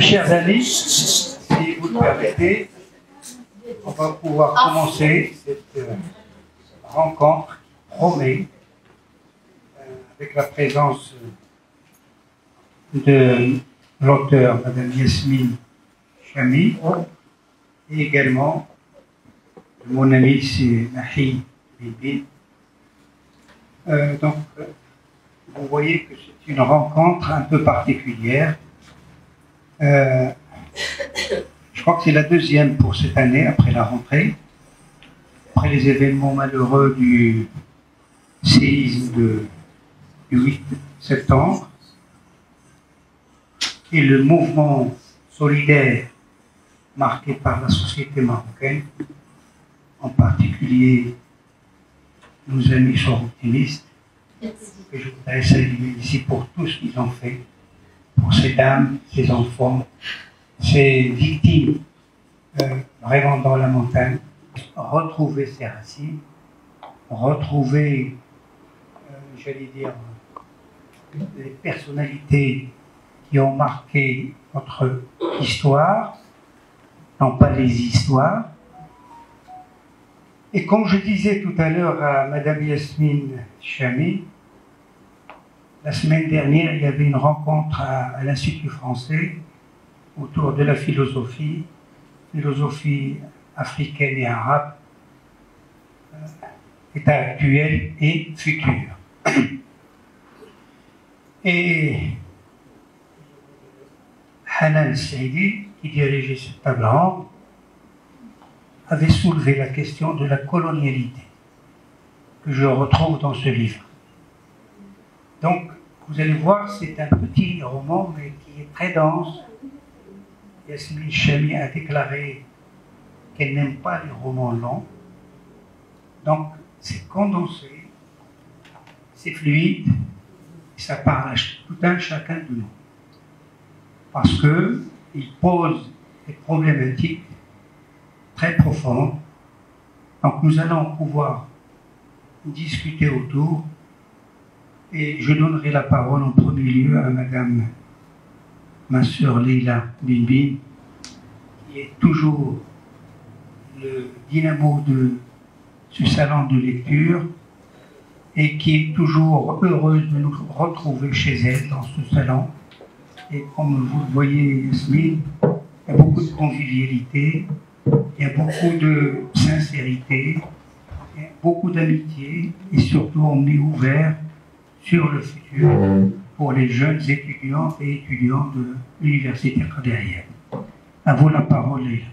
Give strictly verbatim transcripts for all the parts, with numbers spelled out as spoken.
chers amis, si vous le permettez, on va pouvoir commencer cette euh, rencontre qui promet, euh, avec la présence de l'auteur, Madame Yasmine Chamy, et également de mon ami, c'est Mahi Bibi. Euh, donc, vous voyez que c'est une rencontre un peu particulière. Euh, je crois que c'est la deuxième pour cette année, après la rentrée, après les événements malheureux du séisme de, du huit septembre, et le mouvement solidaire marqué par la société marocaine, en particulier nos amis sont optimistes, que je voudrais saluer ici pour tout ce qu'ils ont fait, pour ces dames, ces enfants, ces victimes, euh, vraiment dans la montagne, retrouver ses racines, retrouver, euh, j'allais dire, les personnalités qui ont marqué notre histoire, non pas les histoires. Et comme je disais tout à l'heure à Madame Yasmine Chamy, la semaine dernière, il y avait une rencontre à, à l'Institut français autour de la philosophie, philosophie africaine et arabe, euh, état actuel et futur. Et Hanan Saidi, qui dirigeait cette table ronde, avait soulevé la question de la colonialité, que je retrouve dans ce livre. Donc, vous allez voir, c'est un petit roman, mais qui est très dense. Yasmine Chamy a déclaré qu'elle n'aime pas les romans longs. Donc, c'est condensé, c'est fluide, et ça parle à tout un chacun de nous. Parce qu'il pose des problématiques très profondes. Donc, nous allons pouvoir discuter autour. Et je donnerai la parole en premier lieu à Madame, ma sœur Leila Binbin, qui est toujours le dynamo de ce salon de lecture et qui est toujours heureuse de nous retrouver chez elle dans ce salon. Et comme vous le voyez, Yasmine, il y a beaucoup de convivialité, il y a beaucoup de sincérité, il y a beaucoup d'amitié et surtout on est ouvert sur le futur pour les jeunes étudiants et étudiants de l'université Qadiriya. À vous la parole, Leila.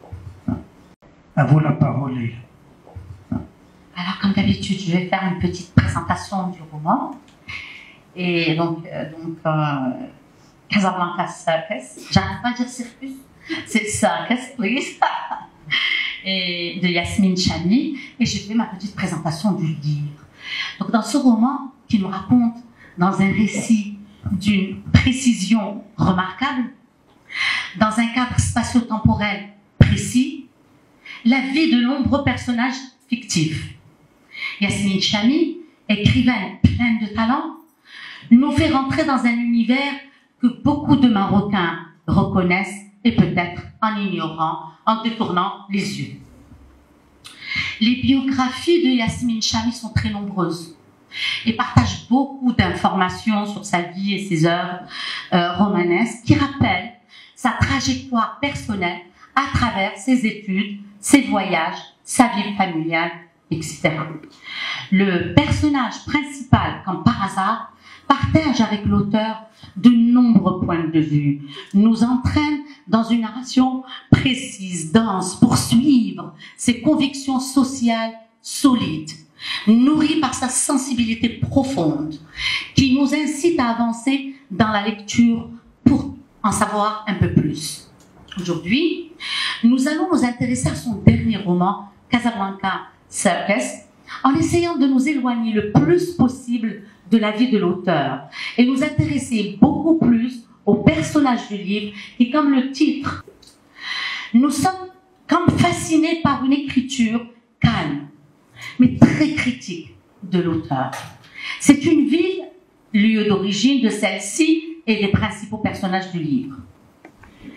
À vous la parole, Leila. Alors, comme d'habitude, je vais faire une petite présentation du roman. Et donc, euh, donc euh, Casablanca Circus, j'arrive pas à dire circus, c'est circus, please. Et de Yasmine Chamy. Et je fais ma petite présentation du livre. Donc, dans ce roman, qui nous raconte dans un récit d'une précision remarquable, dans un cadre spatio-temporel précis, la vie de nombreux personnages fictifs. Yasmine Chamy, écrivaine pleine de talent, nous fait rentrer dans un univers que beaucoup de Marocains reconnaissent et peut-être en ignorant, en détournant les yeux. Les biographies de Yasmine Chamy sont très nombreuses et partage beaucoup d'informations sur sa vie et ses œuvres euh, romanesques qui rappellent sa trajectoire personnelle à travers ses études, ses voyages, sa vie familiale, et cetera. Le personnage principal, comme par hasard, partage avec l'auteur de nombreux points de vue, nous entraîne dans une narration précise, dense, pour suivre ses convictions sociales solides, nourri par sa sensibilité profonde, qui nous incite à avancer dans la lecture pour en savoir un peu plus. Aujourd'hui, nous allons nous intéresser à son dernier roman, Casablanca Circus, en essayant de nous éloigner le plus possible de la vie de l'auteur et nous intéresser beaucoup plus au personnage du livre qui, comme le titre, nous sommes comme fascinés par une écriture calme, mais très critique de l'auteur. C'est une ville, lieu d'origine de celle-ci et des principaux personnages du livre.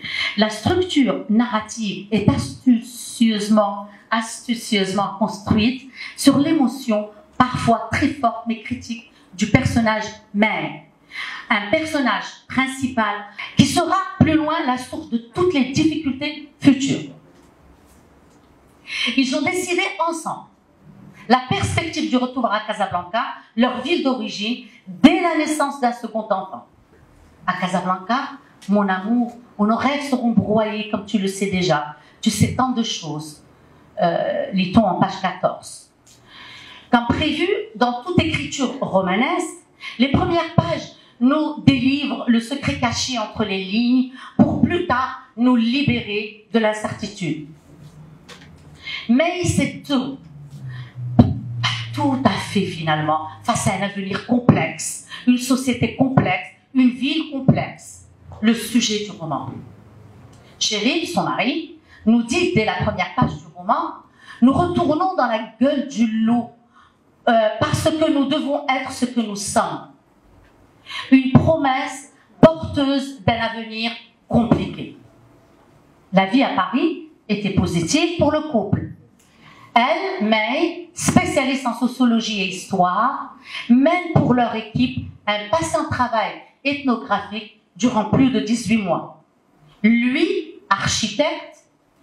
La structure narrative est astucieusement, astucieusement construite sur l'émotion, parfois très forte mais critique, du personnage même. Un personnage principal qui sera plus loin la source de toutes les difficultés futures. Ils ont décidé ensemble la perspective du retour à Casablanca, leur ville d'origine, dès la naissance d'un second enfant. À Casablanca, mon amour, nos rêves seront broyés, comme tu le sais déjà. Tu sais tant de choses. Euh, lit-on en page quatorze. Comme prévu dans toute écriture romanesque, les premières pages nous délivrent le secret caché entre les lignes pour plus tard nous libérer de l'incertitude. Mais il sait tout, tout à fait finalement, face à un avenir complexe, une société complexe, une ville complexe, le sujet du roman. Chérif, son mari, nous dit dès la première page du roman, nous retournons dans la gueule du loup euh, parce que nous devons être ce que nous sommes. Une promesse porteuse d'un avenir compliqué. La vie à Paris était positive pour le couple. Elle, May, spécialiste en sociologie et histoire, mène pour leur équipe un patient travail ethnographique durant plus de dix-huit mois. Lui, architecte,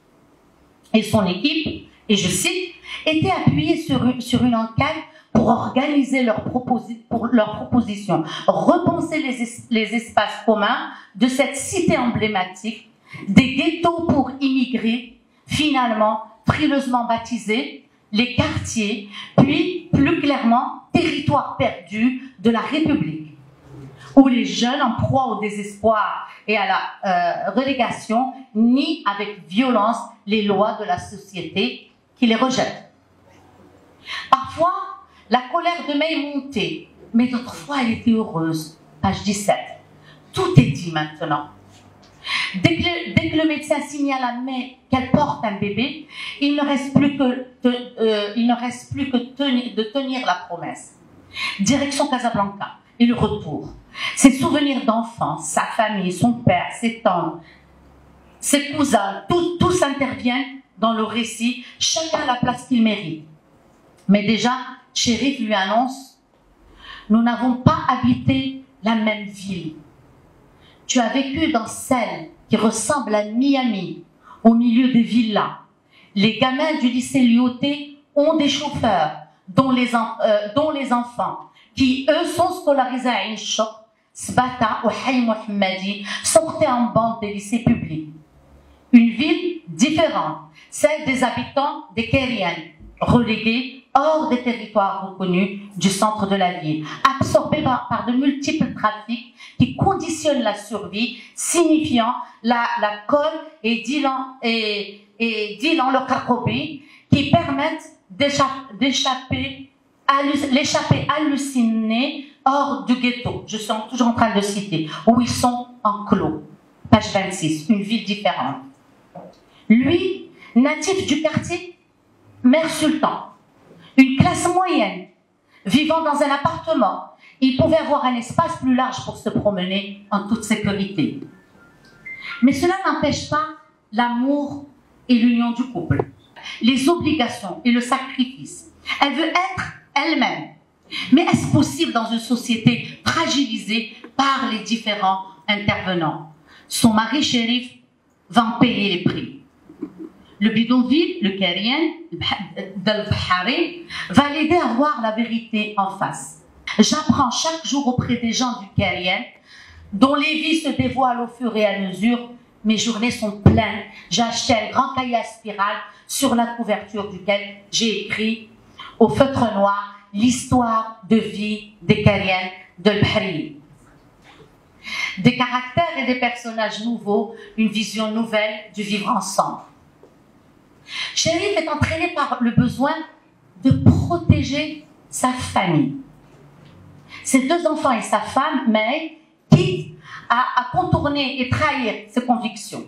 et son équipe, et je cite, étaient appuyés sur une, sur une enquête pour organiser leurs proposi pour leur propositions, repenser les, es les espaces communs de cette cité emblématique, des ghettos pour immigrés, finalement frileusement baptisés, les quartiers, puis plus clairement territoire perdu de la République, où les jeunes en proie au désespoir et à la euh, relégation nient avec violence les lois de la société qui les rejettent. Parfois, la colère de May montait, mais d'autres fois elle était heureuse. Page dix-sept. Tout est dit maintenant. Dès que, dès que le médecin signale à May qu'elle porte un bébé, il ne reste plus que, de, euh, il ne reste plus que tenir, de tenir la promesse. Direction Casablanca et le retour. Ses souvenirs d'enfance, sa famille, son père, ses tantes, ses cousins, tous, tous interviennent dans le récit, chacun à la place qu'il mérite. Mais déjà, Chérif lui annonce « Nous n'avons pas habité la même ville. Tu as vécu dans celle qui ressemble à Miami, au milieu des villas. Les gamins du lycée Lyoté ont des chauffeurs, dont les, euh, dont les enfants, qui eux sont scolarisés à Inchok, Sbata ou Haïm Mohammadi, sortaient en bande des lycées publics. Une ville différente, celle des habitants des Kériennes, relégués hors des territoires reconnus du centre de la ville, absorbés par, par de multiples trafics qui conditionnent la survie, signifiant la, la colle et Dylan, et, et Dylan le Kakobi, qui permettent d'échapper l'échappée hallucinée hors du ghetto. Je suis toujours en train de citer, où ils sont enclos. Page vingt-six, une ville différente. Lui, natif du quartier Mère Sultan, une classe moyenne, vivant dans un appartement, il pouvait avoir un espace plus large pour se promener en toute sécurité. Mais cela n'empêche pas l'amour et l'union du couple, les obligations et le sacrifice. Elle veut être elle-même. Mais est-ce possible dans une société fragilisée par les différents intervenants? Son mari Chérif va en payer les prix. Le bidonville, le Kérien, Del-Bahari, va l'aider à voir la vérité en face. J'apprends chaque jour auprès des gens du Kérien, dont les vies se dévoilent au fur et à mesure. Mes journées sont pleines. J'ai acheté un grand cahier à spirale sur la couverture duquel j'ai écrit au feutre noir l'histoire de vie des Kériens de Bahari. Des caractères et des personnages nouveaux, une vision nouvelle du vivre ensemble. Chérif est entraîné par le besoin de protéger sa famille. Ses deux enfants et sa femme, May, quittent à, à contourner et trahir ses convictions.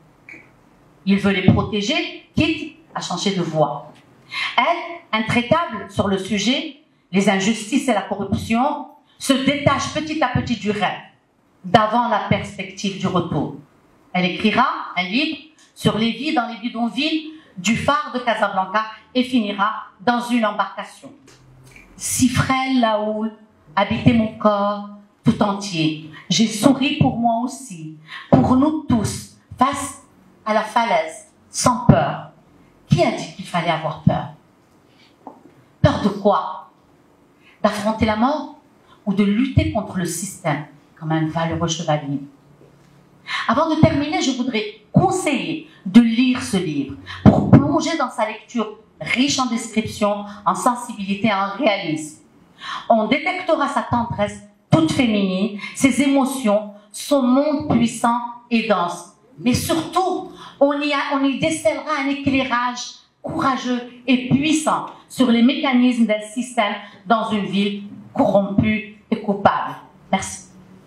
Il veut les protéger, quitte à changer de voie. Elle, intraitable sur le sujet, les injustices et la corruption, se détache petit à petit du rêve, d'avant la perspective du retour. Elle écrira un livre sur les vies dans les bidonvilles du phare de Casablanca et finira dans une embarcation. Si frêle la houle habitait mon corps tout entier. J'ai souri pour moi aussi, pour nous tous, face à la falaise, sans peur. Qui a dit qu'il fallait avoir peur? Peur de quoi? D'affronter la mort ou de lutter contre le système comme un valeureux chevalier? Avant de terminer, je voudrais conseiller de lire ce livre pour plonger dans sa lecture riche en descriptions, en sensibilité, en réalisme. On détectera sa tendresse toute féminine, ses émotions, son monde puissant et dense. Mais surtout, on y, a, on y décèlera un éclairage courageux et puissant sur les mécanismes d'un système dans une ville corrompue et coupable. Merci.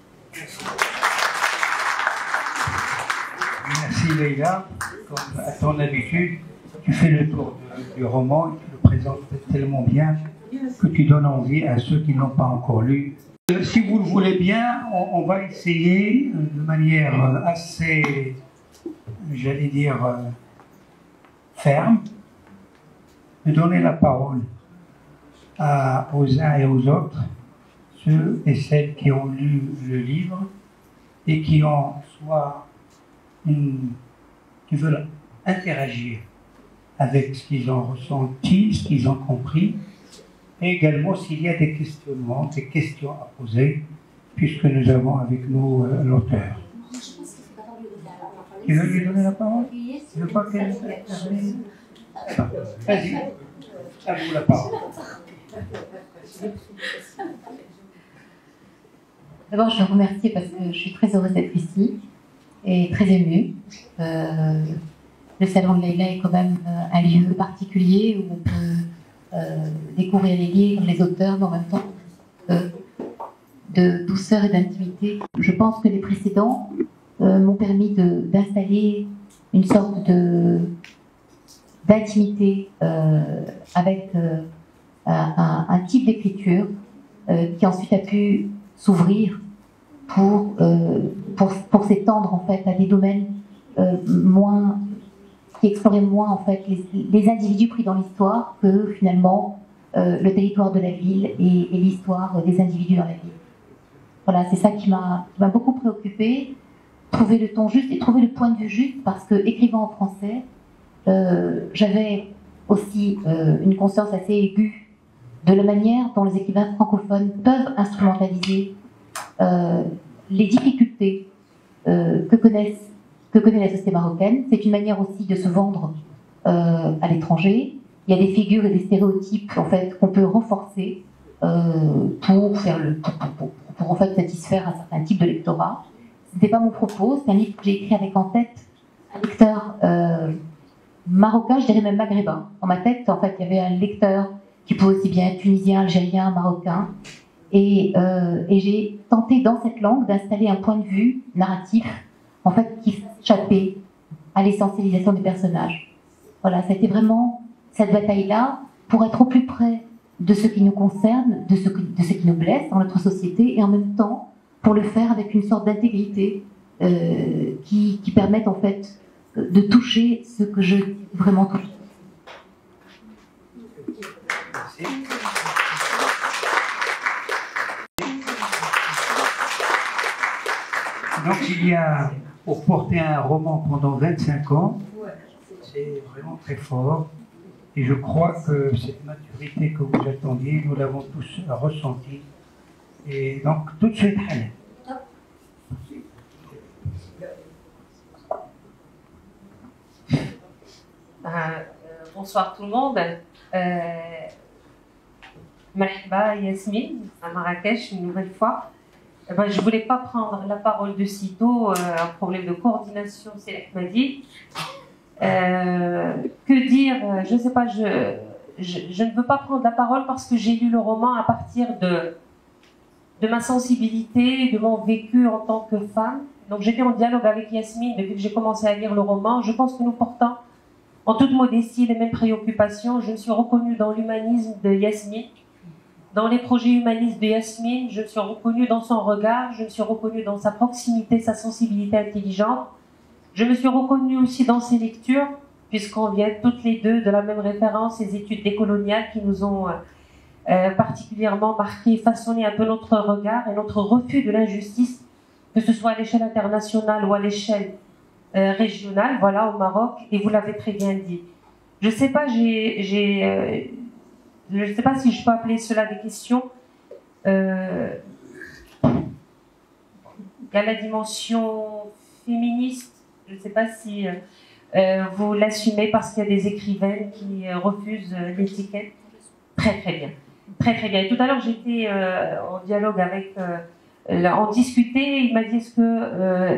Merci Leïla. Comme à ton habitude, tu fais le tour de, du roman et tu le présentes tellement bien que tu donnes envie à ceux qui ne l'ont pas encore lu. Euh, si vous le voulez bien, on, on va essayer euh, de manière euh, assez, j'allais dire, euh, ferme, de donner la parole à, aux uns et aux autres, ceux et celles qui ont lu le livre et qui ont soit une, qui veulent interagir avec ce qu'ils ont ressenti, ce qu'ils ont compris, et également s'il y a des questionnements, des questions à poser, puisque nous avons avec nous euh, l'auteur. Tu veux lui donner la parole? Tu veux pas qu'elle... Vas-y, à vous la parole. D'abord, je vous remercie parce que je suis très heureuse d'être ici et très émue. Euh, le salon de Leïla est quand même euh, un lieu particulier où on peut euh, découvrir les livres, les auteurs, mais en même temps euh, de douceur et d'intimité. Je pense que les précédents euh, m'ont permis d'installer une sorte de d'intimité euh, avec euh, un, un type d'écriture euh, qui ensuite a pu s'ouvrir pour, euh, pour, pour s'étendre en fait à des domaines euh, moins, qui exploraient moins en fait les, les individus pris dans l'histoire que finalement euh, le territoire de la ville et, et l'histoire des individus dans la ville. Voilà, c'est ça qui m'a beaucoup préoccupée, trouver le ton juste et trouver le point de vue juste, parce que écrivant en français, euh, j'avais aussi euh, une conscience assez aiguë de la manière dont les écrivains francophones peuvent instrumentaliser euh, les difficultés euh, que, connaissent, que connaît la société marocaine. C'est une manière aussi de se vendre euh, à l'étranger. Il y a des figures et des stéréotypes en fait, qu'on peut renforcer euh, pour, faire le, pour, pour, pour, pour en fait, satisfaire un certain type de lectorat. Ce n'était pas mon propos, c'est un livre que j'ai écrit avec en tête un lecteur euh, marocain, je dirais même maghrébin. Dans ma tête, en fait, il y avait un lecteur qui peut aussi bien être tunisien, algérien, marocain. Et, euh, et j'ai tenté dans cette langue d'installer un point de vue narratif, en fait, qui s'échappait à l'essentialisation des personnages. Voilà, ça a été vraiment cette bataille-là pour être au plus près de ce qui nous concerne, de ce, que, de ce qui nous blesse dans notre société, et en même temps pour le faire avec une sorte d'intégrité euh, qui, qui permette en fait de toucher ce que je vraiment touche. Donc il y a, pour porter un roman pendant vingt-cinq ans, c'est vraiment très fort. Et je crois que cette maturité que vous attendiez, nous l'avons tous ressentie. Et donc tout de suite, Hannah. Euh, bonsoir tout le monde. Euh, Marhaba Yasmine, à Marrakech, une nouvelle fois. Eh ben, je ne voulais pas prendre la parole de sitôt, euh, un problème de coordination, c'est m'a dit. Euh, que dire, je ne sais pas, je, je, je ne veux pas prendre la parole parce que j'ai lu le roman à partir de, de ma sensibilité, de mon vécu en tant que femme. Donc j'étais en dialogue avec Yasmine depuis que j'ai commencé à lire le roman. Je pense que nous portons en toute modestie les mêmes préoccupations. Je me suis reconnue dans l'humanisme de Yasmine, dans les projets humanistes de Yasmine. Je me suis reconnue dans son regard, je me suis reconnue dans sa proximité, sa sensibilité intelligente. Je me suis reconnue aussi dans ces lectures, puisqu'on vient toutes les deux de la même référence, ces études décoloniales qui nous ont euh, euh, particulièrement marqué, façonné un peu notre regard et notre refus de l'injustice, que ce soit à l'échelle internationale ou à l'échelle euh, régionale, voilà, au Maroc, et vous l'avez très bien dit. Je ne sais pas, j'ai, j'ai, euh, je sais pas si je peux appeler cela des questions. Euh, il y a la dimension féministe, je ne sais pas si euh, vous l'assumez parce qu'il y a des écrivaines qui euh, refusent euh, l'étiquette. Très très bien, très très bien. Et tout à l'heure j'étais euh, en dialogue avec, euh, là, on discutait, il m'a dit est-ce que euh,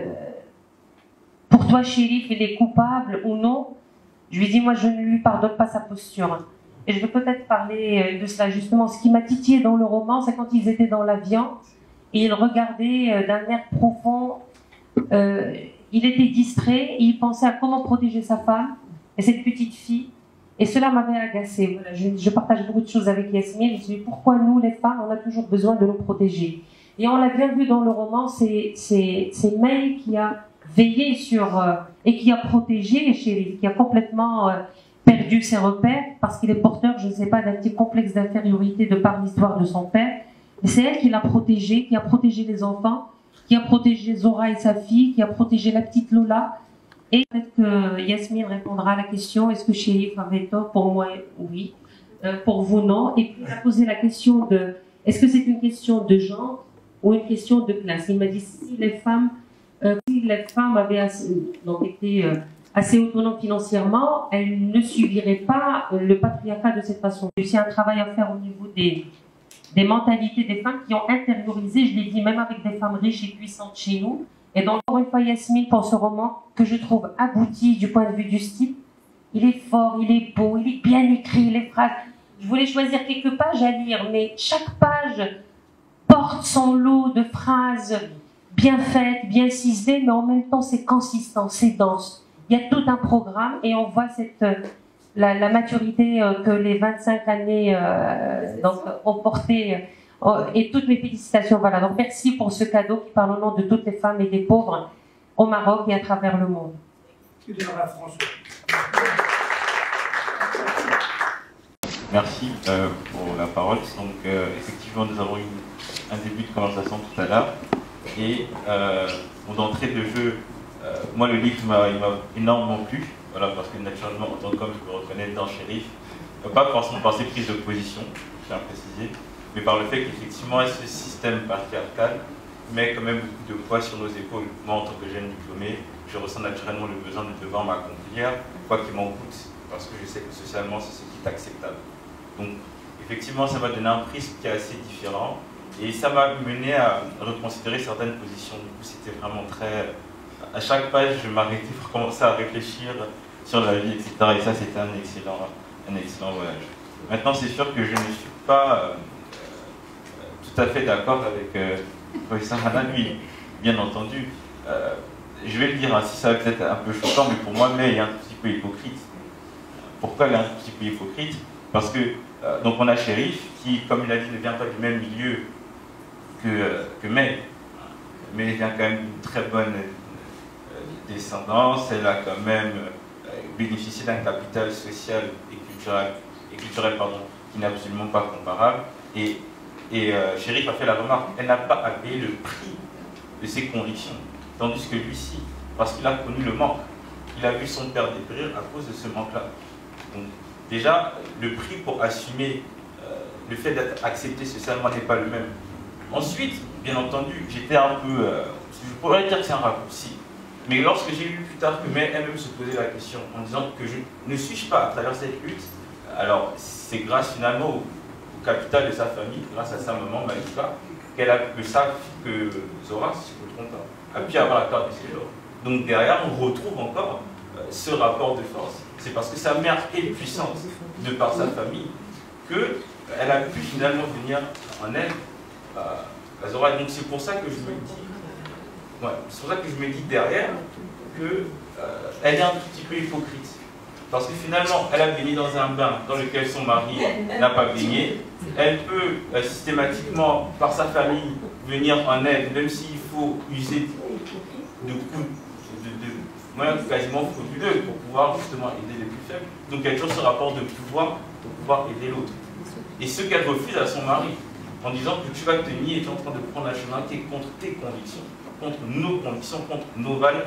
pour toi Chérif il est coupable ou non? Je lui ai dit moi je ne lui pardonne pas sa posture. Et je vais peut-être parler de cela justement. Ce qui m'a titillé dans le roman, c'est quand ils étaient dans l'avion et ils regardaient d'un air profond. Euh, il était distrait et il pensait à comment protéger sa femme et cette petite fille. Et cela m'avait agacé. Voilà, je, je partage beaucoup de choses avec Yasmine. Je me suis dit pourquoi nous, les femmes, on a toujours besoin de nous protéger. Et on l'a bien vu dans le roman, c'est May qui a veillé sur euh, et qui a protégé Chérif, qui a complètement euh, perdu ses repères parce qu'il est porteur, je ne sais pas, d'un petit complexe d'infériorité de par l'histoire de son père. Mais c'est elle qui l'a protégé, qui a protégé les enfants, qui a protégé Zora et sa fille, qui a protégé la petite Lola. Et peut-être que Yasmine répondra à la question, est-ce que Chérif avait tort? Pour moi, oui. Euh, pour vous, non. Et puis, il a posé la question de, est-ce que c'est une question de genre ou une question de classe? Il m'a dit, si les femmes, euh, si les femmes avaient assez, donc, été euh, assez autonomes financièrement, elles ne subiraient pas euh, le patriarcat de cette façon. Il y a aussi un travail à faire au niveau des, des mentalités des femmes qui ont intériorisé, je l'ai dit, même avec des femmes riches et puissantes chez nous. Et donc, encore une fois, Yasmine, pour ce roman, que je trouve abouti du point de vue du style, il est fort, il est beau, il est bien écrit, les phrases. Je voulais choisir quelques pages à lire, mais chaque page porte son lot de phrases bien faites, bien ciselées, mais en même temps, c'est consistant, c'est dense. Il y a tout un programme et on voit cette, la, la maturité que les vingt-cinq années euh, donc, ont porté. Et toutes mes félicitations, voilà. Donc merci pour ce cadeau qui parle au nom de toutes les femmes et des pauvres au Maroc et à travers le monde. Merci euh, pour la parole. Donc euh, effectivement, nous avons eu un début de conversation tout à l'heure. Et euh, d'entrée de jeu, euh, moi le livre m'a énormément plu. Voilà, parce que naturellement, en tant qu'homme, je me reconnais dans Chérif. Euh, pas forcément par ses prises de position, je tiens à préciser, mais par le fait qu'effectivement, ce système patriarcal met quand même beaucoup de poids sur nos épaules. Moi, en tant que jeune diplômé, je ressens naturellement le besoin de devoir m'accomplir, quoi qu'il m'en coûte, parce que je sais que socialement, c'est ce qui est acceptable. Donc, effectivement, ça m'a donné un prisme qui est assez différent, et ça m'a mené à reconsidérer certaines positions. Du coup, c'était vraiment très... À chaque page, je m'arrêtais pour commencer à réfléchir sur la vie, et cetera. Et ça, c'était un excellent, un excellent voyage. Maintenant, c'est sûr que je ne suis pas... Euh, tout à fait d'accord avec euh, le professeur Hana, lui, bien entendu. Euh, je vais le dire, hein, si ça va peut-être un peu choquant, mais pour moi, mais est un petit peu hypocrite. Pourquoi elle est un petit peu hypocrite? Parce que, euh, donc on a Chérif, qui, comme il a dit, ne vient pas du même milieu que, euh, que May, mais elle vient quand même d'une très bonne euh, descendance, elle a quand même euh, bénéficié d'un capital social et culturel, et culturel pardon, qui n'est absolument pas comparable. Et Et euh, Chérif a fait la remarque, elle n'a pas à payer le prix de ses convictions, tandis que lui-ci, parce qu'il a connu le manque, il a vu son père dépérir à cause de ce manque-là. Donc déjà, le prix pour assumer euh, le fait d'être accepté socialement n'est pas le même. Ensuite, bien entendu, j'étais un peu, euh, je pourrais dire que c'est un raccourci, mais lorsque j'ai lu plus tard que May elle-même se posait la question en disant que je ne suis-je pas à travers cette lutte, alors c'est grâce finalement au capital de sa famille, grâce à sa maman Malika, qu'elle a que ça que Zora, si je me trompe pas, a pu avoir la carte de séjour. Donc derrière, on retrouve encore euh, ce rapport de force. C'est parce que sa mère est puissante de par sa famille qu'elle a pu finalement venir en aide à, à Zora. Donc c'est pour ça que je me dis, ouais, c'est pour ça que je me dis derrière que euh, elle est un tout petit peu hypocrite. Parce que finalement, elle a baigné dans un bain dans lequel son mari n'a pas baigné. Elle peut euh, systématiquement, par sa famille, venir en aide, même s'il faut user de coups, de, de, moyen quasiment frauduleux pour pouvoir justement aider les plus faibles. Donc il y a toujours ce rapport de pouvoir pour pouvoir aider l'autre. Et ce qu'elle refuse à son mari, en disant que tu vas te nier et tu es en train de prendre un chemin qui est contre tes convictions, contre nos convictions, contre nos valeurs.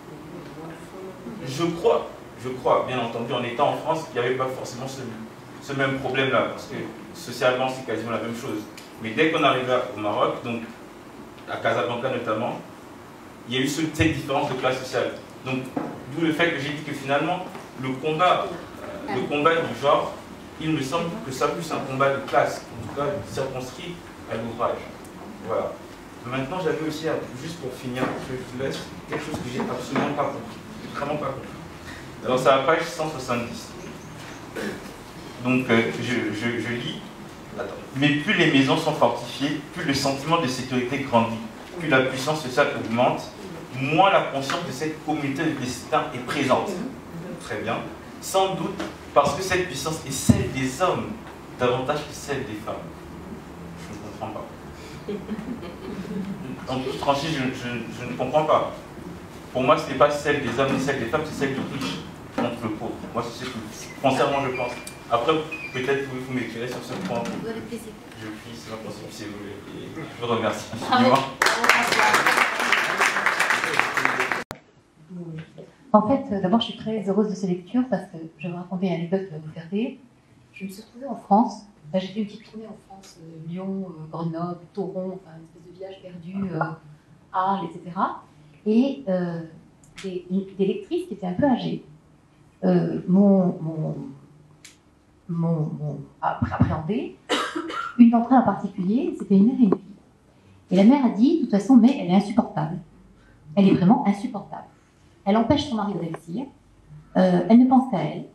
Je crois, je crois, bien entendu, en étant en France, qu'il n'y avait pas forcément ce, ce même problème-là, parce que socialement, c'est quasiment la même chose. Mais dès qu'on arriva au Maroc, donc à Casablanca notamment, il y a eu ce, cette différence de classe sociale. Donc, d'où le fait que j'ai dit que finalement, le combat, euh, le combat du genre, il me semble que ça plus un combat de classe, en tout cas circonscrit à l'ouvrage. Voilà. Maintenant, j'avais aussi, juste pour finir, je vous laisse quelque chose que j'ai absolument pas compris. Vraiment pas compris. Alors, c'est à la page cent soixante-dix. Donc, euh, je, je, je lis. Attends. Mais plus les maisons sont fortifiées, plus le sentiment de sécurité grandit, plus la puissance sociale augmente, moins la conscience de cette communauté de destin est présente. Très bien. Sans doute parce que cette puissance est celle des hommes davantage que celle des femmes. Je ne comprends pas. En toute franchise, je, je, je ne comprends pas. Pour moi, ce n'est pas celle des hommes ni celle des femmes, c'est celle du riche contre le pauvre. Moi, c'est ce que, concernant, je pense. Après, peut-être pouvez-vous m'éclairer sur ce point. Je puis, c'est ma conscience, si vous voulez. Je vous remercie. En fait, d'abord, je suis très heureuse de ces lectures parce que je vais vous raconter une anecdote qui va vous faire rire. Je me suis retrouvée en France. Enfin, j'ai fait une petite tournée en France, euh, Lyon, euh, Grenoble, Thoron, enfin, une espèce de village perdu, euh, Arles, et cetera. Et euh, des, des lectrices qui étaient un peu âgées euh, m'ont, m'ont, m'ont, m'ont appréhendé. Une d'entre elles en particulier, c'était une mère et une fille. Et la mère a dit, de toute façon, mais elle est insupportable. Elle est vraiment insupportable. Elle empêche son mari de réussir. Euh, elle ne pense qu'à elle.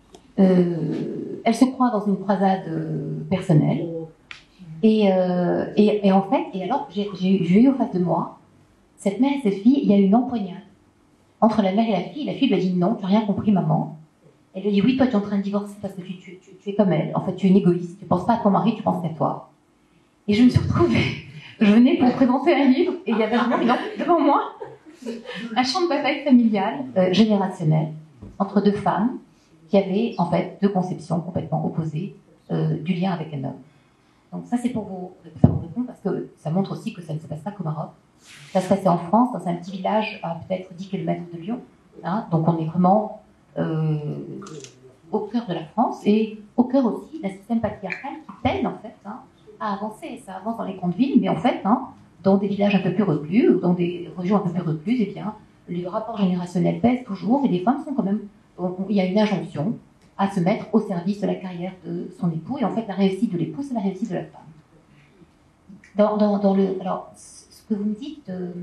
Euh, elle se croit dans une croisade euh, personnelle. Et, euh, et, et en fait, et alors, j'ai, j'ai, j'ai eu en face de moi cette mère et cette fille. Il y a eu une empoignade entre la mère et la fille. La fille lui a dit non, tu n'as rien compris, maman. Elle lui a dit oui, toi, tu es en train de divorcer parce que tu, tu, tu, tu es comme elle. En fait, tu es une égoïste. Tu ne penses pas à ton mari, tu penses qu'à toi. Et je me suis retrouvée. Je venais pour présenter un livre et il y avait vraiment devant moi un champ de bataille familial euh, générationnel entre deux femmes qui avaient en fait deux conceptions complètement opposées euh, du lien avec un homme. Donc ça c'est pour vous, pour vous répondre parce que ça montre aussi que ça ne se passe pas qu'au Maroc. Ça se passait en France, dans un petit village à peut-être dix kilomètres de Lyon. Hein, donc on est vraiment euh, au cœur de la France et au cœur aussi d'un système patriarcal qui peine en fait hein, à avancer. Ça avance dans les grandes villes, mais en fait, hein, dans des villages un peu plus reclus, ou dans des régions un peu plus recluses, eh bien, le rapport générationnel pèse toujours, et les femmes sont quand même... Il y a une injonction à se mettre au service de la carrière de son époux, et en fait, la réussite de l'époux, c'est la réussite de la femme. Dans, dans, dans le, alors, ce que vous me dites de,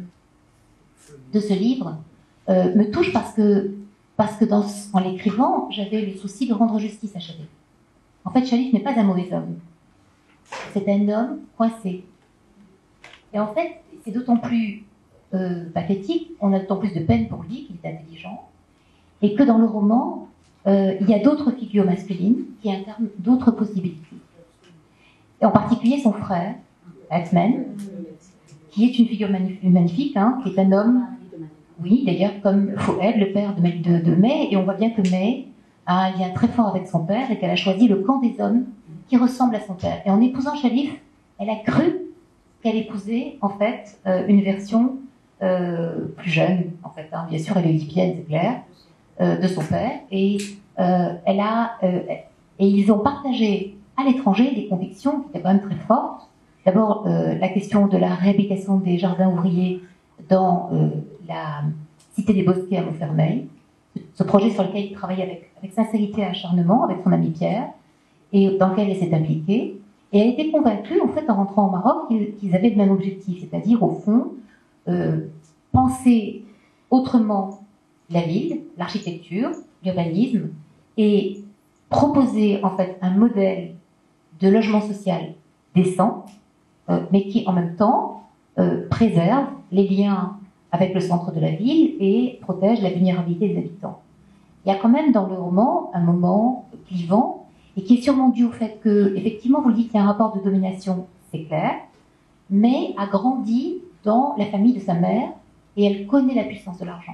de ce livre euh, me touche parce que, parce que dans, en l'écrivant, j'avais le souci de rendre justice à Sharif. En fait, Sharif n'est pas un mauvais homme. C'est un homme coincé. Et en fait, c'est d'autant plus euh, pathétique, on a d'autant plus de peine pour lui, qu'il est intelligent, et que dans le roman, euh, il y a d'autres figures masculines qui incarnent d'autres possibilités. Et en particulier son frère, Atman, qui est une figure magnifique, hein, qui est un homme, oui, d'ailleurs, comme Fouad, le père de, de, de May, et on voit bien que May a un lien très fort avec son père, et qu'elle a choisi le camp des hommes qui ressemble à son père. Et en épousant Sharif, elle a cru qu'elle épousait, en fait, euh, une version euh, plus jeune, en fait. Hein. Bien sûr, elle est oedipienne, c'est clair, euh, de son père. Et, euh, elle a, euh, et ils ont partagé à l'étranger des convictions qui étaient quand même très fortes. D'abord, euh, la question de la réhabilitation des jardins ouvriers dans euh, la cité des Bosquets à Montfermeil. Ce projet sur lequel il travaillait avec, avec sincérité et acharnement, avec son ami Pierre, et dans lequel elle s'est impliquée. Et elle était convaincue, en fait, en rentrant au Maroc, qu'ils, qu'ils avaient le même objectif, c'est-à-dire, au fond, euh, penser autrement la ville, l'architecture, l'urbanisme, et proposer, en fait, un modèle de logement social décent, euh, mais qui, en même temps, euh, préserve les liens avec le centre de la ville et protège la vulnérabilité des habitants. Il y a quand même dans le roman un moment clivant, et qui est sûrement dû au fait que, effectivement, vous le dites, il y a un rapport de domination, c'est clair, mais a grandi dans la famille de sa mère, et elle connaît la puissance de l'argent.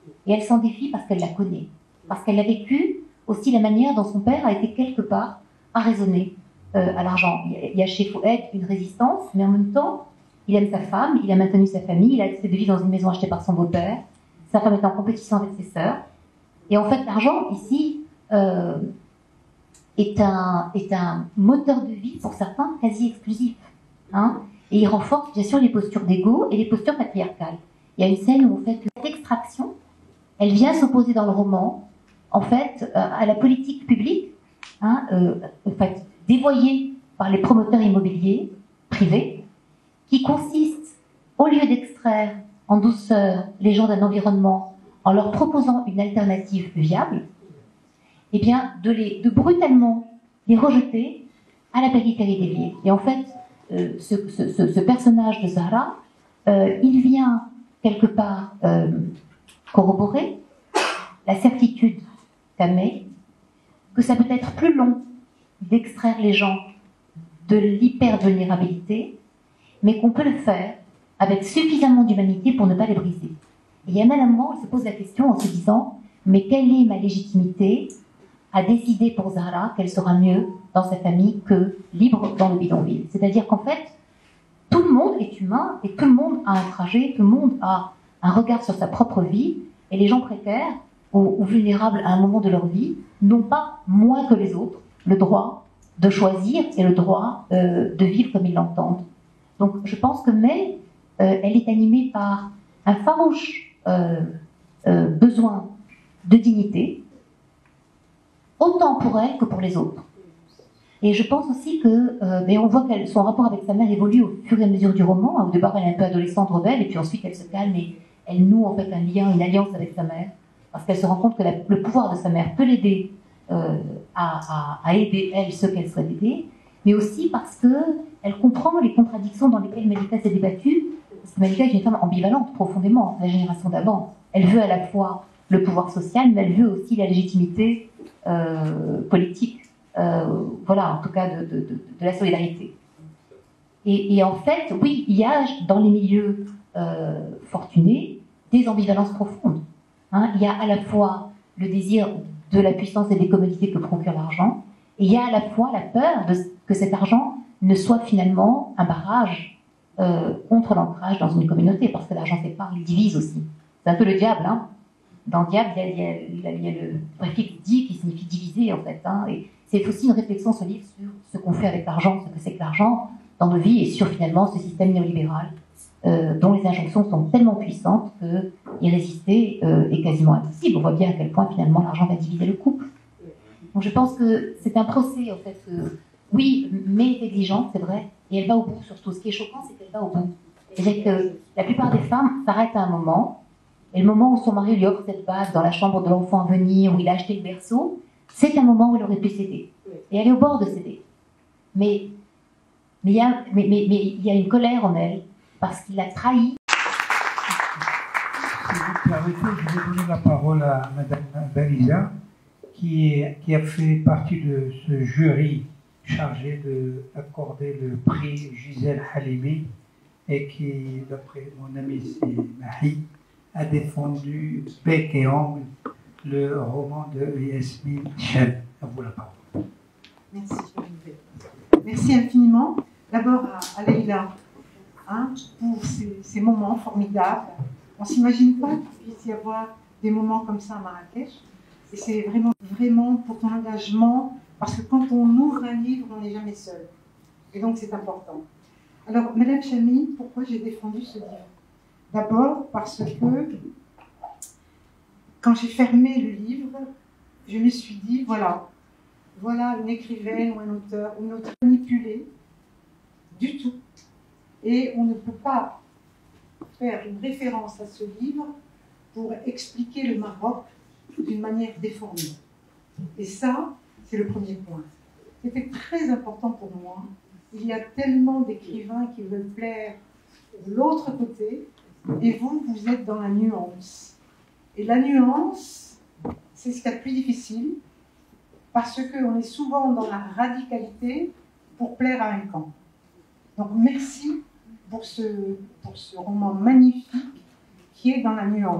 Et elle s'en défie parce qu'elle la connaît. Parce qu'elle a vécu aussi la manière dont son père a été quelque part arraisonné euh, à l'argent. Il y a chez Foued une résistance, mais en même temps, il aime sa femme, il a maintenu sa famille, il a accepté de vivre dans une maison achetée par son beau-père. Sa femme est en compétition avec ses sœurs. Et en fait, l'argent, ici, euh, est, un, est un moteur de vie, pour certains, quasi exclusif. Hein, et il renforce, bien sûr, les postures d'ego et les postures patriarcales. Il y a une scène où, en fait, l'extraction, elle vient s'opposer dans le roman, en fait, euh, à la politique publique, hein, euh, en fait, dévoyée par les promoteurs immobiliers privés, qui consiste, au lieu d'extraire en douceur les gens d'un environnement en leur proposant une alternative viable, eh bien, de, les, de brutalement les rejeter à la périphérie des villes. Et en fait, euh, ce, ce, ce, ce personnage de Zahra, euh, il vient quelque part euh, corroborer la certitude qu'Amé, que ça peut être plus long d'extraire les gens de l'hyper-vulnérabilité, mais qu'on peut le faire avec suffisamment d'humanité pour ne pas les briser. Et il y a même un moment où il se pose la question en se disant « Mais quelle est ma légitimité à décider pour Zahra qu'elle sera mieux dans sa famille que libre dans le bidonville ?» C'est-à-dire qu'en fait, tout le monde est humain et tout le monde a un trajet, tout le monde a un regard sur sa propre vie, et les gens précaires ou, ou vulnérables à un moment de leur vie n'ont pas moins que les autres le droit de choisir et le droit euh, de vivre comme ils l'entendent. Donc je pense que May, euh, elle est animée par un farouche euh, euh, besoin de dignité, autant pour elle que pour les autres. Et je pense aussi que, euh, mais on voit que son rapport avec sa mère évolue au fur et à mesure du roman. Au départ, elle est un peu adolescente, rebelle, et puis ensuite elle se calme et elle noue en fait un lien, une alliance avec sa mère, parce qu'elle se rend compte que la, le pouvoir de sa mère peut l'aider euh, à, à, à aider elle ceux qu'elle souhaite aider, mais aussi parce que elle comprend les contradictions dans lesquelles Malika s'est débattue. Parce que Malika est une femme ambivalente profondément, la génération d'avant. Elle veut à la fois le pouvoir social, mais elle veut aussi la légitimité euh, politique. Euh, voilà, en tout cas de, de, de, de la solidarité. Et, et en fait, oui, il y a dans les milieux euh, fortunés des ambivalences profondes. Hein, il y a à la fois le désir de la puissance et des commodités que procure l'argent, et il y a à la fois la peur de, que cet argent ne soit finalement un barrage euh, contre l'ancrage dans une communauté, parce que l'argent sépare, il divise aussi. C'est un peu le diable, hein. Dans le diable, il y a, il y a, il y a, il y a le préfixe di qui signifie diviser, en fait. Hein, et c'est aussi une réflexion sur ce qu'on fait avec l'argent, ce que c'est que l'argent dans nos vies, et sur finalement ce système néolibéral euh, dont les injonctions sont tellement puissantes que y résister euh, est quasiment impossible. On voit bien à quel point finalement l'argent va diviser le couple. Donc je pense que c'est un procès, en fait, que, oui, mais est exigeante, c'est vrai, et elle va au bout surtout. Ce qui est choquant, c'est qu'elle va au bout. C'est-à-dire que la plupart des femmes s'arrêtent à un moment, et le moment où son mari lui offre cette base dans la chambre de l'enfant à venir, où il a acheté le berceau, c'est un moment où elle aurait pu céder. Et elle est au bord de céder. Mais mais il y a, mais, mais, mais il y a une colère en elle, parce qu'il a trahi. Si vous permettez, je vais donner la parole à Mme Baliza, qui, est, qui a fait partie de ce jury chargé d'accorder le prix Gisèle Halimi, et qui, d'après mon ami Mahi, a défendu bec et ongle le roman de Yasmine Chen. À vous la parole. Merci, Merci infiniment. D'abord à, à Leïla hein, pour ces, ces moments formidables. On ne s'imagine pas qu'il puisse y avoir des moments comme ça à Marrakech. Et c'est vraiment, vraiment pour ton engagement, parce que quand on ouvre un livre, on n'est jamais seul. Et donc c'est important. Alors, Madame Chami, pourquoi j'ai défendu ce livre? D'abord parce que quand j'ai fermé le livre, je me suis dit, voilà, voilà une écrivaine ou un auteur, ou une auteure manipulée du tout. Et on ne peut pas faire une référence à ce livre pour expliquer le Maroc d'une manière déformée. Et ça, c'est le premier point. C'était très important pour moi. Il y a tellement d'écrivains qui veulent plaire de l'autre côté, et vous, vous êtes dans la nuance. Et la nuance, c'est ce qu'il y a de plus difficile, parce qu'on est souvent dans la radicalité pour plaire à un camp. Donc merci pour ce, pour ce roman magnifique qui est dans la nuance.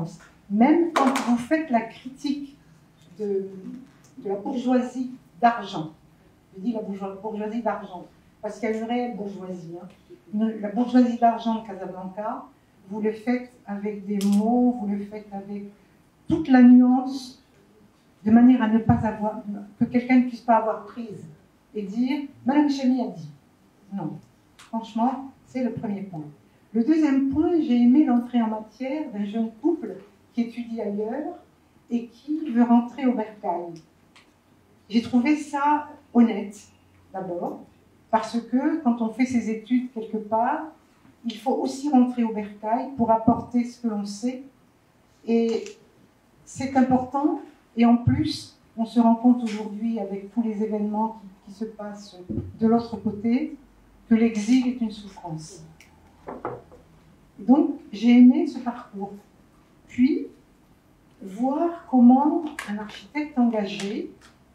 même quand vous faites la critique de, de la bourgeoisie d'argent. Je dis la bourgeoisie d'argent, parce qu'il y a une réelle bourgeoisie. Hein. Une, la bourgeoisie d'argent de Casablanca, vous le faites avec des mots, vous le faites avec toute la nuance, de manière à ne pas avoir, que quelqu'un ne puisse pas avoir prise et dire « Madame Chamy a dit ». Non, franchement, c'est le premier point. Le deuxième point, j'ai aimé l'entrée en matière d'un jeune couple qui étudie ailleurs et qui veut rentrer au Bercail. J'ai trouvé ça honnête, d'abord, parce que quand on fait ses études quelque part, il faut aussi rentrer au Bercail pour apporter ce que l'on sait. Et c'est important. Et en plus, on se rend compte aujourd'hui, avec tous les événements qui, qui se passent de l'autre côté, que l'exil est une souffrance. Et donc, j'ai aimé ce parcours. Puis, voir comment un architecte engagé,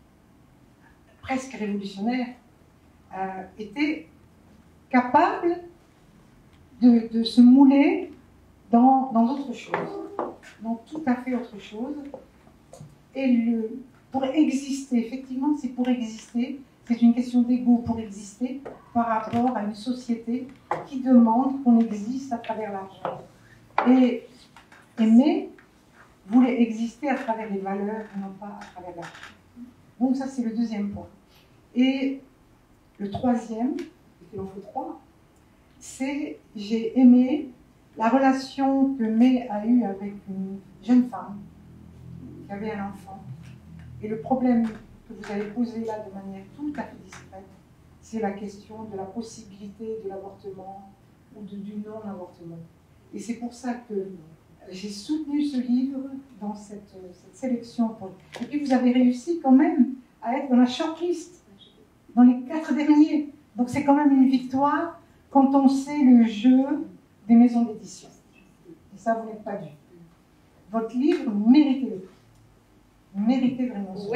presque révolutionnaire, euh, était capable de, de se mouler dans, dans autre chose, dans tout à fait autre chose. Et le, pour exister, effectivement, c'est pour exister, c'est une question d'ego pour exister par rapport à une société qui demande qu'on existe à travers l'argent. Et aimer voulait exister à travers les valeurs et non pas à travers l'argent. Donc ça, c'est le deuxième point. Et le troisième, et qu'il en faut trois, c'est j'ai aimé la relation que May a eue avec une jeune femme qui avait un enfant. Et le problème que vous avez posé là de manière tout à fait discrète, c'est la question de la possibilité de l'avortement ou de, du non-avortement. Et c'est pour ça que j'ai soutenu ce livre dans cette, cette sélection. Pour... Et puis vous avez réussi quand même à être dans la shortlist, dans les quatre derniers. Donc c'est quand même une victoire quand on sait le jeu des maisons d'édition. Et ça, vous n'êtes pas dû. Votre livre méritait le prix. Méritez vraiment ça. Oui.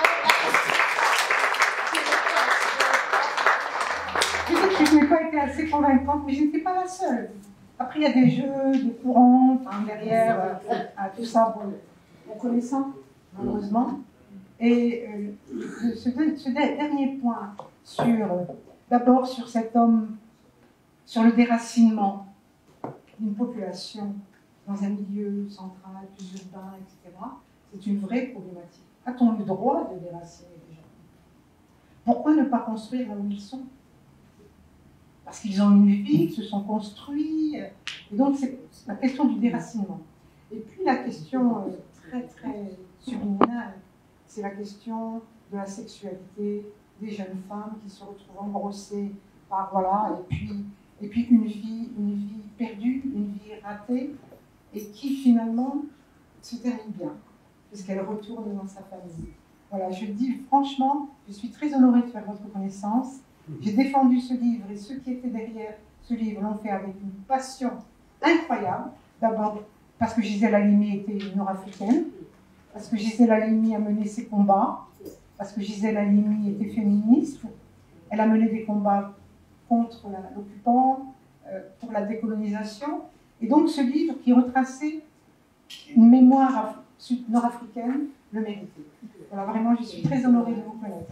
Peut-être que je n'ai pas été assez convaincante, mais je n'étais pas la seule. Après, il y a des jeux, des courants, hein, derrière, euh, à tout ça, bon, on connaissant, malheureusement. Et euh, ce, ce dernier point, sur, euh, d'abord sur cet homme, sur le déracinement d'une population dans un milieu central, plus urbain, et cetera, c'est une vraie problématique. A-t-on le droit de déraciner les gens? Pourquoi ne pas construire là où ils sont? Parce qu'ils ont une vie, ils se sont construits. Et donc, c'est la question du déracinement. Et puis, la question euh, très, très subliminale, c'est la question de la sexualité des jeunes femmes qui se retrouvent engrossées par, voilà, et puis, et puis une vie, une vie perdue, une vie ratée, et qui, finalement, se termine bien, puisqu'elle retourne dans sa famille. Voilà, je dis franchement, je suis très honorée de faire votre connaissance. J'ai défendu ce livre et ceux qui étaient derrière ce livre l'ont fait avec une passion incroyable. D'abord parce que Gisèle Halimi était nord-africaine, parce que Gisèle Halimi a mené ses combats, parce que Gisèle Halimi était féministe. Elle a mené des combats contre l'occupant, euh, pour la décolonisation. Et donc ce livre qui retraçait une mémoire nord-africaine le méritait. Voilà, vraiment, je suis très honorée de vous connaître.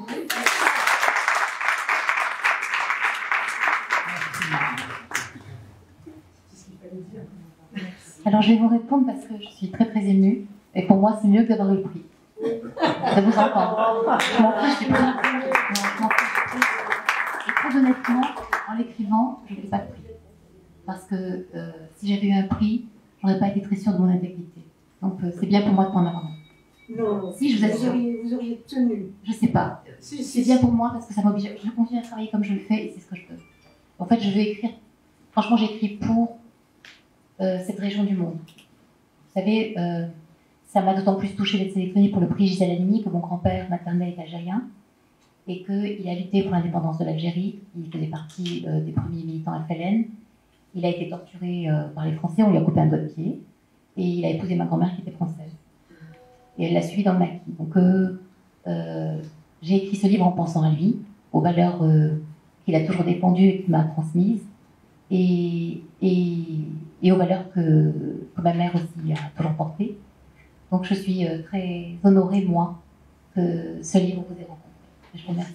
Alors je vais vous répondre parce que je suis très très émue et pour moi c'est mieux que d'avoir le prix. Ça vous entend? Je m'en fiche du prix. Non, et très honnêtement, en l'écrivant, je n'ai pas de prix. Parce que euh, si j'avais eu un prix, je n'aurais pas été très sûre de mon intégrité. Donc euh, c'est bien pour moi de prendre un Non, si, je vous assure. Vous auriez, vous auriez tenu. Je sais pas. Si, c'est si, bien si. pour moi parce que ça m'oblige. Je continue à travailler comme je le fais et c'est ce que je peux. En fait, je vais écrire. Franchement, j'écris pour euh, cette région du monde. Vous savez, euh, ça m'a d'autant plus touché d'être sélectionnée pour le prix Gisèle Halimi que mon grand-père maternel est algérien et qu'il a lutté pour l'indépendance de l'Algérie. Il faisait partie euh, des premiers militants F L N. Il a été torturé euh, par les Français, on lui a coupé un doigt de pied et il a épousé ma grand-mère qui était française. Et elle l'a suivi dans le maquis. Donc, euh, euh, j'ai écrit ce livre en pensant à lui, aux valeurs euh, qu'il a toujours défendues et qu'il m'a transmises, et, et, et aux valeurs que, que ma mère aussi a toujours porté. Donc je suis euh, très honorée, moi, que ce livre vous ait rencontré. Je vous remercie.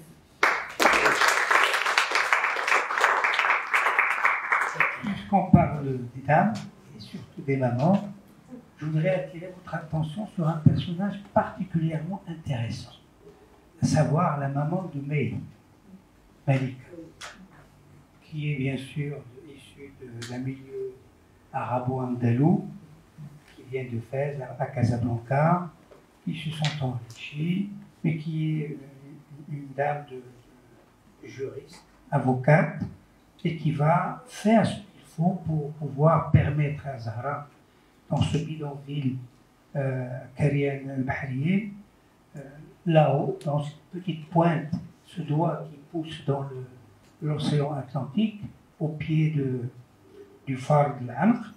Puisqu'on parle des dames, et surtout des mamans, je voudrais attirer votre attention sur un personnage particulièrement intéressant, à savoir la maman de May, Malika, qui est bien sûr issue d'un milieu arabo-andalou, qui vient de Fès à Casablanca, qui se sont enrichis, mais qui est une dame de, de juriste, avocate, et qui va faire ce qu'il faut pour pouvoir permettre à Zahra, dans ce bidonville euh, Karian al-Bahriye, euh, là-haut, dans cette petite pointe, ce doigt qui pousse dans l'océan Atlantique, au pied de, du phare de l'Ankh.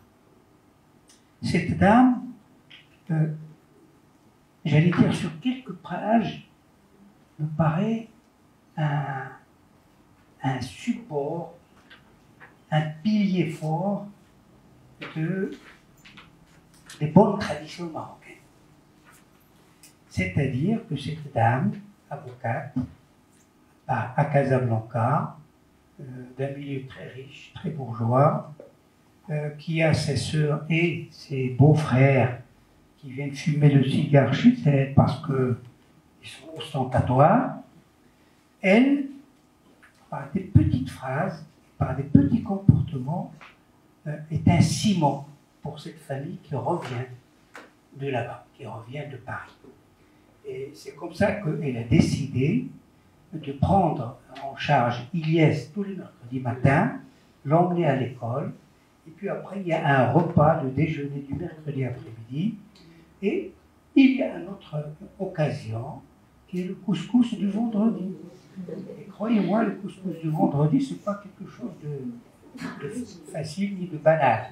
Cette dame, euh, j'allais dire sur quelques pages, me paraît un, un support, un pilier fort de, des bonnes traditions marocaines. C'est-à-dire que cette dame, avocate, à, à Casablanca, euh, d'un milieu très riche, très bourgeois, euh, qui a ses sœurs et ses beaux-frères qui viennent fumer le cigare chez elle parce qu'ils sont ostentatoires, elle, par des petites phrases, par des petits comportements, euh, est un ciment pour cette famille qui revient de là-bas, qui revient de Paris. Et c'est comme ça qu'elle a décidé de prendre en charge Ilyes tous les mercredis matins, l'emmener à l'école, et puis après il y a un repas, le déjeuner du mercredi après-midi, et il y a une autre occasion qui est le couscous du vendredi. Et croyez-moi, le couscous du vendredi, ce n'est pas quelque chose de, de facile ni de banal.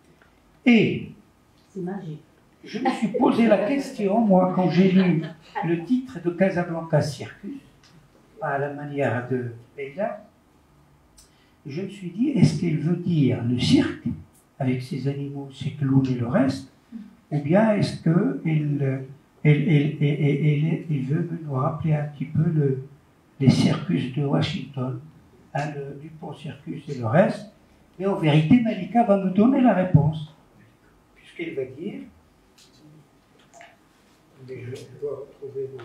Et c'est magique. Je me suis posé la question, moi, quand j'ai lu le titre de Casablanca Circus, à la manière de Leila, je me suis dit, est-ce qu'elle veut dire le cirque, avec ses animaux, ses clowns et le reste, ou bien est-ce qu'elle elle, elle, elle, elle, elle veut nous rappeler un petit peu le, les circus de Washington, hein, le Dupont Circus et le reste. Mais en vérité, Malika va me donner la réponse, puisqu'elle va dire, mais je dois retrouver mon...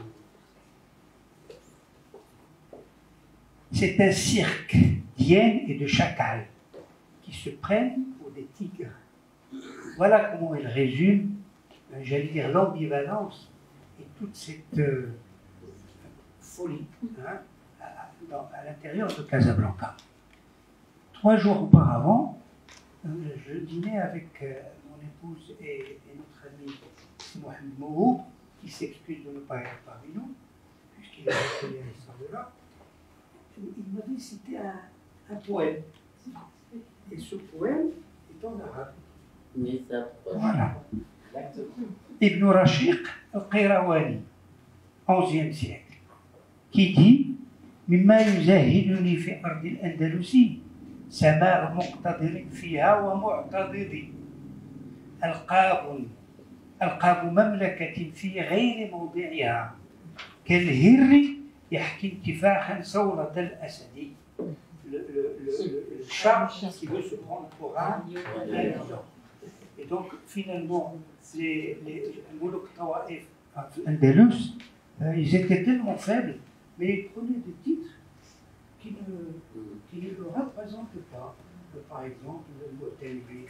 C'est un cirque d'hyènes et de chacals qui se prennent pour des tigres. Voilà comment elle résume, j'allais dire, l'ambivalence et toute cette euh, folie hein, à, dans, à l'intérieur de Casablanca. Trois jours auparavant, euh, je dînais avec euh, mon épouse et, et notre ami Mohamed Mohoub, qui s'excuse de ne pas être parmi nous, puisqu'il a reconnu l'histoire de là. Il m'a dit que c'était un, un poème. Et ce poème est en arabe. Voilà. Ibn Rashiq al-Qayrawani, onzième siècle, qui dit مما يزاهدني في أرض الأندلس سماع مقتدر فيها ومعتضد ألقاب ألقاب مملكة في غير موضعها كالهر يحكي انتفاخا صولة الأسد. Le, le, le, le chat qui veut se prendre pour un lion. Et donc, finalement, les, les Moulouk Tawaif Andalus, euh, ils étaient tellement faibles, mais ils prenaient des titres qui ne, qui ne le représentent pas. Euh, par exemple, le Motelvik,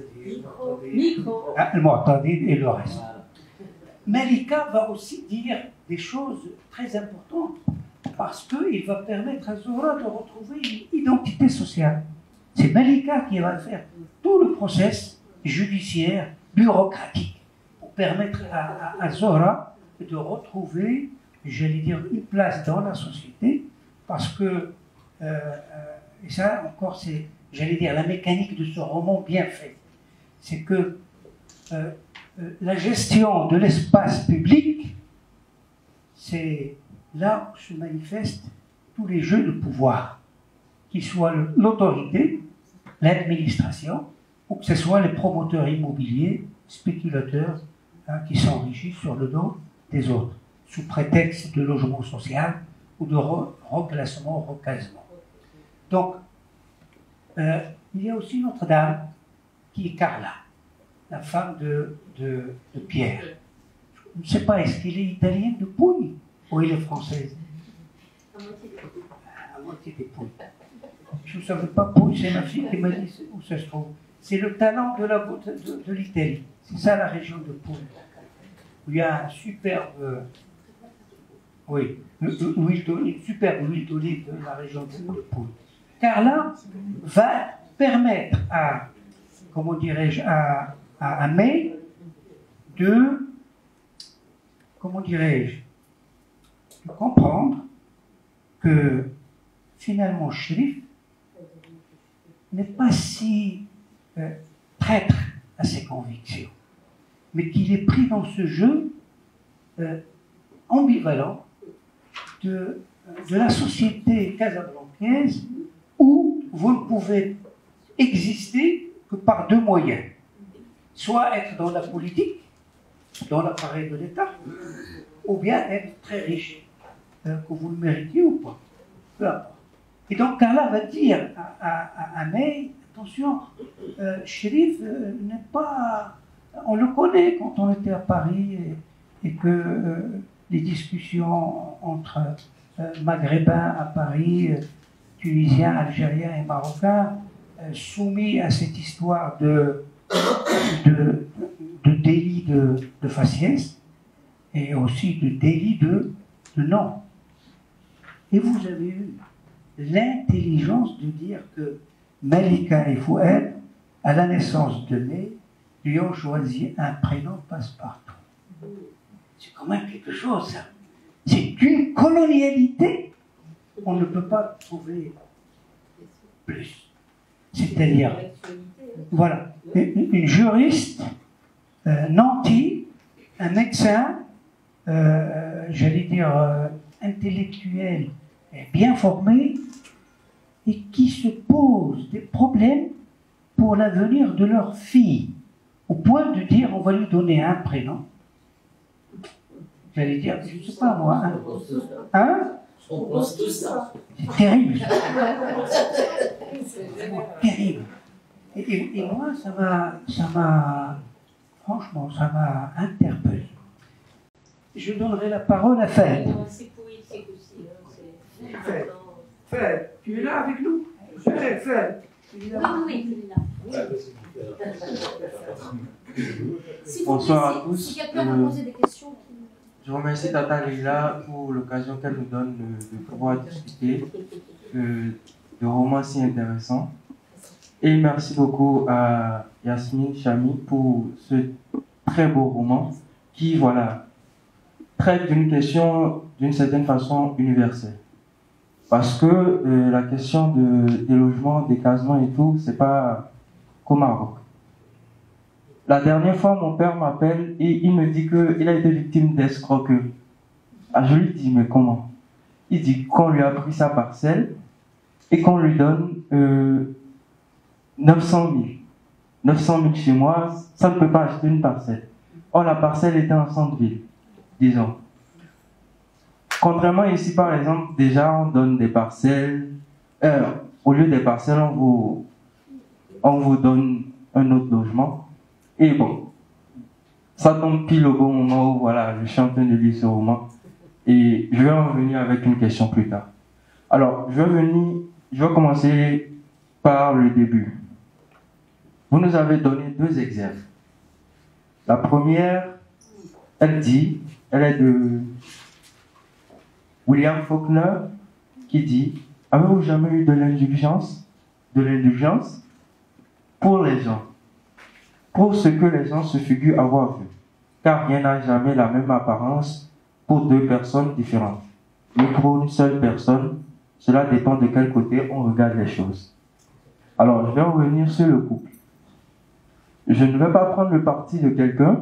le Mu'tadid et le reste. Malika va aussi dire des choses très importantes, parce qu'il va permettre à Zohra de retrouver une identité sociale. C'est Malika qui va faire tout le process judiciaire, bureaucratique, pour permettre à, à, à Zohra de retrouver, j'allais dire, une place dans la société, parce que, euh, euh, et ça encore, c'est, j'allais dire, la mécanique de ce roman bien fait. C'est que euh, euh, la gestion de l'espace public, c'est là où se manifestent tous les jeux de pouvoir, qu'ils soient l'autorité, l'administration, ou que ce soit les promoteurs immobiliers, spéculateurs, hein, qui s'enrichissent sur le dos des autres, sous prétexte de logement social ou de re reclassement, recasement. Donc, euh, il y a aussi notre dame, qui est Carla, la femme de, de, de Pierre. Je ne sais pas, est-ce qu'elle est italienne de Pouille ou elle est française? À moitié des Pouilles. Je ne savais pas Pouille, c'est ma fille qui m'a dit où ça se trouve. C'est le talent de, la, de, de, de l'Italie. C'est ça la région de Pouille. Où il y a un superbe, oui, une superbe huile d'olive de la région de Pouille. Car là, va permettre à, comment dirais-je, à, à, à May de, comment dirais-je, de comprendre que finalement Chérif n'est pas si euh, traître à ses convictions, mais qu'il est pris dans ce jeu euh, ambivalent de, de la société casablancaise où vous ne pouvez exister que par deux moyens. Soit être dans la politique, dans l'appareil de l'État, ou bien être très riche, euh, que vous le méritiez ou pas. Peu importe. Et donc Carla va dire à, à, à May, attention, euh, Chérif euh, n'est pas... On le connaît quand on était à Paris et, et que euh, les discussions entre euh, Maghrébins à Paris, euh, Tunisiens, Algériens et Marocains, euh, soumis à cette histoire de, de, de délit de, de faciès et aussi de délit de, de non. Et vous avez eu l'intelligence de dire que Malika et Fouad, à la naissance de May, lui ont choisi un prénom passe-partout. C'est quand même quelque chose, ça. C'est une colonialité. On ne peut pas trouver plus. C'est-à-dire, voilà, une, une juriste euh, nantie, un médecin, euh, j'allais dire, euh, intellectuel, et bien formé, et qui se pose des problèmes pour l'avenir de leur fille, au point de dire on va lui donner un prénom. J'allais dire, je ne sais pas moi, hein, hein? On pense tout ça. C'est terrible. C'est terrible. Et, et, et moi, ça m'a, ça m'a, franchement, ça m'a interpellé. Je donnerai la parole à Fed. C'est poétique aussi. Fed, Fed, tu es là avec nous? Fed, Fed. Oui, oui, il est là. Bonsoir à tous. Si quelqu'un veut poser des questions. Je remercie Tata Leila pour l'occasion qu'elle nous donne de, de pouvoir discuter de, de romans si intéressants. Et merci beaucoup à Yasmine Chami pour ce très beau roman qui, voilà, traite d'une question d'une certaine façon universelle. Parce que euh, la question de, des logements, des casements et tout, c'est pas qu'au Maroc. La dernière fois, mon père m'appelle et il me dit qu'il a été victime d'escroquerie. Ah, je lui dis, mais comment? Il dit qu'on lui a pris sa parcelle et qu'on lui donne euh, neuf cent mille. neuf cent mille chez moi, ça ne peut pas acheter une parcelle. Or, la parcelle était en centre-ville, disons. Contrairement ici, par exemple, déjà, on donne des parcelles. Euh, au lieu des parcelles, on vous, on vous donne un autre logement. Et bon, ça tombe pile au bon moment où voilà, je suis en train de lire ce roman. Et je vais en venir avec une question plus tard. Alors, je vais venir, je vais commencer par le début. Vous nous avez donné deux exemples. La première, elle dit, elle est de William Faulkner, qui dit, avez-vous jamais eu de l'indulgence, de l'indulgence pour les gens? Pour ce que les gens se figurent avoir vu, car rien n'a jamais la même apparence pour deux personnes différentes. Mais pour une seule personne, cela dépend de quel côté on regarde les choses. Alors, je vais revenir sur le couple. Je ne vais pas prendre le parti de quelqu'un,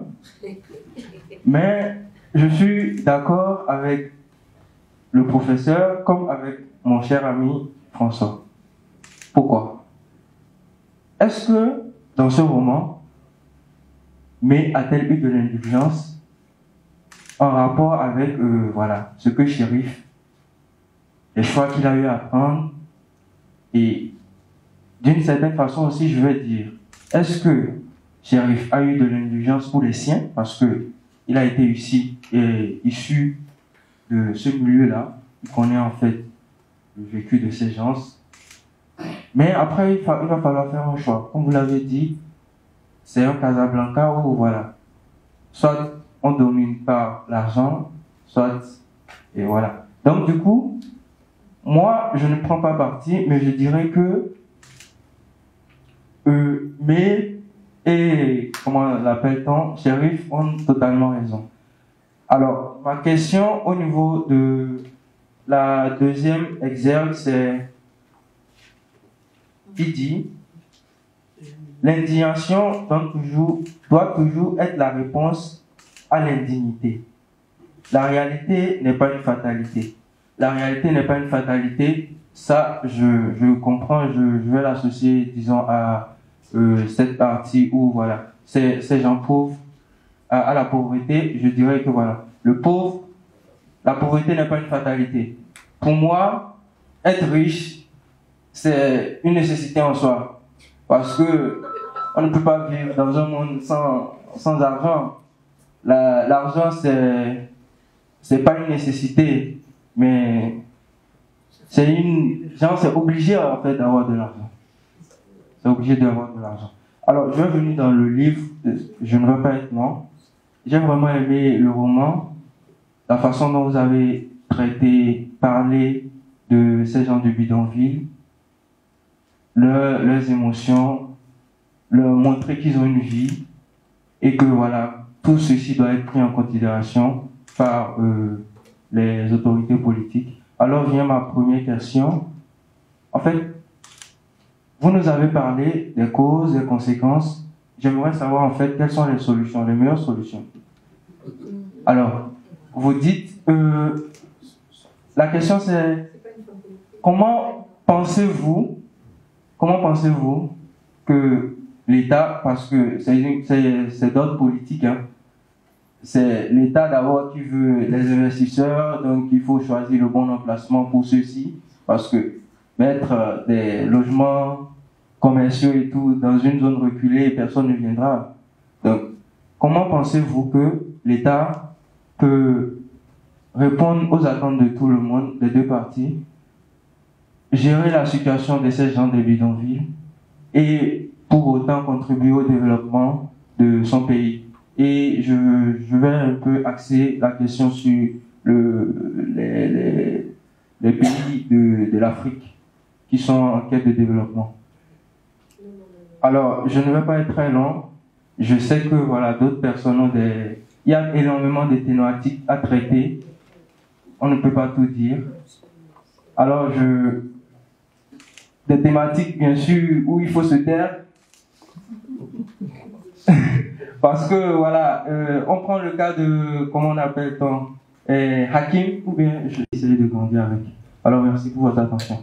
mais je suis d'accord avec le professeur comme avec mon cher ami François. Pourquoi? Est-ce que dans ce roman, mais a-t-elle eu de l'indulgence en rapport avec euh, voilà, ce que Chérif, les choix qu'il a eu à prendre, et d'une certaine façon aussi, je vais dire, est-ce que Chérif a eu de l'indulgence pour les siens, parce qu'il a été ici, et issu de ce milieu-là, il connaît en fait le vécu de ces gens. Mais après, il va, il va falloir faire un choix. Comme vous l'avez dit, c'est un Casablanca où, voilà, soit on domine par l'argent, soit, et voilà. Donc, du coup, moi, je ne prends pas parti, mais je dirais que, euh, mais, et, comment l'appelle-t-on, Chérif ont totalement raison. Alors, ma question au niveau de la deuxième exergue, c'est, il dit, l'indignation doit toujours, doit toujours être la réponse à l'indignité. La réalité n'est pas une fatalité. La réalité n'est pas une fatalité. Ça, je, je comprends, je, je vais l'associer, disons, à euh, cette partie où, voilà, ces, ces gens pauvres, à, à la pauvreté. Je dirais que, voilà, le pauvre, la pauvreté n'est pas une fatalité. Pour moi, être riche, c'est une nécessité en soi. Parce que on ne peut pas vivre dans un monde sans, sans argent. La, l'argent, c'est, c'est pas une nécessité, mais c'est une, genre, c'est obligé, en fait, d'avoir de l'argent. C'est obligé d'avoir de l'argent. Alors, je vais venir dans le livre, je ne veux pas être long. J'ai vraiment aimé le roman, la façon dont vous avez traité, parlé de ces gens de bidonville, leur, leurs émotions, leur montrer qu'ils ont une vie et que voilà, tout ceci doit être pris en considération par euh, les autorités politiques. Alors vient ma première question. En fait, vous nous avez parlé des causes, des conséquences. J'aimerais savoir en fait quelles sont les solutions, les meilleures solutions. Alors, vous dites, euh, la question c'est, comment pensez-vous, comment pensez-vous que l'État, parce que c'est, c'est, c'est d'autres politiques, hein, c'est l'État d'abord qui veut les investisseurs, donc il faut choisir le bon emplacement pour ceux-ci, parce que mettre des logements commerciaux et tout dans une zone reculée, personne ne viendra. Donc, comment pensez-vous que l'État peut répondre aux attentes de tout le monde, des deux parties, gérer la situation de ces gens des bidonvilles et pour autant contribuer au développement de son pays? Et je, je vais un peu axer la question sur le, les, les, les pays de, de l'Afrique qui sont en quête de développement. Alors, je ne vais pas être très long. Je sais que voilà, d'autres personnes ont des... Il y a énormément de thématiques à traiter. On ne peut pas tout dire. Alors, je... Des thématiques, bien sûr, où il faut se taire. Parce que, voilà, euh, on prend le cas de, comment on appelle-t-on, euh, Hakim, ou bien je vais essayer de grandir avec. Alors, merci pour votre attention.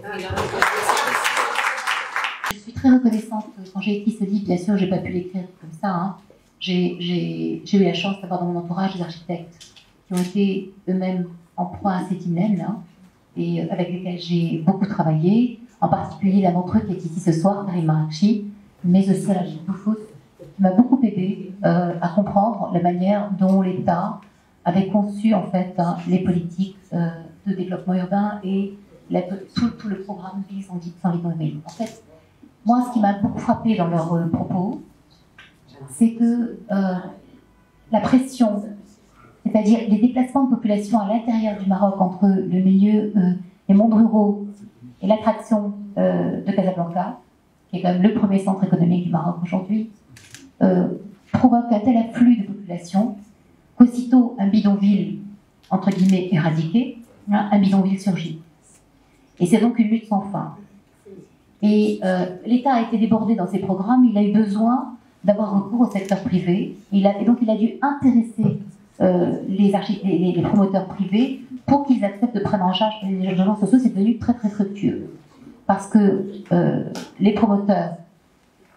Je suis très reconnaissante quand j'ai écrit ce livre. Bien sûr, je n'ai pas pu l'écrire comme ça. Hein. J'ai, j'ai, j'ai eu la chance d'avoir dans mon entourage des architectes qui ont été eux-mêmes en proie à cet dilemme, hein, et avec lesquels j'ai beaucoup travaillé. En particulier l'un d'entre eux qui est ici ce soir, Karim Maracchi, mais aussi Rachid Boufous, qui m'a beaucoup aidé euh, à comprendre la manière dont l'État avait conçu en fait hein, les politiques euh, de développement urbain et la, tout, tout le programme Ville sans bidonville. En fait, moi, ce qui m'a beaucoup frappé dans leurs euh, propos, c'est que euh, la pression, c'est-à-dire les déplacements de population à l'intérieur du Maroc entre le milieu, euh, les mondes ruraux et l'attraction euh, de Casablanca, qui est quand même le premier centre économique du Maroc aujourd'hui, euh, provoque un tel afflux de population qu'aussitôt un bidonville, entre guillemets, éradiqué, hein, un bidonville surgit. Et c'est donc une lutte sans fin. Et euh, l'État a été débordé dans ses programmes, il a eu besoin d'avoir recours au secteur privé, et, il a, et donc il a dû intéresser euh, les, les, les promoteurs privés pour qu'ils acceptent de prendre en charge les logements sociaux. C'est devenu très très fructueux. Parce que euh, les promoteurs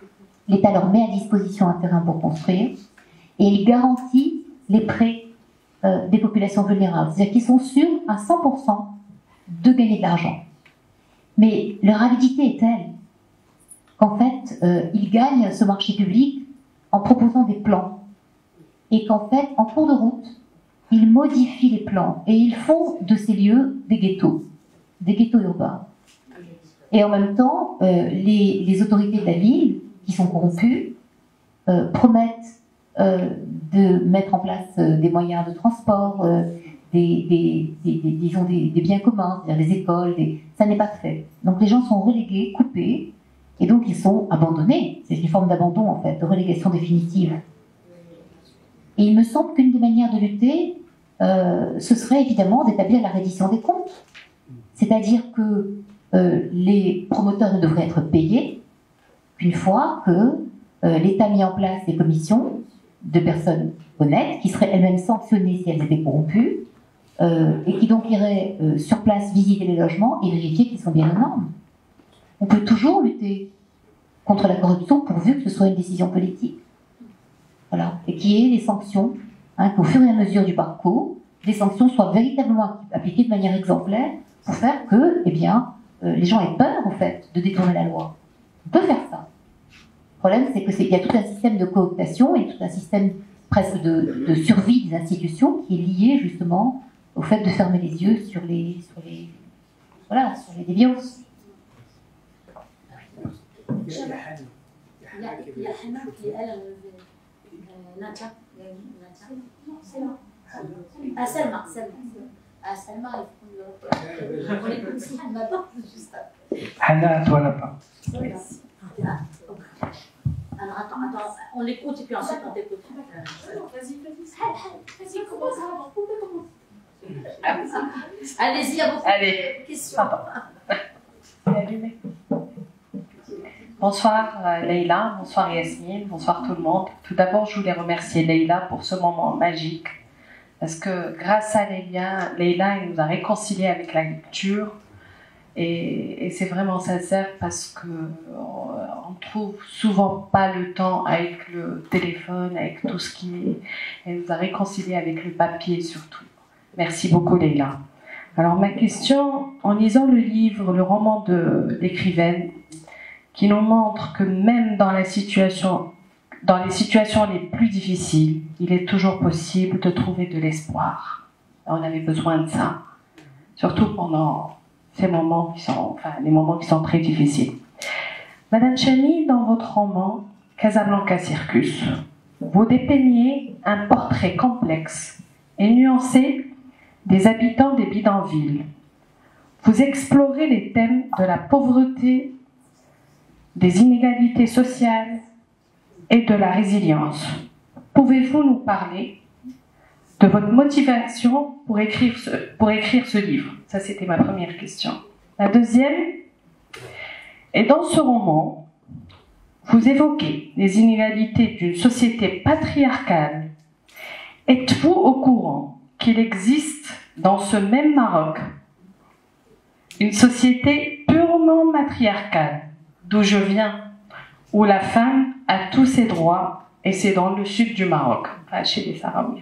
l'État leur met à disposition un terrain pour construire, et il garantit les prêts euh, des populations vulnérables. C'est-à-dire qu'ils sont sûrs à cent pour cent de gagner de l'argent. Mais leur avidité est telle qu'en fait, euh, ils gagnent ce marché public en proposant des plans. Et qu'en fait, en cours de route, ils modifient les plans et ils font de ces lieux des ghettos, des ghettos urbains. Et en même temps, euh, les, les autorités de la ville, qui sont corrompues, euh, promettent euh, de mettre en place euh, des moyens de transport, euh, des, des, des, des, disons des, des biens communs, c'est-à-dire des écoles, des... ça n'est pas fait. Donc les gens sont relégués, coupés, et donc ils sont abandonnés. C'est une forme d'abandon en fait, de relégation définitive. Et il me semble qu'une des manières de lutter, euh, ce serait évidemment d'établir la reddition des comptes. C'est-à-dire que euh, les promoteurs ne devraient être payés qu'une fois que euh, l'État a mis en place des commissions de personnes honnêtes, qui seraient elles-mêmes sanctionnées si elles étaient corrompues, euh, et qui donc iraient euh, sur place visiter les logements et vérifier qu'ils sont bien aux normes. On peut toujours lutter contre la corruption pourvu que ce soit une décision politique. Voilà. Et qu'il y ait des sanctions, hein, qu'au fur et à mesure du parcours, les sanctions soient véritablement appliquées de manière exemplaire pour faire que, eh bien, euh, les gens aient peur, en fait, de détourner la loi. On peut faire ça. Le problème, c'est qu'il y a tout un système de cooptation et tout un système presque de, de survie des institutions qui est lié, justement, au fait de fermer les yeux sur les, sur les, voilà, sur les déviances. Il y a Hana qui, elle, Nata, Selma. Ah, Selma, Selma. Ah, Selma, on écoute ça, on attend juste. Hana, toi là-bas. Alors attends, attends, on l'écoute et puis ensuite on t'écoute. Vas-y, vas-y, vas-y, commence à commence. Allez-y, il y a beaucoup de questions. Bonsoir euh, Leïla, bonsoir Yasmine, bonsoir tout le monde. Tout d'abord, je voulais remercier Leïla pour ce moment magique, parce que grâce à Leïla, Leïla elle nous a réconciliés avec la lecture, et, et c'est vraiment sincère parce que on, on trouve souvent pas le temps avec le téléphone, avec tout ce qui est. Elle nous a réconciliés avec le papier surtout. Merci beaucoup Leïla. Alors ma question, en lisant le livre, le roman de l'écrivaine, qui nous montre que même dans, la situation, dans les situations les plus difficiles, il est toujours possible de trouver de l'espoir. On avait besoin de ça, surtout pendant ces moments qui sont, enfin, les moments qui sont très difficiles. Madame Chani, dans votre roman Casablanca Circus, vous dépeignez un portrait complexe et nuancé des habitants des bidonvilles. Vous explorez les thèmes de la pauvreté, des inégalités sociales et de la résilience. Pouvez-vous nous parler de votre motivation pour écrire ce, pour écrire ce livre? Ça, c'était ma première question. La deuxième, et dans ce roman, vous évoquez les inégalités d'une société patriarcale. Êtes-vous au courant qu'il existe dans ce même Maroc une société purement matriarcale, d'où je viens, où la femme a tous ses droits, et c'est dans le sud du Maroc, enfin, chez les Sahraouis.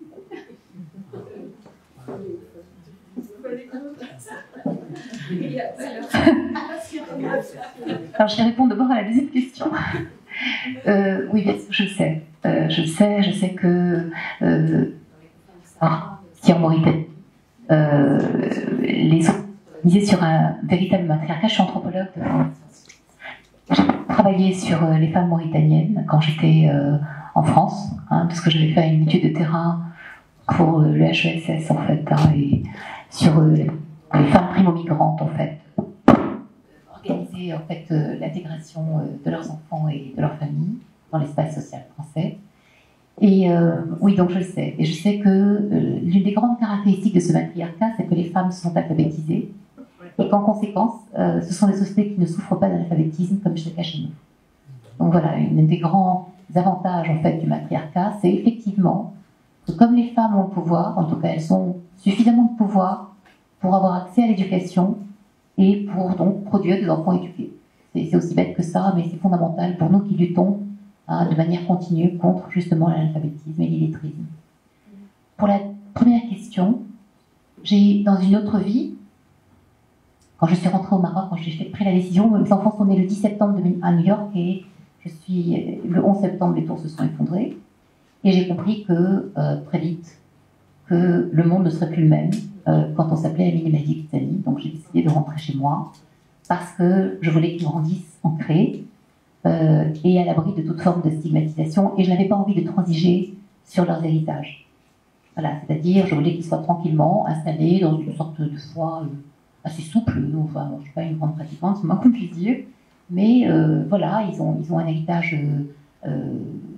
Alors, je vais répondre d'abord à la deuxième question. Euh, oui, bien sûr, je sais. Euh, je sais, je sais que euh, ah, si en Mauritanie, euh, les autres misaient sur un véritable matriarcat. Je suis anthropologue. J'ai travaillé sur euh, les femmes mauritaniennes quand j'étais euh, en France, hein, parce que j'avais fait une étude de terrain pour euh, le H E S S en fait, hein, et sur euh, les femmes primo-migrantes en fait, organiser en fait euh, l'intégration euh, de leurs enfants et de leurs familles dans l'espace social français. Et euh, oui, donc je le sais. Et je sais que euh, l'une des grandes caractéristiques de ce matriarcat, c'est que les femmes sont alphabétisées et qu'en conséquence, euh, ce sont des sociétés qui ne souffrent pas d'analphabétisme comme c'est le cas chez nous. Donc voilà, une des grands avantages en fait du matriarcat, c'est effectivement que comme les femmes ont le pouvoir, en tout cas elles ont suffisamment de pouvoir pour avoir accès à l'éducation et pour donc produire des enfants éduqués. c'est aussi bête que ça, mais c'est fondamental pour nous qui luttons hein, de manière continue contre justement l'analphabétisme et l'illettrisme. Pour la première question, j'ai, dans une autre vie, quand je suis rentrée au Maroc, quand j'ai pris la décision, mes enfants sont nés le dix septembre à New York et je suis, le onze septembre, les tours se sont effondrés. Et j'ai compris que, euh, très vite, que le monde ne serait plus le même euh, quand on s'appelait Amine Mehdi Kitsani. Donc j'ai décidé de rentrer chez moi parce que je voulais qu'ils grandissent ancrés euh, et à l'abri de toute forme de stigmatisation. Et je n'avais pas envie de transiger sur leurs héritages. Voilà, c'est-à-dire, je voulais qu'ils soient tranquillement installés dans une sorte de foi euh, assez souple. Enfin, je ne suis pas une grande pratiquante, c'est moins qu'on puisse dire. Mais euh, voilà, ils ont, ils ont un héritage euh, euh,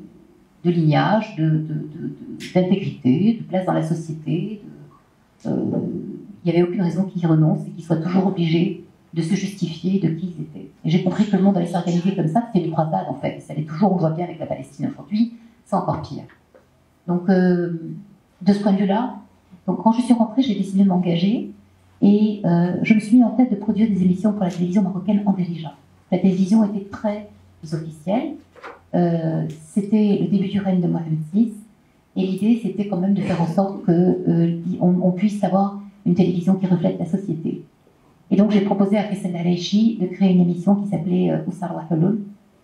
de lignage, de, de, de, de, d'intégrité, de place dans la société. De, euh, il n'y avait aucune raison qu'ils y renoncent et qu'ils soient toujours obligés de se justifier de qui ils étaient. Et j'ai compris que le monde allait s'organiser comme ça, c'était une croisade en fait. Ça allait toujours, on voit bien avec la Palestine aujourd'hui, c'est encore pire. Donc, euh, de ce point de vue-là, donc quand je suis rentrée, j'ai décidé de m'engager et euh, je me suis mis en tête de produire des émissions pour la télévision marocaine en dirigeant. La télévision était très officielle. Euh, c'était le début du règne de Mohamed six et l'idée c'était quand même de faire en sorte qu'on euh, on puisse avoir une télévision qui reflète la société. Et donc j'ai proposé à Faisal Alaychi de créer une émission qui s'appelait euh, Oussar wa Hulul.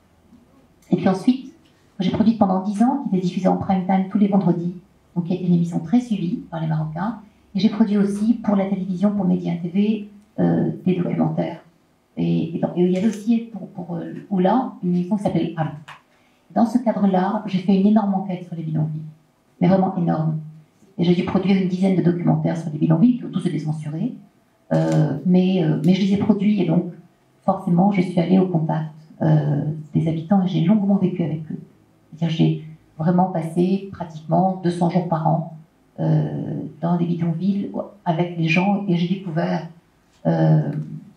Et puis ensuite, j'ai produit pendant dix ans, qui était diffusée en prime time tous les vendredis, donc qui a été une émission très suivie par les Marocains. Et j'ai produit aussi pour la télévision, pour Média T V, euh, des documentaires. Et, et, donc, et il y avait aussi pour, pour euh, Oula une émission qui s'appelait Am. Dans ce cadre-là, j'ai fait une énorme enquête sur les bidonvilles, mais vraiment énorme. Et j'ai dû produire une dizaine de documentaires sur les bidonvilles, qui ont tous été censurés. Euh, mais, euh, mais je les ai produits et donc, forcément, je suis allée au contact euh, des habitants et j'ai longuement vécu avec eux. C'est-à-dire, j'ai vraiment passé pratiquement deux cents jours par an euh, dans des bidonvilles avec les gens et j'ai découvert. Euh,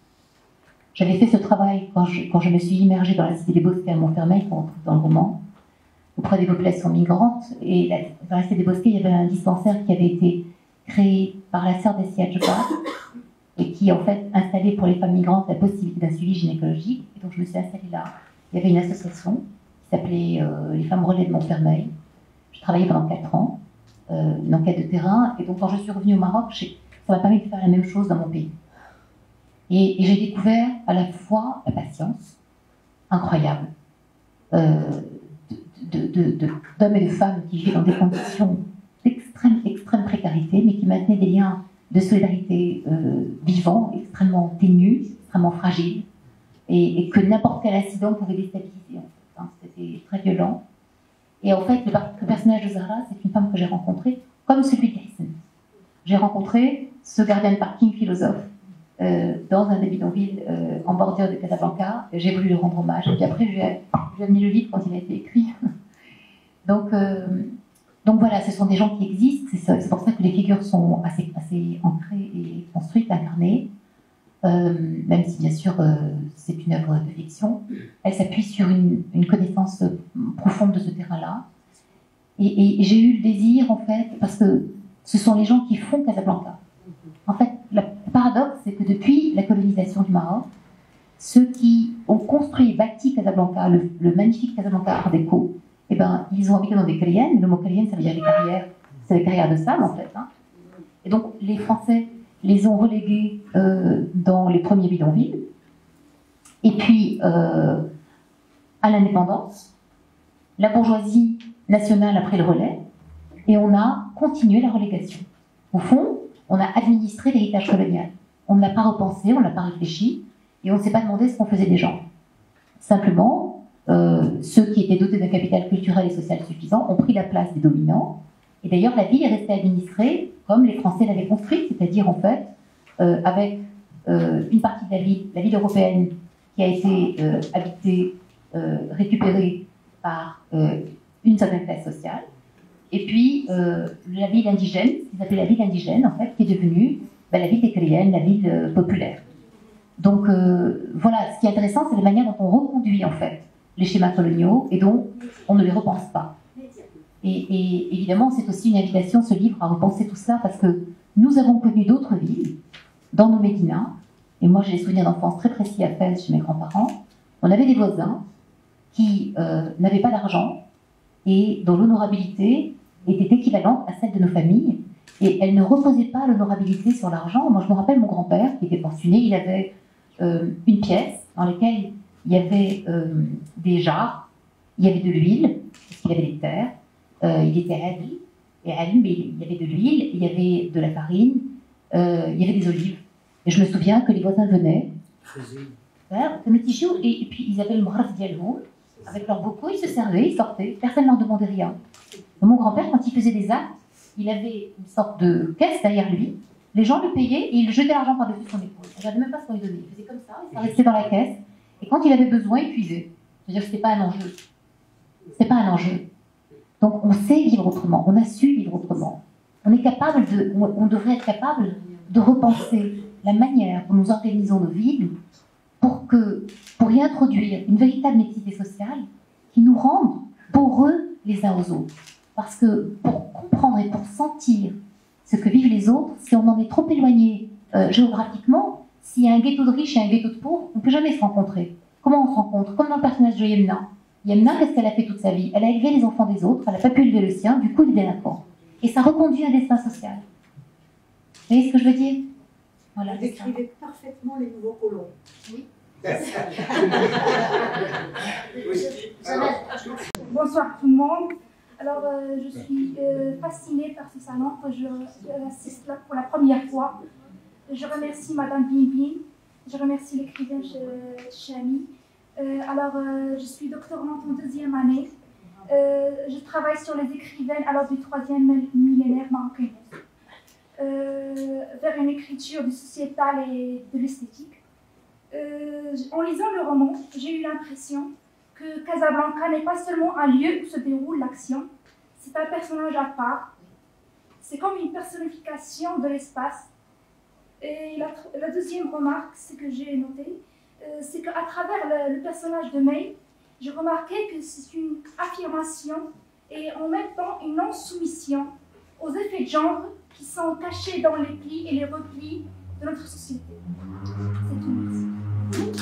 J'avais fait ce travail quand je, quand je me suis immergée dans la cité des Bosquets à Montfermeil, qu'on retrouve dans le roman, auprès des populations migrantes. Et la, dans la cité des Bosquets, il y avait un dispensaire qui avait été créé par la sœur des Siadjba et qui, en fait, installait pour les femmes migrantes la possibilité d'un suivi gynécologique. Et donc, je me suis installée là. Il y avait une association qui s'appelait euh, les Femmes Relais de Montfermeil. Je travaillais pendant quatre ans, euh, une enquête de terrain. Et donc, quand je suis revenue au Maroc, ça m'a permis de faire la même chose dans mon pays. Et, et j'ai découvert à la fois la patience incroyable euh, de, de, de, d'hommes et de femmes qui vivaient dans des conditions d'extrême, extrême précarité, mais qui maintenaient des liens de solidarité euh, vivants, extrêmement ténus, extrêmement fragiles, et, et que n'importe quel incident pouvait déstabiliser. En fait, hein, c'était très violent. Et en fait, le, le personnage de Zahra, c'est une femme que j'ai rencontrée comme celui d'Hassan. J'ai rencontré ce gardien de parking philosophe Euh, dans un des bidonvilles euh, en bordure de Casablanca. J'ai voulu lui rendre hommage. Et puis après, je lui ai, je lui ai amené le livre quand il a été écrit. donc, euh, donc voilà, ce sont des gens qui existent. C'est, c'est pour ça que les figures sont assez, assez ancrées et construites, incarnées. Euh, même si, bien sûr, euh, c'est une œuvre de fiction. Elle s'appuie sur une, une connaissance profonde de ce terrain-là. Et, et, et j'ai eu le désir, en fait, parce que ce sont les gens qui font Casablanca. En fait, le paradoxe, c'est que depuis la colonisation du Maroc, ceux qui ont construit et bâti Casablanca, le, le magnifique Casablanca Art déco, eh ben, ils ont habité dans des carrières. Le mot carrière, ça veut dire les carrières, c'est les carrières de sable, en fait. Hein. Et donc, les Français les ont relégués euh, dans les premiers bidonvilles. Et puis, euh, à l'indépendance, la bourgeoisie nationale a pris le relais, et on a continué la relégation. Au fond, on a administré l'héritage colonial. On ne l'a pas repensé, on ne l'a pas réfléchi, et on ne s'est pas demandé ce qu'on faisait des gens. Simplement, euh, ceux qui étaient dotés d'un capital culturel et social suffisant ont pris la place des dominants, et d'ailleurs la ville est restée administrée comme les Français l'avaient construite, c'est-à-dire en fait, euh, avec euh, une partie de la ville, la ville européenne, qui a été euh, habitée, euh, récupérée par euh, une certaine classe sociale, et puis, euh, la ville indigène, ce qu'ils appelaient la ville indigène, en fait, qui est devenue ben, la ville écrienne, la ville euh, populaire. Donc, euh, voilà, ce qui est intéressant, c'est la manière dont on reconduit, en fait, les schémas coloniaux et dont on ne les repense pas. Et, et évidemment, c'est aussi une invitation, ce livre, à repenser tout ça, parce que nous avons connu d'autres villes, dans nos médinas, et moi j'ai des souvenirs d'enfance très précis à Fès, chez mes grands-parents, On avait des voisins qui euh, n'avaient pas d'argent et dont l'honorabilité était équivalente à celle de nos familles. Et elle ne reposait pas l'honorabilité sur l'argent. Moi, je me rappelle mon grand-père qui était pensionné, il avait euh, une pièce dans laquelle il y avait euh, des jarres, il y avait de l'huile, parce qu'il avait des terres, euh, il était Ali, et Ali, mais il y avait de l'huile, il y avait de la farine, euh, il y avait des olives. Et je me souviens que les voisins venaient, et, et puis ils avaient le mras dialou, avec leur bocaux, ils se servaient, ils sortaient, personne ne leur demandait rien. Mon grand-père, quand il faisait des actes, il avait une sorte de caisse derrière lui, les gens le payaient et il jetait l'argent par-dessus son épaule. Il ne regardait même pas ce qu'on lui donnait, il faisait comme ça, il restait dans la caisse, et quand il avait besoin, il puisait. C'est-à-dire que ce n'était pas un enjeu. Ce n'est pas un enjeu. Donc on sait vivre autrement, on a su vivre autrement. On est capable de, on, on devrait être capable de repenser la manière dont nous organisons nos vies pour, que, pour y introduire une véritable mixité sociale qui nous rende poreux les uns aux autres. Parce que pour comprendre et pour sentir ce que vivent les autres, si on en est trop éloigné euh, géographiquement, s'il y a un ghetto de riches et un ghetto de pauvres, on ne peut jamais se rencontrer. Comment on se rencontre? Comme dans le personnage de Yemna. Yemna, qu'est-ce qu'elle a fait toute sa vie? Elle a élevé les enfants des autres, elle n'a pas pu élever le sien, du coup il est délinquant. Et ça reconduit un destin social. Vous voyez ce que je veux dire? Voilà, vous décrivez parfaitement les nouveaux colons. Oui. Bonsoir tout le monde. Alors, euh, je suis euh, fascinée par ce salon que je euh, assiste là pour la première fois. Je remercie Madame Bimbin, je remercie l'écrivain Chami. Euh, alors, euh, je suis doctorante en deuxième année. Euh, je travaille sur les écrivaines alors du troisième millénaire marocain, euh, vers une écriture du sociétal et de l'esthétique. Euh, en lisant le roman, j'ai eu l'impression que Casablanca n'est pas seulement un lieu où se déroule l'action, c'est un personnage à part. C'est comme une personnification de l'espace. Et la, la deuxième remarque, c'est que j'ai noté, euh, c'est qu'à travers le, le personnage de May, j'ai remarqué que c'est une affirmation et en même temps une non-soumission aux effets de genre qui sont cachés dans les plis et les replis de notre société. C'est tout. Merci.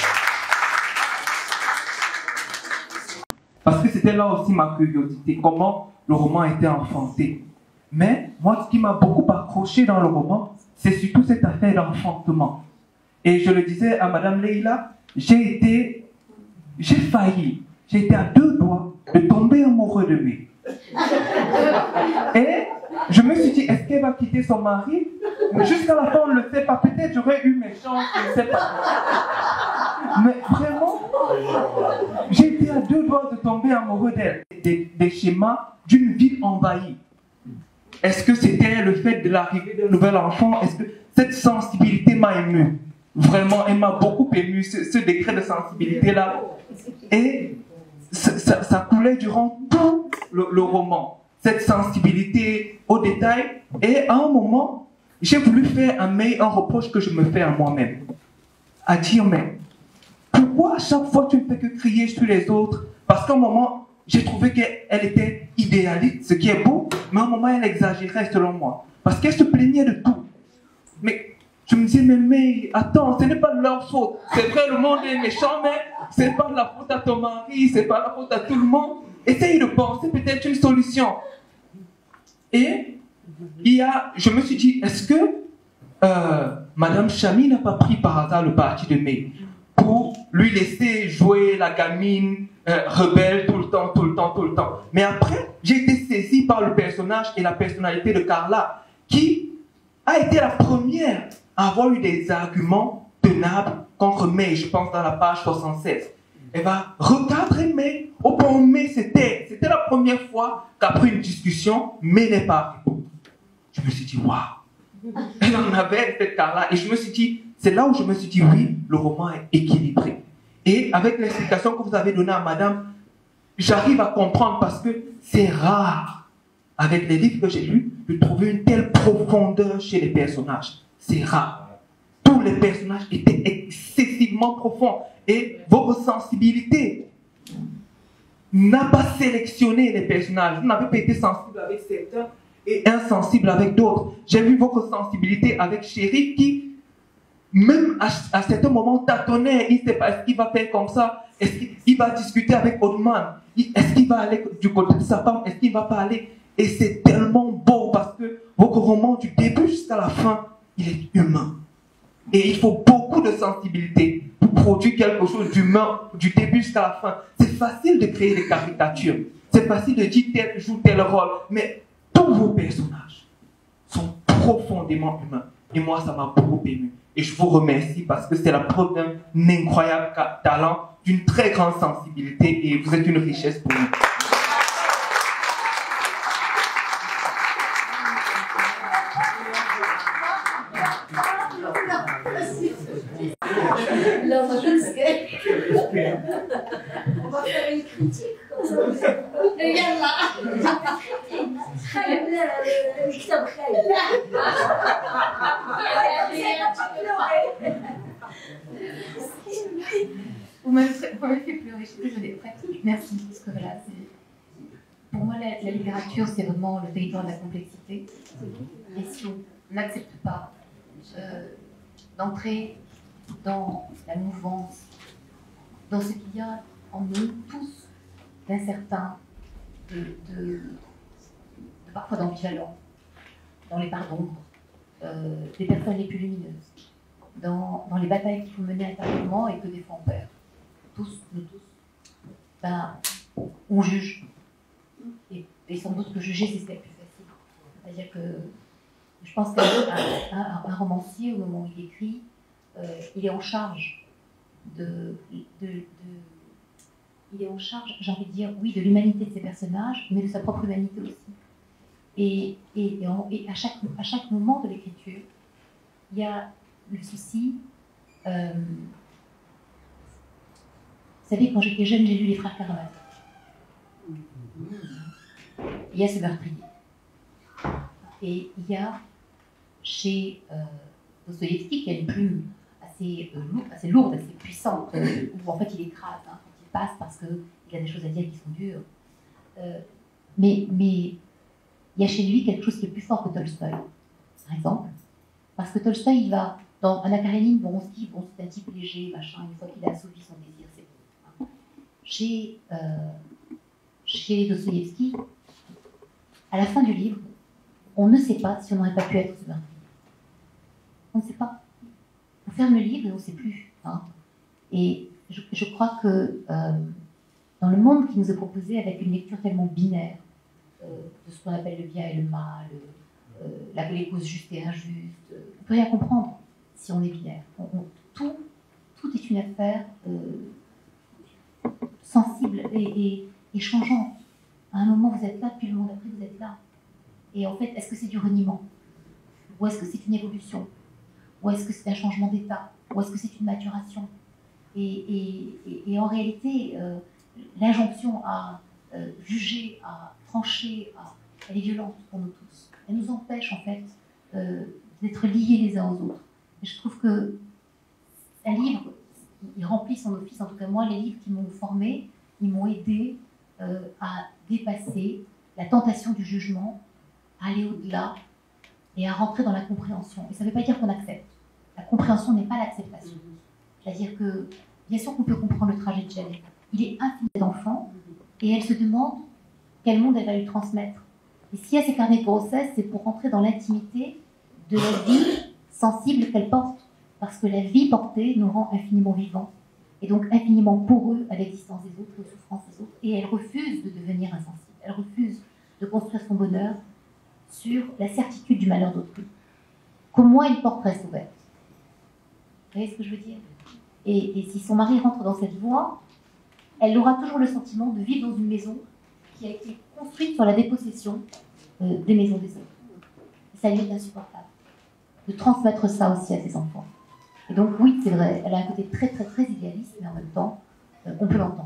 Parce que c'était là aussi ma curiosité, comment le roman a été enfanté. Mais moi, ce qui m'a beaucoup accroché dans le roman, c'est surtout cette affaire d'enfantement. Et je le disais à Madame Leila, j'ai été, j'ai failli, j'ai été à deux doigts de tomber amoureux de lui. Et je me suis dit, est-ce qu'elle va quitter son mari? Mais jusqu'à la fin, on ne le sait pas. Peut-être j'aurais eu mes chances, je ne sais pas. Mais vraiment, j'ai été à deux doigts de tomber amoureux d'elle. Des, des schémas d'une ville envahie. Est-ce que c'était le fait de l'arrivée d'un nouvel enfant? Est-ce que cette sensibilité m'a ému? Vraiment, elle m'a beaucoup ému, ce, ce degré de sensibilité-là. Et ça, ça, ça coulait durant tout le, le roman. Cette sensibilité au détail. Et à un moment, j'ai voulu faire un, un reproche que je me fais à moi-même. À dire, mais pourquoi à chaque fois tu ne fais que crier sur les autres? Parce qu'à un moment, j'ai trouvé qu'elle était idéaliste, ce qui est beau, mais à un moment, elle exagérait selon moi. Parce qu'elle se plaignait de tout. Mais je me disais, mais, mais attends, ce n'est pas de leur faute. C'est vrai, le monde est méchant, mais ce n'est pas de la faute à ton mari, ce n'est pas la faute à tout le monde. Essaye de penser peut-être une solution. Et il y a, je me suis dit, est-ce que euh, Madame Chami n'a pas pris par hasard le parti de May pour lui laisser jouer la gamine euh, rebelle tout le temps, tout le temps, tout le temps. Mais après, j'ai été saisi par le personnage et la personnalité de Carla, qui a été la première à avoir eu des arguments tenables contre May, je pense dans la page soixante-seize. Elle va recadrer May. Au point où May, c'était c'était la première fois qu'après une discussion, May n'est pas répondue. Je me suis dit, waouh, elle en avait cette Carla. Et je me suis dit, c'est là où je me suis dit, oui, le roman est équilibré. Et avec l'explication que vous avez donnée à madame, j'arrive à comprendre parce que c'est rare, avec les livres que j'ai lus, de trouver une telle profondeur chez les personnages. C'est rare. Tous les personnages étaient excessivement profonds. Et votre sensibilité n'a pas sélectionné les personnages. Vous n'avez pas été sensible avec certains et insensible avec d'autres. J'ai vu votre sensibilité avec Chéri qui même à, à certains moments, tâtonnait. Il ne sait pas, est-ce qu'il va faire comme ça? Est-ce qu'il va discuter avec Othman? Est-ce qu'il va aller du côté de sa femme? Est-ce qu'il ne va pas aller? Et c'est tellement beau parce que votre roman, du début jusqu'à la fin, il est humain. Et il faut beaucoup de sensibilité pour produire quelque chose d'humain du début jusqu'à la fin. C'est facile de créer des caricatures. C'est facile de dire tel joue tel rôle. Mais tous vos personnages sont profondément humains. Et moi, ça m'a beaucoup ému. Et je vous remercie parce que c'est la preuve d'un incroyable talent, d'une très grande sensibilité. Et vous êtes une richesse pour nous. On va faire une critique. Regarde là. Vous m'avez fait pleurer, je suis désolée. Merci, parce que voilà, pour moi, la, la littérature, c'est vraiment le territoire de la complexité. Et si on n'accepte pas euh, d'entrer dans la mouvance, dans ce qu'il y a en nous tous d'incertain, de, de, de parfois d'ambivalent, dans les parts d'ombre, euh, des personnes les plus lumineuses, dans, dans les batailles qu'il faut mener intérieurement et que des fois on perd, tous, nous tous, ben, on juge. Et, et sans doute que juger, c'est ce qui est le plus facile. C'est-à-dire que je pense qu'un un, un, un romancier, au moment où il écrit, euh, il est en charge de, de, de il est en charge, j'ai envie de dire, oui, de l'humanité de ses personnages, mais de sa propre humanité aussi. Et, et, et, en, et à, chaque, à chaque moment de l'écriture, il y a le souci. Euh, vous savez, quand j'étais jeune, j'ai lu Les Frères Karamazov. Il y a ce meurtrier. Et il y a chez euh, Dostoïevski, qui a une plume assez, euh, lourde, assez lourde, assez puissante, euh, où en fait il écrase. Hein, passe parce qu'il a des choses à dire qui sont dures. Euh, mais, mais il y a chez lui quelque chose qui est plus fort que Tolstoï, par exemple. Parce que Tolstoï, il va, dans Anna Karénine, bon, on se dit, bon, c'est un type léger, machin, une fois qu'il a assouvi son désir, c'est bon. Hein. Chez, euh, chez Dostoïevski, à la fin du livre, on ne sait pas si on n'aurait pas pu être ce meurtrier. On ne sait pas. On ferme le livre et on ne sait plus. Hein. Et Je, je crois que euh, dans le monde qui nous est proposé avec une lecture tellement binaire euh, de ce qu'on appelle le bien et le mal, euh, la, les causes justes et injustes, euh, on ne peut rien comprendre si on est binaire. On, on, tout, tout est une affaire euh, sensible et, et, et changeante. À un moment vous êtes là, puis le moment d'après vous êtes là. Et en fait, est-ce que c'est du reniement? Ou est-ce que c'est une évolution? Ou est-ce que c'est un changement d'état? Ou est-ce que c'est une maturation? Et, et, et, et en réalité, euh, l'injonction à euh, juger, à trancher, à, elle est violente pour nous tous. Elle nous empêche en fait euh, d'être liés les uns aux autres. Et je trouve que un livre, il remplit son office. En tout cas, moi, les livres qui m'ont formé, ils m'ont aidé euh, à dépasser la tentation du jugement, à aller au-delà et à rentrer dans la compréhension. Et ça ne veut pas dire qu'on accepte. La compréhension n'est pas l'acceptation. C'est-à-dire que, bien sûr qu'on peut comprendre le trajet de Janet. Il est infini d'enfants et elle se demande quel monde elle va lui transmettre. Et s'il y a ces carnets de grossesse, c'est pour rentrer dans l'intimité de la vie sensible qu'elle porte. Parce que la vie portée nous rend infiniment vivants et donc infiniment poreux à l'existence des autres, aux souffrances des autres. Et elle refuse de devenir insensible. Elle refuse de construire son bonheur sur la certitude du malheur d'autrui. Comment elle porte reste ouverte. Vous voyez ce que je veux dire? Et, et si son mari rentre dans cette voie, elle aura toujours le sentiment de vivre dans une maison qui a été construite sur la dépossession euh, des maisons des autres. Et ça lui est insupportable de transmettre ça aussi à ses enfants. Et donc oui, c'est vrai, elle a un côté très très très idéaliste, mais en même temps, euh, on peut l'entendre.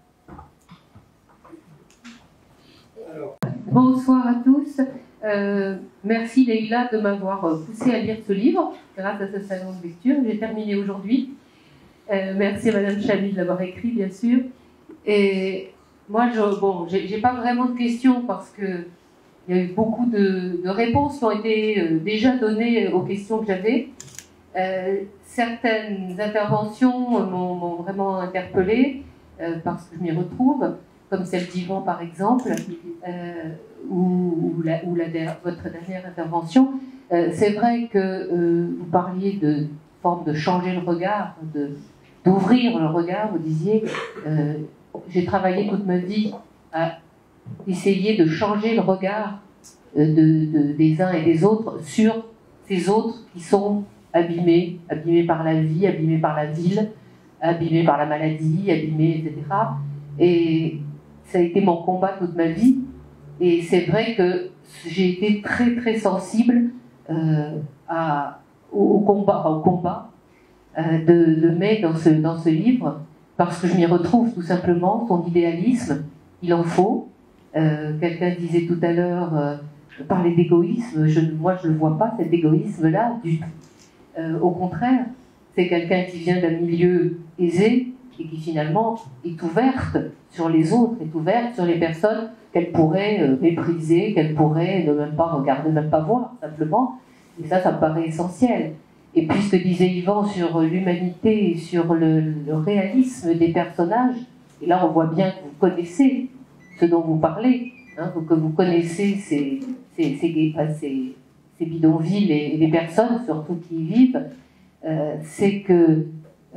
Bonsoir à tous. Euh, merci Leïla de m'avoir poussé à lire ce livre grâce à ce salon de lecture. J'ai terminé aujourd'hui. Euh, merci à Madame Chamy de l'avoir écrit, bien sûr. Et moi, je, bon, j'ai, j'ai pas vraiment de questions parce que il y a eu beaucoup de, de réponses qui ont été euh, déjà données aux questions que j'avais. Euh, certaines interventions m'ont vraiment interpellée euh, parce que je m'y retrouve, comme celle d'Yvan par exemple, euh, ou, ou, la, ou la, votre dernière intervention. Euh, c'est vrai que euh, vous parliez de forme de changer le regard, de, d'ouvrir le regard. Vous disiez, euh, j'ai travaillé toute ma vie à essayer de changer le regard de, de, des uns et des autres sur ces autres qui sont abîmés, abîmés par la vie, abîmés par la ville, abîmés par la maladie, abîmés, et cetera. Et ça a été mon combat toute ma vie. Et c'est vrai que j'ai été très très sensible euh, à, au, au combat, au combat euh, de, de May dans ce, dans ce livre, parce que je m'y retrouve tout simplement. Son idéalisme, il en faut. Euh, quelqu'un disait tout à l'heure, euh, parler d'égoïsme, je, moi je ne le vois pas, cet égoïsme-là, du tout. Euh, au contraire, c'est quelqu'un qui vient d'un milieu aisé et qui finalement est ouverte sur les autres, est ouverte sur les personnes qu'elle pourrait euh, mépriser, qu'elle pourrait ne même pas regarder, même pas voir, simplement. Et ça, ça me paraît essentiel. Et puis ce que disait Yvan sur l'humanité, sur le, le réalisme des personnages, et là on voit bien que vous connaissez ce dont vous parlez, hein, que vous connaissez ces, ces, ces, ces, ces bidonvilles et les personnes surtout qui y vivent, euh, c'est que euh,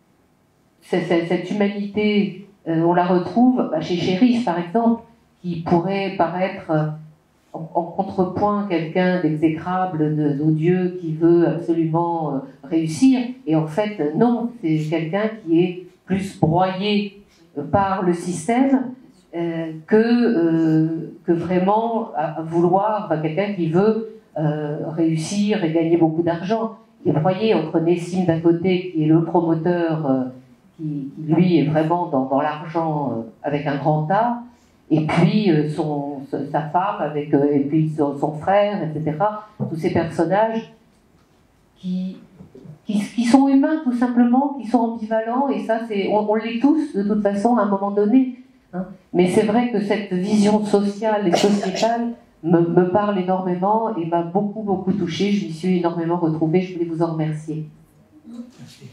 c'est, c'est, cette humanité, euh, on la retrouve bah, chez Chérif par exemple, qui pourrait paraître euh, en, en contrepoint quelqu'un d'exécrable, de, d'odieux, qui veut absolument euh, réussir, et en fait non, c'est quelqu'un qui est plus broyé euh, par le système euh, que, euh, que vraiment à, à vouloir, enfin, quelqu'un qui veut euh, réussir et gagner beaucoup d'argent. Et vous voyez, entre Nessim d'un côté, qui est le promoteur, euh, qui, qui lui est vraiment dans, dans l'argent euh, avec un grand A, et puis euh, son, sa femme, avec, euh, et puis son, son frère, et cetera. Tous ces personnages qui, qui, qui sont humains tout simplement, qui sont ambivalents, et ça, c'est, on, on l'est tous de toute façon à un moment donné. Hein. Mais c'est vrai que cette vision sociale et sociétale me, me parle énormément et m'a beaucoup, beaucoup touchée. Je m'y suis énormément retrouvée. Je voulais vous en remercier. Merci.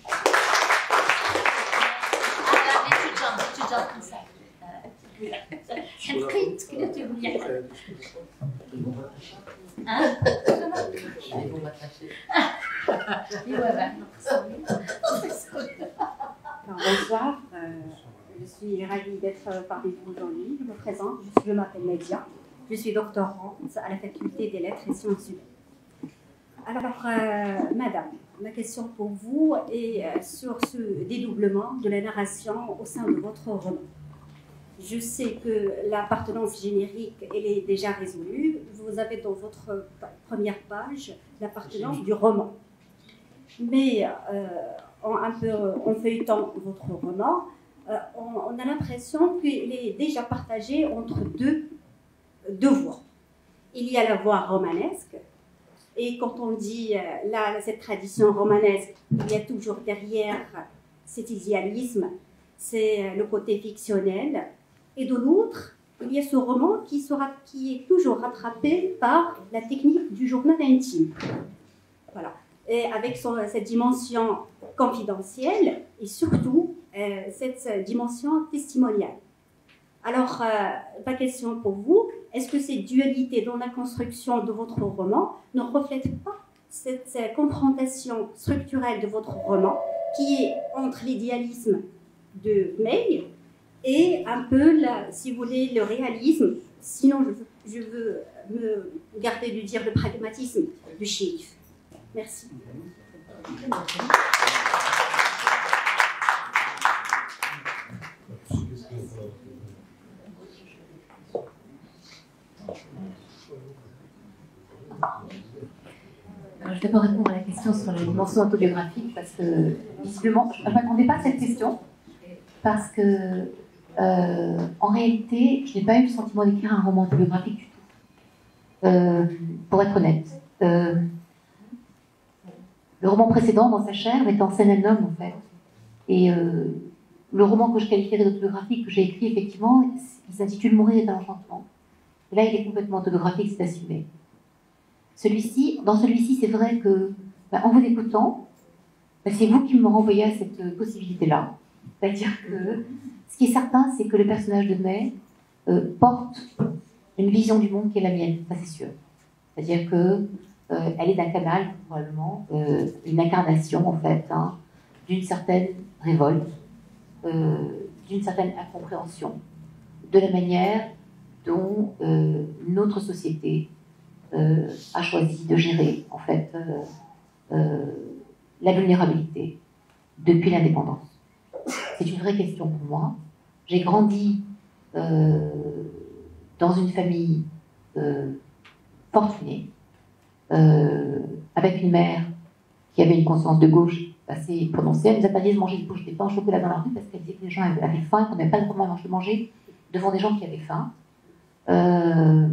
Bonsoir, euh, je suis ravie d'être parmi vous aujourd'hui. Je me présente, je m'appelle Nadia, je suis doctorante à la faculté des lettres et sciences humaines. Alors, euh, madame, ma question pour vous est sur ce dédoublement de la narration au sein de votre roman. Je sais que l'appartenance générique, elle est déjà résolue. Vous avez dans votre première page l'appartenance du roman. Mais euh, en, un peu, en feuilletant votre roman, euh, on, on a l'impression qu'il est déjà partagé entre deux, deux voies. Il y a la voie romanesque, et quand on dit euh, là, cette tradition romanesque, il y a toujours derrière cet idéalisme, c'est le côté fictionnel. Et de l'autre, il y a ce roman qui, sera, qui est toujours rattrapé par la technique du journal intime. Voilà. Et avec son, cette dimension confidentielle et surtout euh, cette dimension testimoniale. Alors, euh, ma question pour vous, est-ce que cette dualité dans la construction de votre roman ne reflète pas cette, cette confrontation structurelle de votre roman qui est entre l'idéalisme de May et un peu, la, si vous voulez, le réalisme, sinon je veux, je veux me garder de dire le pragmatisme du Chérif. Merci. Alors, je vais d'abord répondre à la question sur la dimension autobiographique parce que, visiblement, je ne m'attendais pas à cette question parce que Euh, en réalité, je n'ai pas eu le sentiment d'écrire un roman autobiographique du tout. Euh, pour être honnête. Euh, le roman précédent, Dans sa chair, mettait en scène un homme, en fait. Et euh, le roman que je qualifierais d'autobiographique, que j'ai écrit, effectivement, il s'intitule Mourir est un enchantement. Et là, il est complètement autobiographique, c'est assumé. Celui-ci, dans celui-ci, c'est vrai que, ben, en vous écoutant, ben, c'est vous qui me renvoyez à cette possibilité-là. C'est-à-dire que ce qui est certain, c'est que le personnage de May euh, porte une vision du monde qui est la mienne, ça c'est sûr. C'est-à-dire que euh, elle est d'un canal, probablement, euh, une incarnation, en fait, hein, d'une certaine révolte, euh, d'une certaine incompréhension de la manière dont euh, notre société euh, a choisi de gérer, en fait, euh, euh, la vulnérabilité depuis l'indépendance. C'est une vraie question pour moi. J'ai grandi euh, dans une famille euh, fortunée, euh, avec une mère qui avait une conscience de gauche assez prononcée. Elle nous interdisait de manger des bouches de pain au chocolat dans la rue parce qu'elle disait que les gens avaient faim et qu'on n'avait pas le droit de manger devant des gens qui avaient faim. Euh,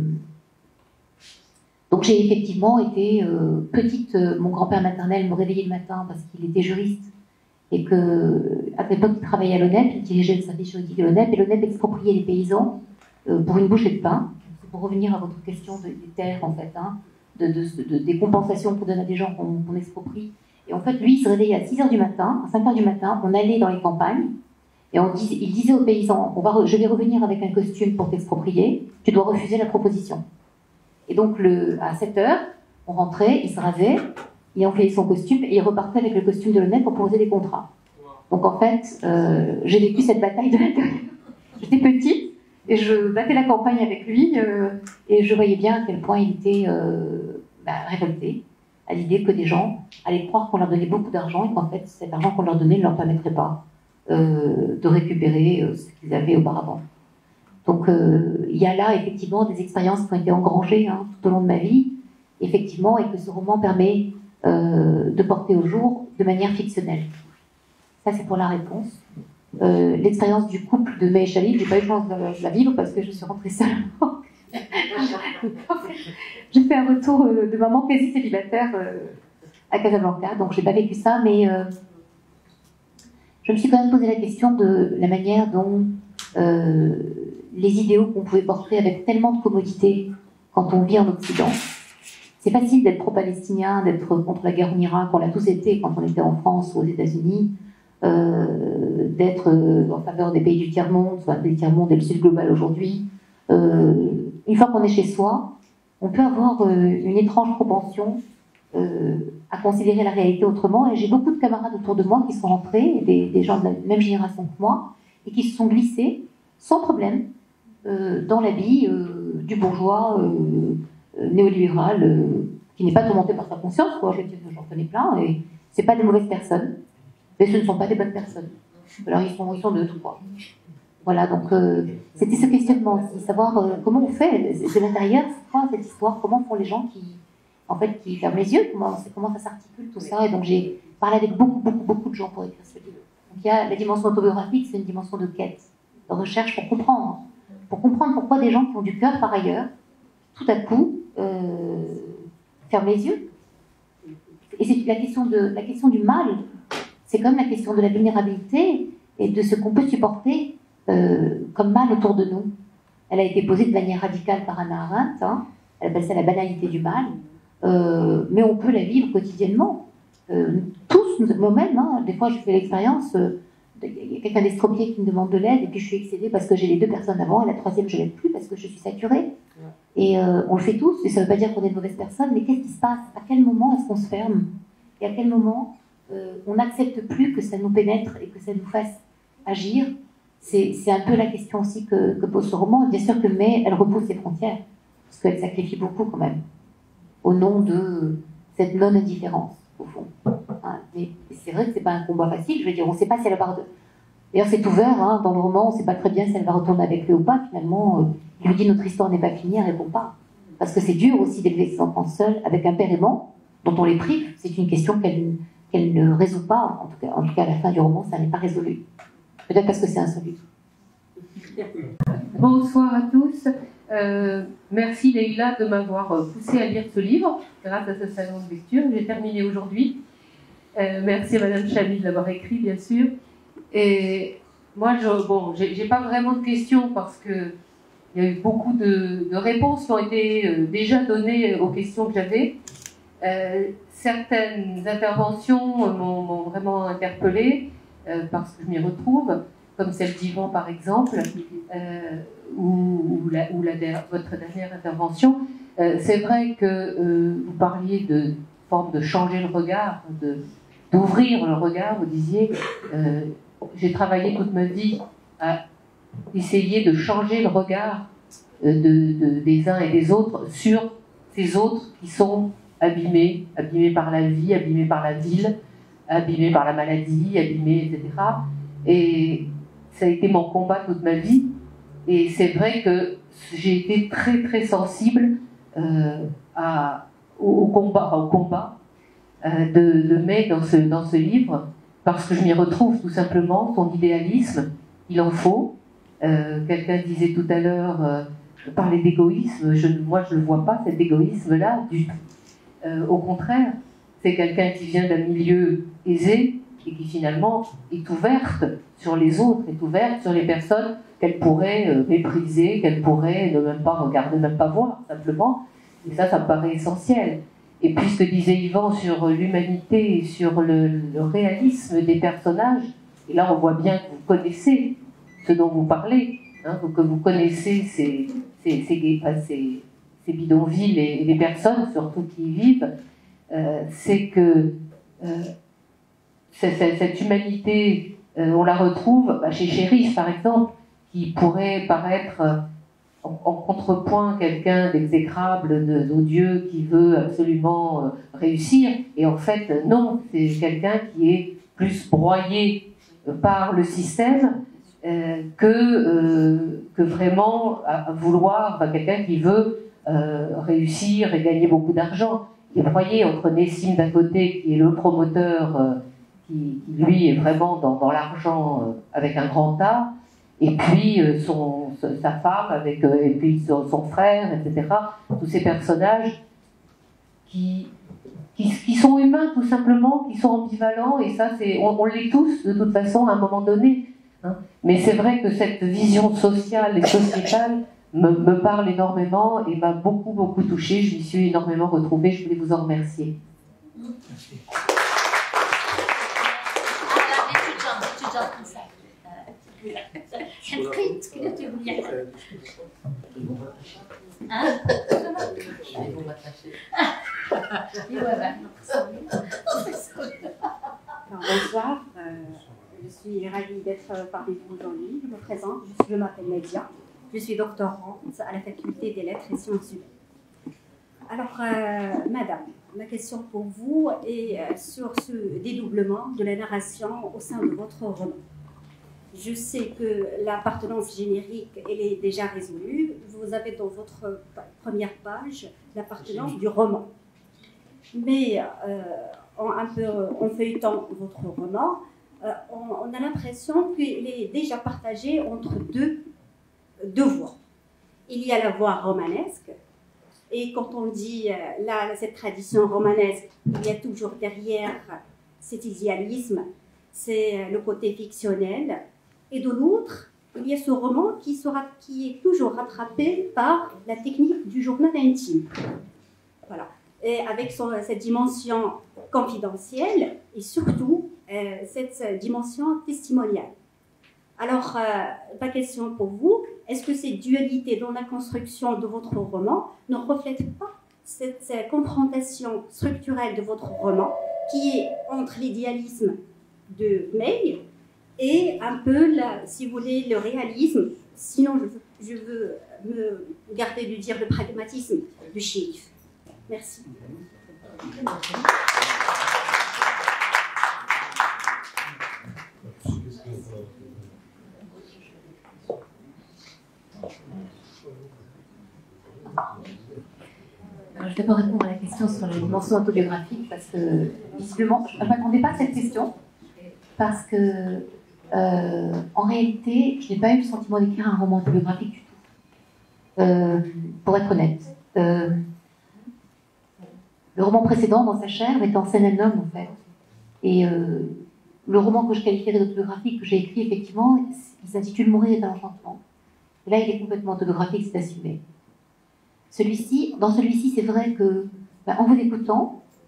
donc j'ai effectivement été euh, petite, euh, mon grand-père maternel me réveillait le matin parce qu'il était juriste et qu'à l'époque il travaillait à l'O N E P, il dirigeait le service juridique de l'O N E P, et l'O N E P expropriait les paysans euh, pour une bouchée de pain. C'est pour revenir à votre question de, des terres en fait, hein, de, de, de, des compensations qu'on donne à des gens qu'on qu'on exproprie. Et en fait lui il se réveillait à six heures du matin, à cinq heures du matin, on allait dans les campagnes. Et on dis, il disait aux paysans, on va, je vais revenir avec un costume pour t'exproprier, tu dois refuser la proposition. Et donc le, à sept heures, on rentrait, il se rasait, il enfilait son costume et il repartait avec le costume de l'O N E P pour proposer des contrats. Donc en fait, euh, j'ai vécu cette bataille de l'intérieur. J'étais petite et je battais la campagne avec lui euh, et je voyais bien à quel point il était euh, bah, révolté à l'idée que des gens allaient croire qu'on leur donnait beaucoup d'argent et qu'en fait cet argent qu'on leur donnait ne leur permettrait pas Euh, de récupérer euh, ce qu'ils avaient auparavant. Donc euh, il y a là effectivement des expériences qui ont été engrangées hein, tout au long de ma vie, effectivement, et que ce roman permet euh, de porter au jour de manière fictionnelle. Ça c'est pour la réponse. Euh, L'expérience du couple de May et Chalil, j'ai pas eu de chance de la vivre parce que je suis rentrée seule. J'ai fait un retour euh, de maman quasi célibataire euh, à Casablanca, donc j'ai pas vécu ça, mais euh, je me suis quand même posé la question de la manière dont euh, les idéaux qu'on pouvait porter avec tellement de commodité quand on vit en Occident. C'est facile d'être pro-palestinien, d'être contre la guerre en Irak, on l'a tous été quand on était en France ou aux États-Unis, euh, d'être euh, en faveur des pays du tiers-monde, enfin des tiers-monde et le sud global aujourd'hui. Euh, une fois qu'on est chez soi, on peut avoir euh, une étrange propension Euh, à considérer la réalité autrement, et j'ai beaucoup de camarades autour de moi qui sont rentrés, des, des gens de la même génération que moi, et qui se sont glissés sans problème euh, dans la vie euh, du bourgeois euh, euh, néolibéral euh, qui n'est pas tourmenté par sa conscience, quoi. Je veux dire, j'en connais plein, et c'est pas des mauvaises personnes, mais ce ne sont pas des bonnes personnes. Alors ils sont, ils sont de tout, quoi. Voilà, donc euh, c'était ce questionnement aussi, savoir euh, comment on fait de l'intérieur, c'est quoi cette histoire, comment font les gens qui en fait, qui ferment les yeux, comment, comment ça s'articule, tout ça. Et donc, j'ai parlé avec beaucoup, beaucoup, beaucoup de gens pour écrire ce livre. Donc, il y a la dimension autobiographique, c'est une dimension de quête, de recherche pour comprendre. Pour comprendre pourquoi des gens qui ont du cœur par ailleurs, tout à coup, euh, ferment les yeux. Et c'est la question, de, la question du mal, c'est quand même la question de la vulnérabilité et de ce qu'on peut supporter euh, comme mal autour de nous. Elle a été posée de manière radicale par Hannah Arendt, hein. Elle appelle ça la banalité du mal. Euh, mais on peut la vivre quotidiennement. Euh, tous, moi-même, hein, des fois je fais l'expérience, il euh, y a quelqu'un d'estropié qui me demande de l'aide, et puis je suis excédée parce que j'ai les deux personnes avant, et la troisième je l'aide plus parce que je suis saturée. Et euh, on le fait tous, et ça ne veut pas dire qu'on est de mauvaises personnes, mais qu'est-ce qui se passe? À quel moment est-ce qu'on se ferme? Et à quel moment euh, on n'accepte plus que ça nous pénètre et que ça nous fasse agir? C'est un peu la question aussi que, que pose ce roman. Bien sûr que May, elle repousse ses frontières, parce qu'elle sacrifie beaucoup quand même, au nom de cette non-indifférence, au fond. Hein, mais c'est vrai que c'est pas un combat facile, je veux dire, on ne sait pas si elle va... D'ailleurs, c'est ouvert, hein, dans le roman, on ne sait pas très bien si elle va retourner avec lui ou pas, finalement, euh, il lui dit « notre histoire n'est pas finie », elle ne répond pas. Parce que c'est dur aussi d'élever ses enfants seuls, avec un père aimant, dont on les prive, c'est une question qu'elle qu'elle ne résout pas, en tout, cas, en tout cas à la fin du roman, ça n'est pas résolu. Peut-être parce que c'est insolite. Bonsoir à tous. Euh, merci Leïla de m'avoir poussé à lire ce livre grâce à ce salon de lecture. J'ai terminé aujourd'hui. Euh, merci à Madame Chalil de l'avoir écrit, bien sûr. Et moi, je, bon, j'ai pas vraiment de questions parce que il y a eu beaucoup de, de réponses qui ont été euh, déjà données aux questions que j'avais. Euh, certaines interventions m'ont vraiment interpellée euh, parce que je m'y retrouve, comme celle d'Yvan par exemple, euh, ou, ou, la, ou la, votre dernière intervention. Euh, c'est vrai que euh, vous parliez de forme de changer le regard, de, d'ouvrir le regard. Vous disiez, euh, j'ai travaillé toute ma vie à essayer de changer le regard de, de, des uns et des autres sur ces autres qui sont abîmés, abîmés par la vie, abîmés par la ville, abîmés par la maladie, abîmés, et cetera. Et ça a été mon combat toute ma vie. Et c'est vrai que j'ai été très très sensible euh, à, au, au combat, au combat euh, de, de May dans ce, dans ce livre, parce que je m'y retrouve tout simplement. Son idéalisme, il en faut. Euh, quelqu'un disait tout à l'heure, euh, parler d'égoïsme, je, moi je ne le vois pas, cet égoïsme-là, du tout. Euh, au contraire, c'est quelqu'un qui vient d'un milieu aisé et qui finalement est ouverte sur les autres, est ouverte sur les personnes qu'elle pourrait euh, mépriser, qu'elle pourrait ne même pas regarder, même pas voir, simplement. Et ça, ça me paraît essentiel. Et puis ce que disait Yvan sur l'humanité, sur le, le réalisme des personnages, et là on voit bien que vous connaissez ce dont vous parlez, hein, que vous connaissez ces, ces, ces, ces, ces bidonvilles et, et les personnes surtout qui y vivent, euh, c'est que euh, c'est, c'est, cette humanité, euh, on la retrouve bah, chez Chérif par exemple, qui pourrait paraître euh, en, en contrepoint quelqu'un d'exécrable, de, d'odieux, qui veut absolument euh, réussir, et en fait non, c'est quelqu'un qui est plus broyé euh, par le système euh, que, euh, que vraiment à, à vouloir, enfin, quelqu'un qui veut euh, réussir et gagner beaucoup d'argent. Et vous voyez, entre Nessim d'un côté, qui est le promoteur, euh, qui, qui lui est vraiment dans, dans l'argent euh, avec un grand A, et puis euh, son, sa femme, avec, euh, et puis son, son frère, et cetera. Tous ces personnages qui, qui, qui sont humains tout simplement, qui sont ambivalents, et ça, c'est, on, on l'est tous de toute façon à un moment donné. Hein. Mais c'est vrai que cette vision sociale et sociétale me, me parle énormément et m'a beaucoup, beaucoup touchée. Je m'y suis énormément retrouvée. Je voulais vous en remercier. Merci. Bonsoir, euh, je suis ravie d'être parmi vous aujourd'hui. Je me présente, je, je m'appelle Nadia, je suis doctorante à la faculté des lettres et sciences humaines. Alors, euh, madame, ma question pour vous est sur ce dédoublement de la narration au sein de votre roman. Je sais que l'appartenance générique, elle est déjà résolue. Vous avez dans votre première page l'appartenance du roman. Mais euh, en, un peu, en feuilletant votre roman, euh, on, on a l'impression qu'il est déjà partagé entre deux, deux voies. Il y a la voie romanesque, et quand on dit euh, là, cette tradition romanesque, il y a toujours derrière cet idéalisme, c'est le côté fictionnel. Et de l'autre, il y a ce roman qui, sera, qui est toujours rattrapé par la technique du journal intime. Voilà. Et avec son, cette dimension confidentielle et surtout euh, cette dimension testimoniale. Alors, euh, ma question pour vous, est-ce que cette dualité dans la construction de votre roman ne reflète pas cette, cette confrontation structurelle de votre roman qui est entre l'idéalisme de May et un peu, la, si vous voulez, le réalisme, sinon je, je veux me garder de dire le pragmatisme de Chérif. Merci. Alors, je vais d'abord répondre à la question sur la dimension autobiographique parce que, visiblement, je ne m'attendais pas à cette question parce que Euh, en réalité, je n'ai pas eu le sentiment d'écrire un roman autobiographique du tout, euh, pour être honnête. Euh, le roman précédent, Dans sa chair, mettait en scène un homme, en fait. Et euh, le roman que je qualifierais d'autobiographique, que j'ai écrit, effectivement, il s'intitule Mourir est un enchantement. Et là, il est complètement autobiographique, c'est assumé. Celui-ci, dans celui-ci, c'est vrai que, ben, en vous écoutant,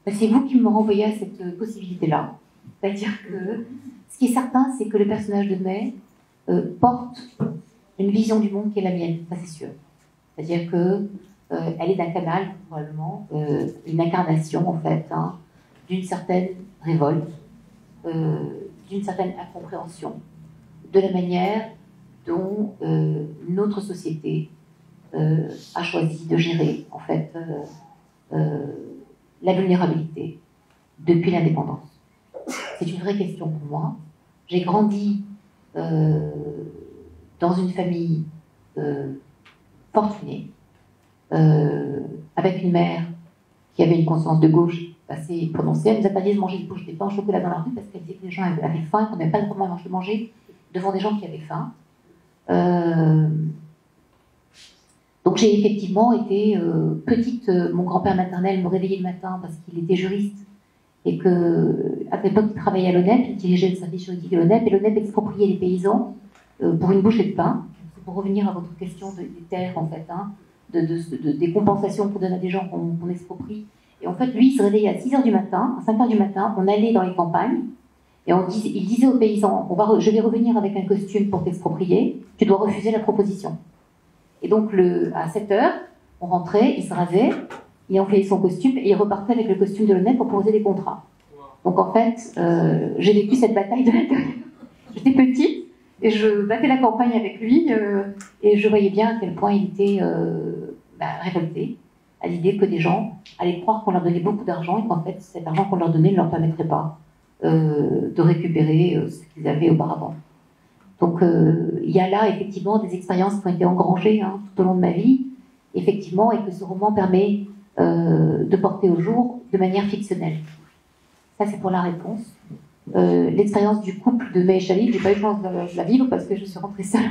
ben, c'est vous qui me renvoyez à cette possibilité-là. C'est-à-dire que ce qui est certain, c'est que le personnage de May euh, porte une vision du monde qui est la mienne, ça c'est sûr. C'est-à-dire que euh, elle est d'un canal, probablement, euh, une incarnation, en fait, hein, d'une certaine révolte, euh, d'une certaine incompréhension de la manière dont euh, notre société euh, a choisi de gérer, en fait, euh, euh, la vulnérabilité depuis l'indépendance. C'est une vraie question pour moi. J'ai grandi euh, dans une famille euh, fortunée, euh, avec une mère qui avait une conscience de gauche assez prononcée. Elle nous a pas dit de manger des bouches de pain au chocolat dans la rue parce qu'elle disait que les gens avaient faim et qu'on n'avait pas le droit de manger devant des gens qui avaient faim. Euh, donc j'ai effectivement été euh, petite, euh, mon grand-père maternel me réveillait le matin parce qu'il était juriste et qu'à l'époque il travaillait à l'O N E P, il dirigeait le service juridique de l'O N E P et l'O N E P expropriait les paysans euh, pour une bouchée de pain. C'est pour revenir à votre question de, des terres en fait, hein, de, de, de, des compensations qu'on donne à des gens qu'on qu'on exproprie. Et en fait lui il se réveillait à six heures du matin, à cinq heures du matin, on allait dans les campagnes. Et on dis, il disait aux paysans, on va, je vais revenir avec un costume pour t'exproprier, tu dois refuser la proposition. Et donc le, à sept heures, on rentrait, il se rasait, il enfilait son costume et il repartait avec le costume de l'O N E P pour poser des contrats. Donc en fait, euh, j'ai vécu cette bataille de l'intérieur. J'étais petite et je battais la campagne avec lui euh, et je voyais bien à quel point il était euh, bah, révolté à l'idée que des gens allaient croire qu'on leur donnait beaucoup d'argent et qu'en fait cet argent qu'on leur donnait ne leur permettrait pas Euh, de récupérer euh, ce qu'ils avaient auparavant. Donc euh, il y a là effectivement des expériences qui ont été engrangées hein, tout au long de ma vie, effectivement, et que ce roman permet euh, de porter au jour de manière fictionnelle. Ça c'est pour la réponse. Euh, L'expérience du couple de May et Chalil, j'ai pas eu de chance de la vivre parce que je suis rentrée seule.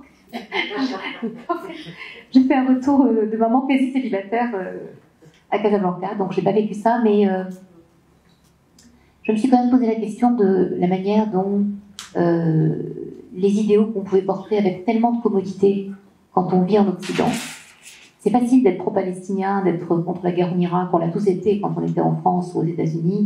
J'ai fait un retour euh, de maman quasi célibataire euh, à Casablanca, donc j'ai pas vécu ça, mais euh, je me suis quand même posé la question de la manière dont euh, les idéaux qu'on pouvait porter avec tellement de commodité quand on vit en Occident. C'est facile d'être pro-palestinien, d'être contre la guerre en Irak, on l'a tous été quand on était en France ou aux États-Unis,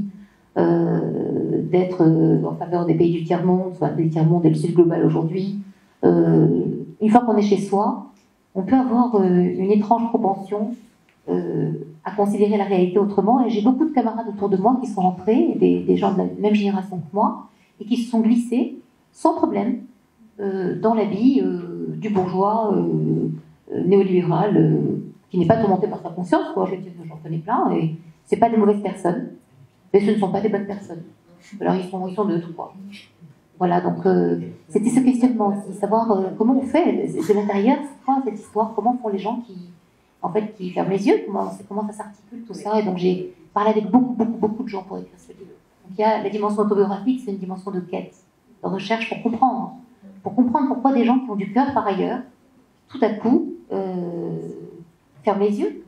euh, d'être en faveur des pays du tiers-monde, soit des tiers-monde et le sud global aujourd'hui. Euh, une fois qu'on est chez soi, on peut avoir euh, une étrange propension Euh, à considérer la réalité autrement. Et j'ai beaucoup de camarades autour de moi qui sont rentrés, des, des gens de la même génération que moi, et qui se sont glissés sans problème euh, dans la vie euh, du bourgeois euh, euh, néolibéral euh, qui n'est pas tourmenté par sa conscience, quoi. Je veux dire, j'en connais plein, et c'est pas des mauvaises personnes, mais ce ne sont pas des bonnes personnes. Alors ils sont, ils sont deux, trois. Voilà, donc euh, c'était ce questionnement aussi, savoir euh, comment on fait de l'intérieur, c'est quoi cette histoire, comment font les gens qui en fait, qui ferment les yeux, comment, comment ça s'articule, tout ça. Et donc, j'ai parlé avec beaucoup, beaucoup, beaucoup de gens pour écrire ce livre. Donc, il y a la dimension autobiographique, c'est une dimension de quête, de recherche pour comprendre. Pour comprendre pourquoi des gens qui ont du cœur par ailleurs, tout à coup, euh, ferment les yeux.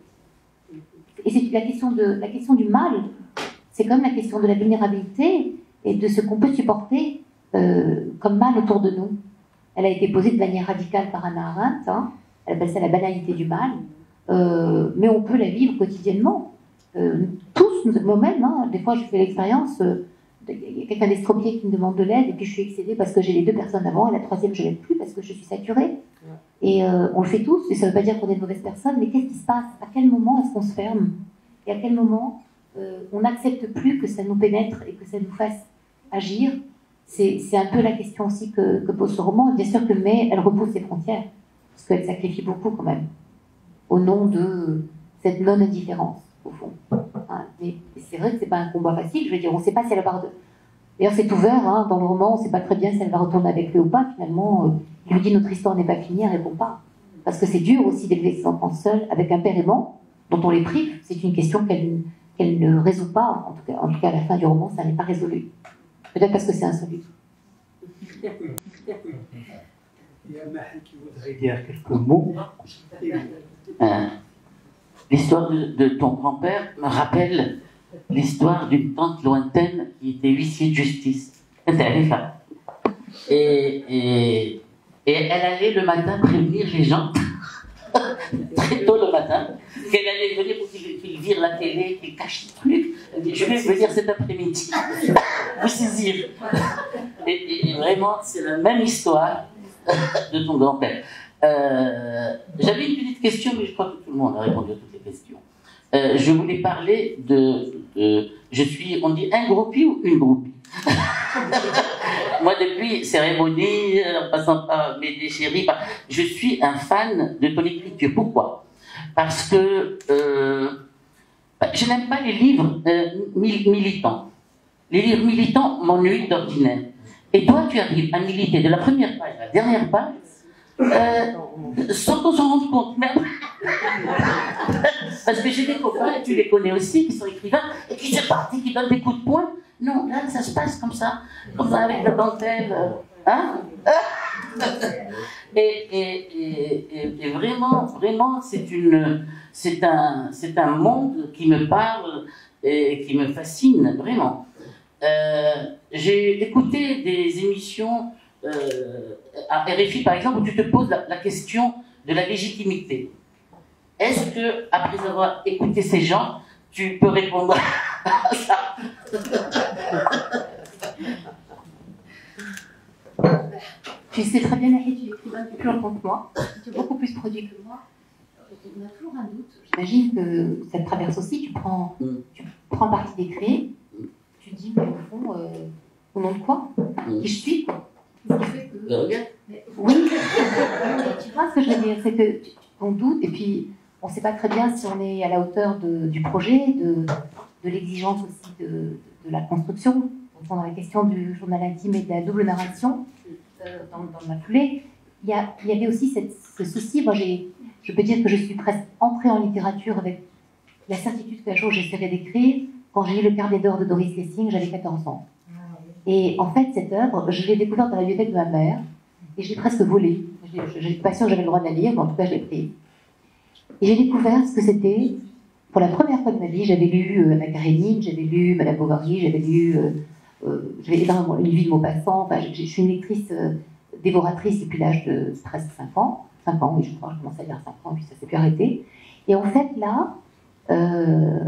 Et c'est la question, de, la question du mal, c'est comme la question de la vulnérabilité et de ce qu'on peut supporter euh, comme mal autour de nous. Elle a été posée de manière radicale par Hannah Arendt, hein. Elle appelle ça la banalité du mal. Euh, mais on peut la vivre quotidiennement. Euh, tous, moi-même, hein, des fois je fais l'expérience, euh, il y a quelqu'un d'estropié qui me demande de l'aide et puis je suis excédée parce que j'ai les deux personnes avant et la troisième je ne l'aide plus parce que je suis saturée. Et euh, on le fait tous, et ça ne veut pas dire qu'on est de mauvaises personnes, mais qu'est-ce qui se passe? À quel moment est-ce qu'on se ferme? Et à quel moment euh, on n'accepte plus que ça nous pénètre et que ça nous fasse agir? C'est un peu la question aussi que, que pose ce roman. Et bien sûr que May, elle repousse ses frontières, parce qu'elle sacrifie beaucoup quand même, au nom de cette non-indifférence, au fond. Hein, mais c'est vrai que c'est pas un combat facile, je veux dire, on ne sait pas si elle va... D'ailleurs, c'est ouvert, hein, dans le roman, on ne sait pas très bien si elle va retourner avec lui ou pas, finalement, euh, il lui dit « notre histoire n'est pas finie », elle ne répond pas. Parce que c'est dur aussi d'élever ses enfants seuls, avec un père aimant, dont on les prive, c'est une question qu'elle qu'elle ne résout pas, en tout, cas, en tout cas à la fin du roman, ça n'est pas résolu. Peut-être parce que c'est insolite. Il y a Mahi qui voudrait dire quelques mots. Euh, l'histoire de, de ton grand-père me rappelle l'histoire d'une tante lointaine qui était huissier de justice. Et, et, et elle allait le matin prévenir les gens très tôt le matin, qu'elle allait venir pour qu'il qu'il vire la télé, qu'il cache les trucs. Elle dit, je vais venir cet après-midi, vous saisir. Et, et, et vraiment, c'est la même histoire de ton grand-père. Euh, J'avais une petite question, mais je crois que tout le monde a répondu à toutes les questions. Euh, je voulais parler de, de... Je suis, on dit un groupie ou une groupie? Moi, depuis cérémonie, en passant par mes déchéris, je suis un fan de ton écriture. Pourquoi? Parce que euh, je n'aime pas les livres euh, militants. Les livres militants m'ennuient d'ordinaire. Et toi, tu arrives à militer de la première page à la dernière page, euh, sans qu'on s'en rende compte, même. Parce que j'ai des copains, et tu les connais aussi, qui sont écrivains, et qui sont partis, qui donnent des coups de poing. Non, là, ça se passe comme ça, comme ça, avec la dentelle. Hein? Et, et, et, et vraiment, vraiment, c'est une, c'est un, c'est un monde qui me parle et qui me fascine, vraiment. Euh, j'ai écouté des émissions euh, à R F I, par exemple, où tu te poses la, la question de la légitimité. Est-ce que, après avoir écouté ces gens, tu peux répondre à ça? Tu sais très bien, Nahid, tu es écrivain depuis plus longtemps que moi, tu es beaucoup plus produit que moi. On a toujours un doute. J'imagine que ça te traverse aussi. Tu prends, tu prends le parti d'écrire, tu te dis, mais au fond, euh, au nom de quoi? Qui je suis, quoi? Ce qui fait que... Mais, oui, tu vois ce que je veux dire, c'est que on doute, et puis on ne sait pas très bien si on est à la hauteur de, du projet, de, de l'exigence aussi de, de la construction. Dans la question du journal intime et de la double narration, euh, dans, dans ma foulée, il y, a, il y avait aussi cette, ce souci. Moi, je peux dire que je suis presque entrée en littérature avec la certitude qu'un jour j'essaierai d'écrire. Quand j'ai lu Le Carnet d'or de Doris Lessing, j'avais quatorze ans. Et en fait, cette œuvre, je l'ai découverte dans la bibliothèque de ma mère, et je l'ai presque volée. Je n'étais pas sûre que j'avais le droit de la lire, mais en tout cas, je l'ai prise. Et j'ai découvert ce que c'était. Pour la première fois de ma vie, j'avais lu euh, Anna Karénine, j'avais lu Madame Bovary, j'avais lu... Euh, Euh, j'avais énormément une vie de Maupassant. Enfin, je, je suis une lectrice euh, dévoratrice depuis l'âge de presque cinq ans. cinq ans, oui, je crois, je commençais à lire à cinq ans, puis ça s'est plus arrêté. Et en fait, là, euh,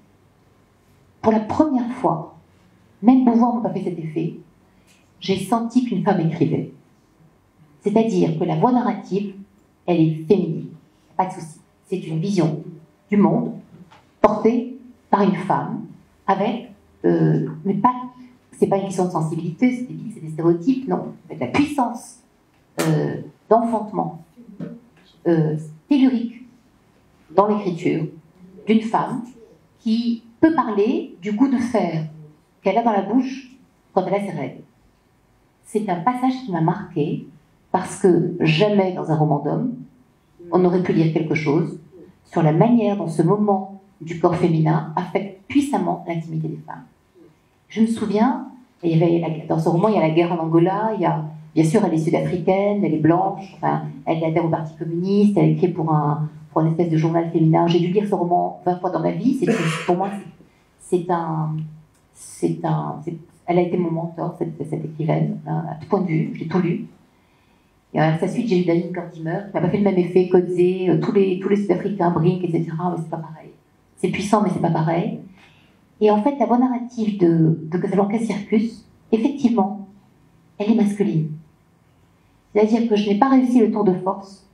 pour la première fois, même Beauvoir n'a pas fait cet effet, j'ai senti qu'une femme écrivait. C'est-à-dire que la voix narrative, elle est féminine. Pas de souci. C'est une vision du monde portée par une femme, avec, euh, mais pas c'est pas une question de sensibilité, c'est des stéréotypes, non. Avec la puissance euh, d'enfantement euh, tellurique dans l'écriture d'une femme qui peut parler du goût de fer qu'elle a dans la bouche quand elle a ses règles. C'est un passage qui m'a marqué parce que jamais dans un roman d'homme on aurait pu lire quelque chose sur la manière dont ce moment du corps féminin affecte puissamment l'intimité des femmes. Je me souviens, il y avait, dans ce roman, il y a la guerre en Angola, il y a, bien sûr, elle est sud-africaine, elle est blanche, enfin, elle adhère au Parti communiste, elle écrit pour, un, pour une espèce de journal féminin. J'ai dû lire ce roman vingt fois dans ma vie. C'est, pour moi, c'est un, c'est un, c'est, elle a été mon mentor, cette, cette écrivaine, hein, à tout point de vue. J'ai tout lu. Et à sa suite, j'ai eu Daniel Gordimer, qui m'a pas fait le même effet, Coetzee, tous les, tous les Sud-Africains, Brink, et cetera. Mais c'est pas pareil. C'est puissant, mais c'est pas pareil. Et en fait, la voix narrative de, de Casablanca Circus, effectivement, elle est masculine. C'est-à-dire que je n'ai pas réussi le tour de force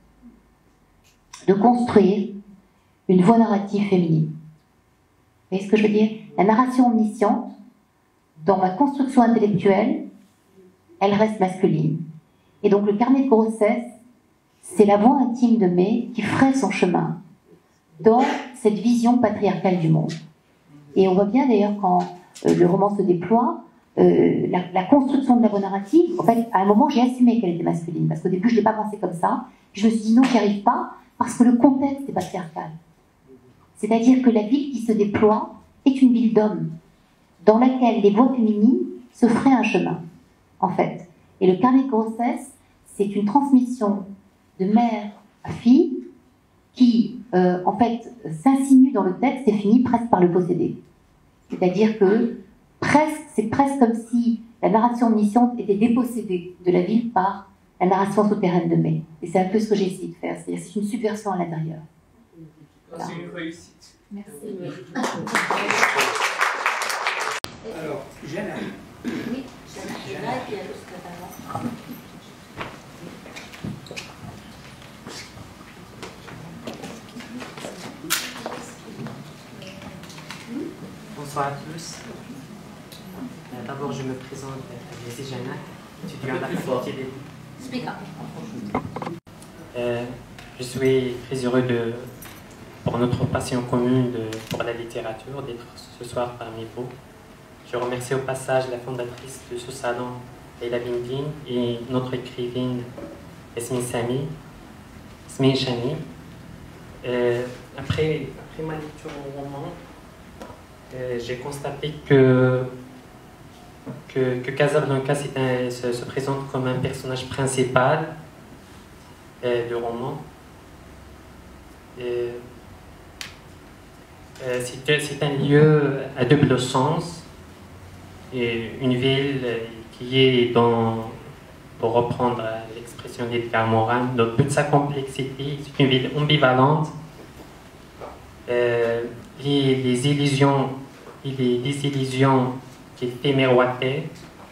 de construire une voix narrative féminine. Vous voyez ce que je veux dire? La narration omnisciente, dans ma construction intellectuelle, elle reste masculine. Et donc le carnet de grossesse, c'est la voix intime de May qui ferait son chemin dans cette vision patriarcale du monde. Et on voit bien d'ailleurs quand euh, le roman se déploie, euh, la, la construction de la voix narrative, en fait, à un moment j'ai assumé qu'elle était masculine, parce qu'au début je ne l'ai pas pensé comme ça, puis je me suis dit non, j'y arrive pas, parce que le contexte est patriarcal. C'est-à-dire que la ville qui se déploie est une ville d'hommes, dans laquelle les voix féminines se feraient un chemin, en fait. Et le carnet de grossesse, c'est une transmission de mère à fille, qui, euh, en fait, s'insinue dans le texte et finit presque par le posséder. C'est-à-dire que presque, c'est presque comme si la narration omnisciente était dépossédée de la ville par la narration souterraine de mai. Et c'est un peu ce que j'ai essayé de faire, c'est-à-dire c'est une subversion à l'intérieur. Voilà. C'est une réussite. Merci. Alors, Jana. Oui, Jana, et puis à l'autre avant. Bonsoir à tous. D'abord, je me présente, je suis Jana, étudiant à la faculté des... Speak up. Euh, je suis très heureux de, pour notre passion commune de, pour la littérature d'être ce soir parmi vous. Je remercie au passage la fondatrice de ce salon, Leila Binbin, et notre écrivaine Yasmine Sami, Yasmine Chani. Euh, après, après ma lecture au roman, euh, j'ai constaté que, que, que Casablanca un, se, se présente comme un personnage principal euh, du roman. Euh, euh, c'est un lieu à double sens, et une ville qui est dans, pour reprendre l'expression d'Edgar Morin, dans toute sa complexité, c'est une ville ambivalente. Euh, les, les illusions et les désillusions qui fait miroiter.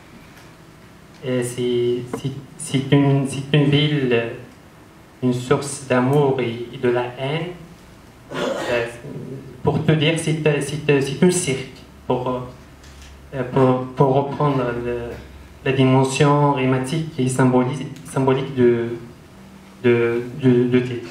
C'est une, une ville, une source d'amour et, et de la haine. Euh, pour te dire, c'est un cirque, pour, pour, pour reprendre le, la dimension rématique et symbolique, symbolique de, de, de, de titre.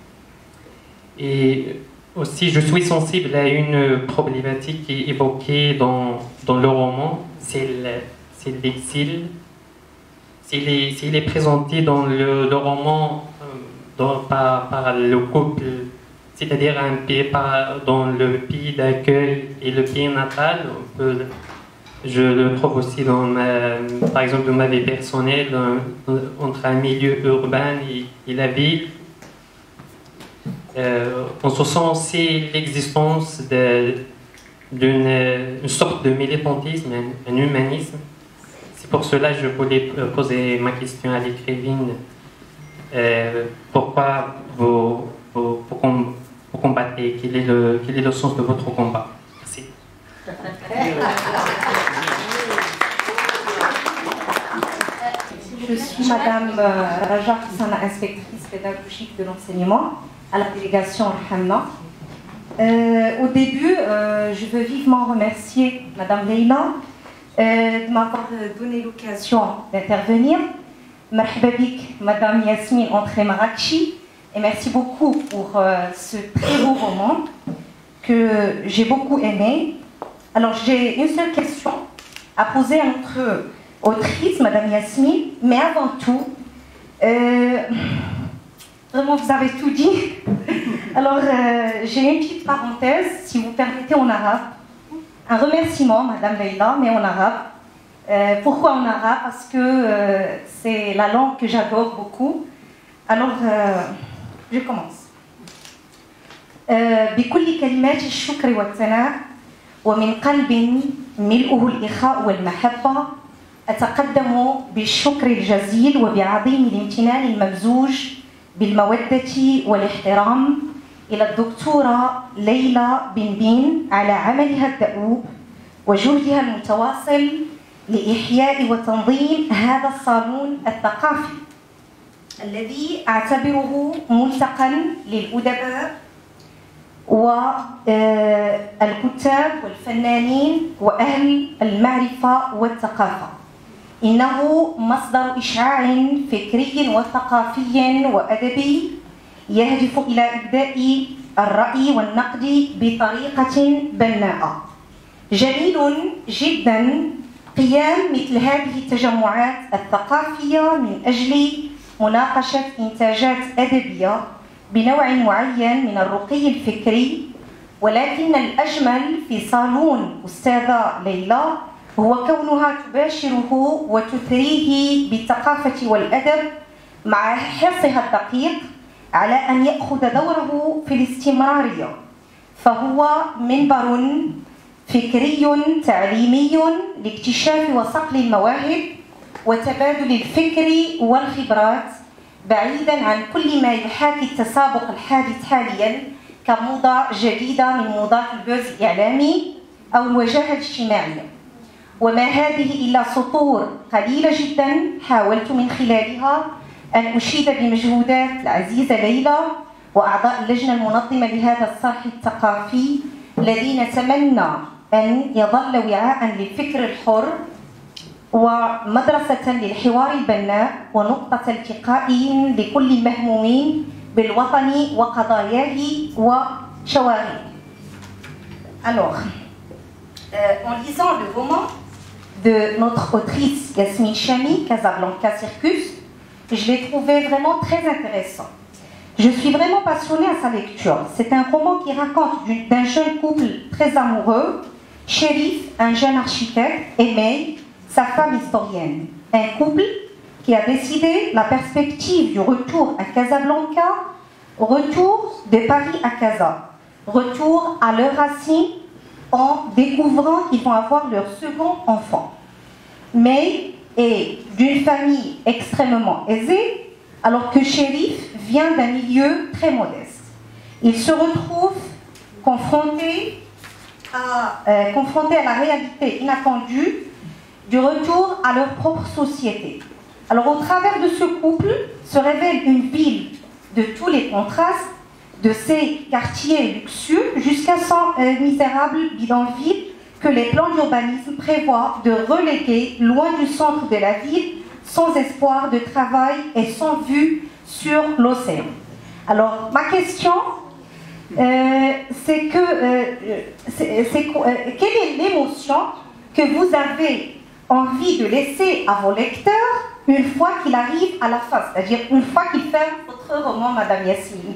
Et aussi, je suis sensible à une problématique qui est évoquée dans, dans le roman, c'est l'exil. S'il est, s'il est présenté dans le, le roman dans, par, par le couple, c'est-à-dire un pays, par, dans le pays d'accueil et le pays natal, on peut, je le trouve aussi dans ma, par exemple dans ma vie personnelle, dans, entre un milieu urbain et, et la ville. Euh, on se sent aussi l'existence d'une sorte de militantisme, un, un humanisme. C'est pour cela que je voulais poser ma question à l'écrivaine. Euh, pourquoi vous, vous, vous, vous combattez? Quel est, le, quel est le sens de votre combat? Merci. Je suis Madame Raja Kissana, inspectrice pédagogique de l'enseignement à la délégation Hamna. Euh, au début, euh, je veux vivement remercier Madame Leila euh, de m'avoir donné l'occasion d'intervenir. Marhaba bik, Madame Yasmine Entré Marrakchi, et merci beaucoup pour euh, ce très beau roman que j'ai beaucoup aimé. Alors j'ai une seule question à poser à notre autrice, Madame Yasmine, mais avant tout, euh, vraiment vous avez tout dit. Alors euh, j'ai une petite parenthèse, si vous permettez, en arabe. Un remerciement, Madame Leila, mais en arabe. Euh, pourquoi en arabe? Parce que euh, c'est la langue que j'adore beaucoup. Alors, euh, je commence. بكل كلمات الشكر والثناء ومن قلب ملؤه الإخاء والمحبة أتقدم بالشكر الجزيل وبعظيم الامتنان الممزوج بالمودة والاحترام إلى الدكتورة ليلى بنبين على عملها الدؤوب وجهدها المتواصل لإحياء وتنظيم هذا الصالون الثقافي الذي أعتبره ملتقى للأدباء والكتاب والفنانين وأهل المعرفة والثقافة. إنه مصدر إشعاع فكري وثقافي وأدبي يهدف إلى إبداء الرأي والنقد بطريقة بناءة. جميل جدا قيام مثل هذه التجمعات الثقافية من أجل مناقشة إنتاجات أدبية بنوع معين من الرقي الفكري، ولكن الأجمل في صالون أستاذة ليلى هو كونها تباشره وتثريه بالثقافة والأدب مع حرصها الدقيق على أن يأخذ دوره في الاستمرارية، فهو منبر فكري تعليمي لاكتشاف وصقل المواهب وتبادل الفكر والخبرات بعيدا عن كل ما يحاكي التسابق الحادث حاليا كموضة جديدة من موضات البوز الإعلامي أو الوجاهة الاجتماعية. وما هذه إلا سطور قليلة جدا حاولت من خلالها أن أشيد بمجهودات العزيزة ليلى وأعضاء اللجنة المنظمة لهذا الصرح الثقافي الذي نتمنى أن يظل وعاء للفكر الحر ومدرسة للحوار البناء ونقطة التقاء لكل المهمومين بالوطن وقضاياه وشواغله. Alors, euh, en lisant le roman de notre autrice Yasmine Chamy, Casablanca Circus, je l'ai trouvé vraiment très intéressant. Je suis vraiment passionnée à sa lecture. C'est un roman qui raconte d'un jeune couple très amoureux, Chérif, un jeune architecte, et May, sa femme historienne. Un couple qui a décidé la perspective du retour à Casablanca, retour de Paris à Casa, retour à leurs racines en découvrant qu'ils vont avoir leur second enfant. May est d'une famille extrêmement aisée, alors que Chérif vient d'un milieu très modeste. Ils se retrouvent confrontés à, euh, confrontés à la réalité inattendue du retour à leur propre société. Alors au travers de ce couple se révèle une ville de tous les contrastes, de ses quartiers luxueux jusqu'à son euh, misérable bidonville que les plans d'urbanisme prévoient de reléguer loin du centre de la ville, sans espoir de travail et sans vue sur l'océan. Alors ma question, euh, c'est que euh, c'est, c'est, euh, quelle est l'émotion que vous avez envie de laisser à vos lecteurs une fois qu'il arrive à la fin, c'est-à-dire une fois qu'il ferme votre roman, Madame Yasmine.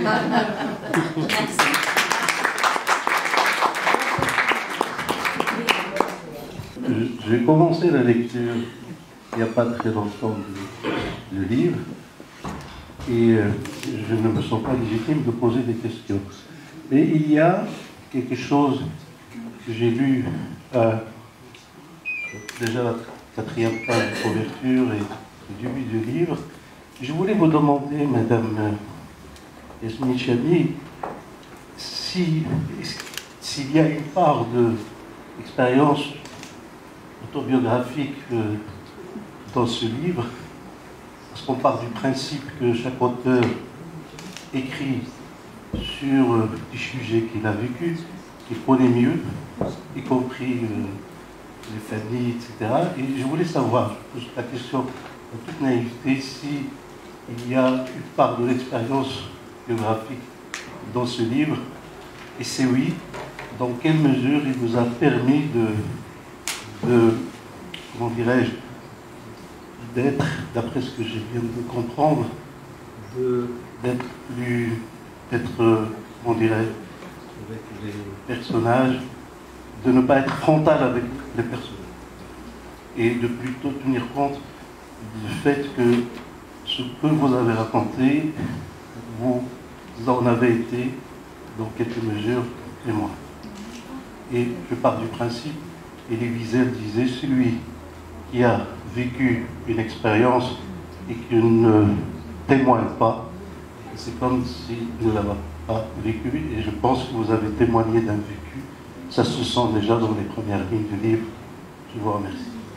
J'ai commencé la lecture il n'y a pas très longtemps du, du livre et euh, je ne me sens pas légitime de poser des questions. Mais il y a quelque chose que j'ai lu euh, déjà la quatrième page de couverture et du début du livre. Je voulais vous demander, Madame Yasmine Chamy, si, s'il y a une part d'expérience autobiographique euh, dans ce livre, parce qu'on part du principe que chaque auteur écrit sur euh, des sujets qu'il a vécu, qu'il connaît mieux, y compris euh, les familles, et cetera. Et je voulais savoir, je pose la question en toute naïveté, si il y a une part de l'expérience biographique dans ce livre, et c'est oui, dans quelle mesure il vous a permis de, de comment dirais-je, d'être, d'après ce que je viens de comprendre, de, d'être plus, d'être, comment dirais-je, avec les personnages, de ne pas être frontal avec les personnages, et de plutôt tenir compte du fait que ce que vous avez raconté, vous en avez été, dans quelque mesure, témoin. Et je pars du principe, Elie Wiesel disait, celui qui a vécu une expérience et qui ne témoigne pas, c'est comme s'il ne l'avait pas vécu, et je pense que vous avez témoigné d'un vécu. Ça se sent déjà dans les premières lignes du livre. Je vous remercie.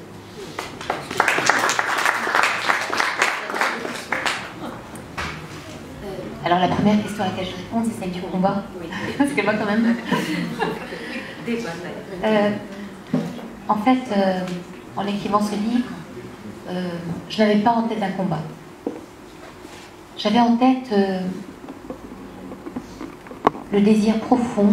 Alors la première question à laquelle je réponds, c'est celle du combat. Oui. Parce que moi quand même... Euh, en fait, euh, en écrivant ce livre, euh, je n'avais pas en tête un combat. J'avais en tête euh, le désir profond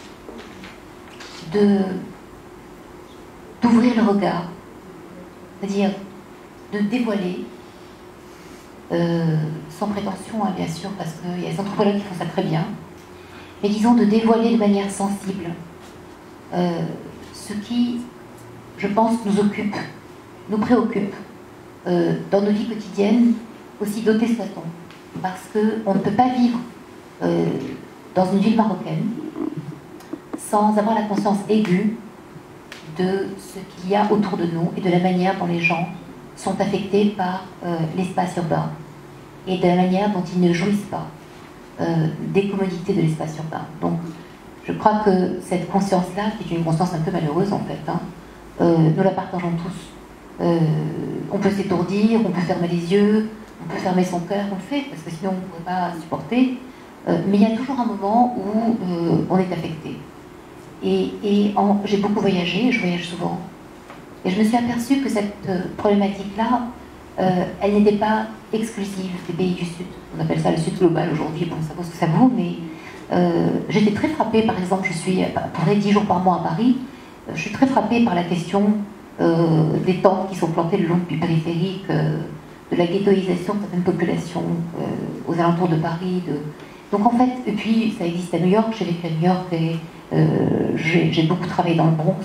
de d'ouvrir le regard, c'est-à-dire de dévoiler, euh, sans prétention, hein, bien sûr, parce qu'il y a des anthropologues qui font ça très bien, mais disons de dévoiler de manière sensible euh, ce qui, je pense, nous occupe, nous préoccupe euh, dans nos vies quotidiennes, aussi dotés soit-on, parce qu'on ne peut pas vivre euh, dans une ville marocaine sans avoir la conscience aiguë de ce qu'il y a autour de nous et de la manière dont les gens sont affectés par euh, l'espace urbain et de la manière dont ils ne jouissent pas euh, des commodités de l'espace urbain. Donc, je crois que cette conscience-là, qui est une conscience un peu malheureuse en fait, hein, euh, nous la partageons tous. Euh, on peut s'étourdir, on peut fermer les yeux, on peut fermer son cœur, on le fait, parce que sinon on ne pourrait pas supporter. Euh, mais il y a toujours un moment où euh, on est affecté. Et, et en, j'ai beaucoup voyagé, je voyage souvent. Et je me suis aperçue que cette euh, problématique-là, euh, elle n'était pas exclusive des pays du Sud. On appelle ça le Sud global aujourd'hui, bon, ça vaut ce que ça vaut, mais euh, j'étais très frappée, par exemple, je suis à peu près dix jours par mois à Paris, euh, je suis très frappée par la question euh, des tentes qui sont plantées le long du périphérique, euh, de la ghettoisation de certaines populations euh, aux alentours de Paris. De... Donc en fait, et puis ça existe à New York, j'ai vécu à New York et euh, j'ai, j'ai beaucoup travaillé dans le Bronx.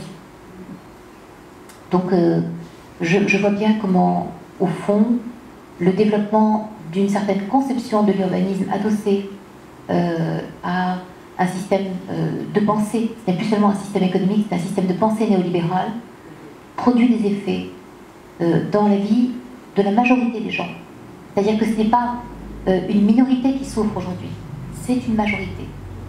Donc euh, je, je vois bien comment, au fond, le développement d'une certaine conception de l'urbanisme adossée euh, à un système euh, de pensée, ce n'est plus seulement un système économique, c'est un système de pensée néolibéral, produit des effets euh, dans la vie de la majorité des gens. C'est-à-dire que ce n'est pas euh, une minorité qui souffre aujourd'hui, c'est une majorité.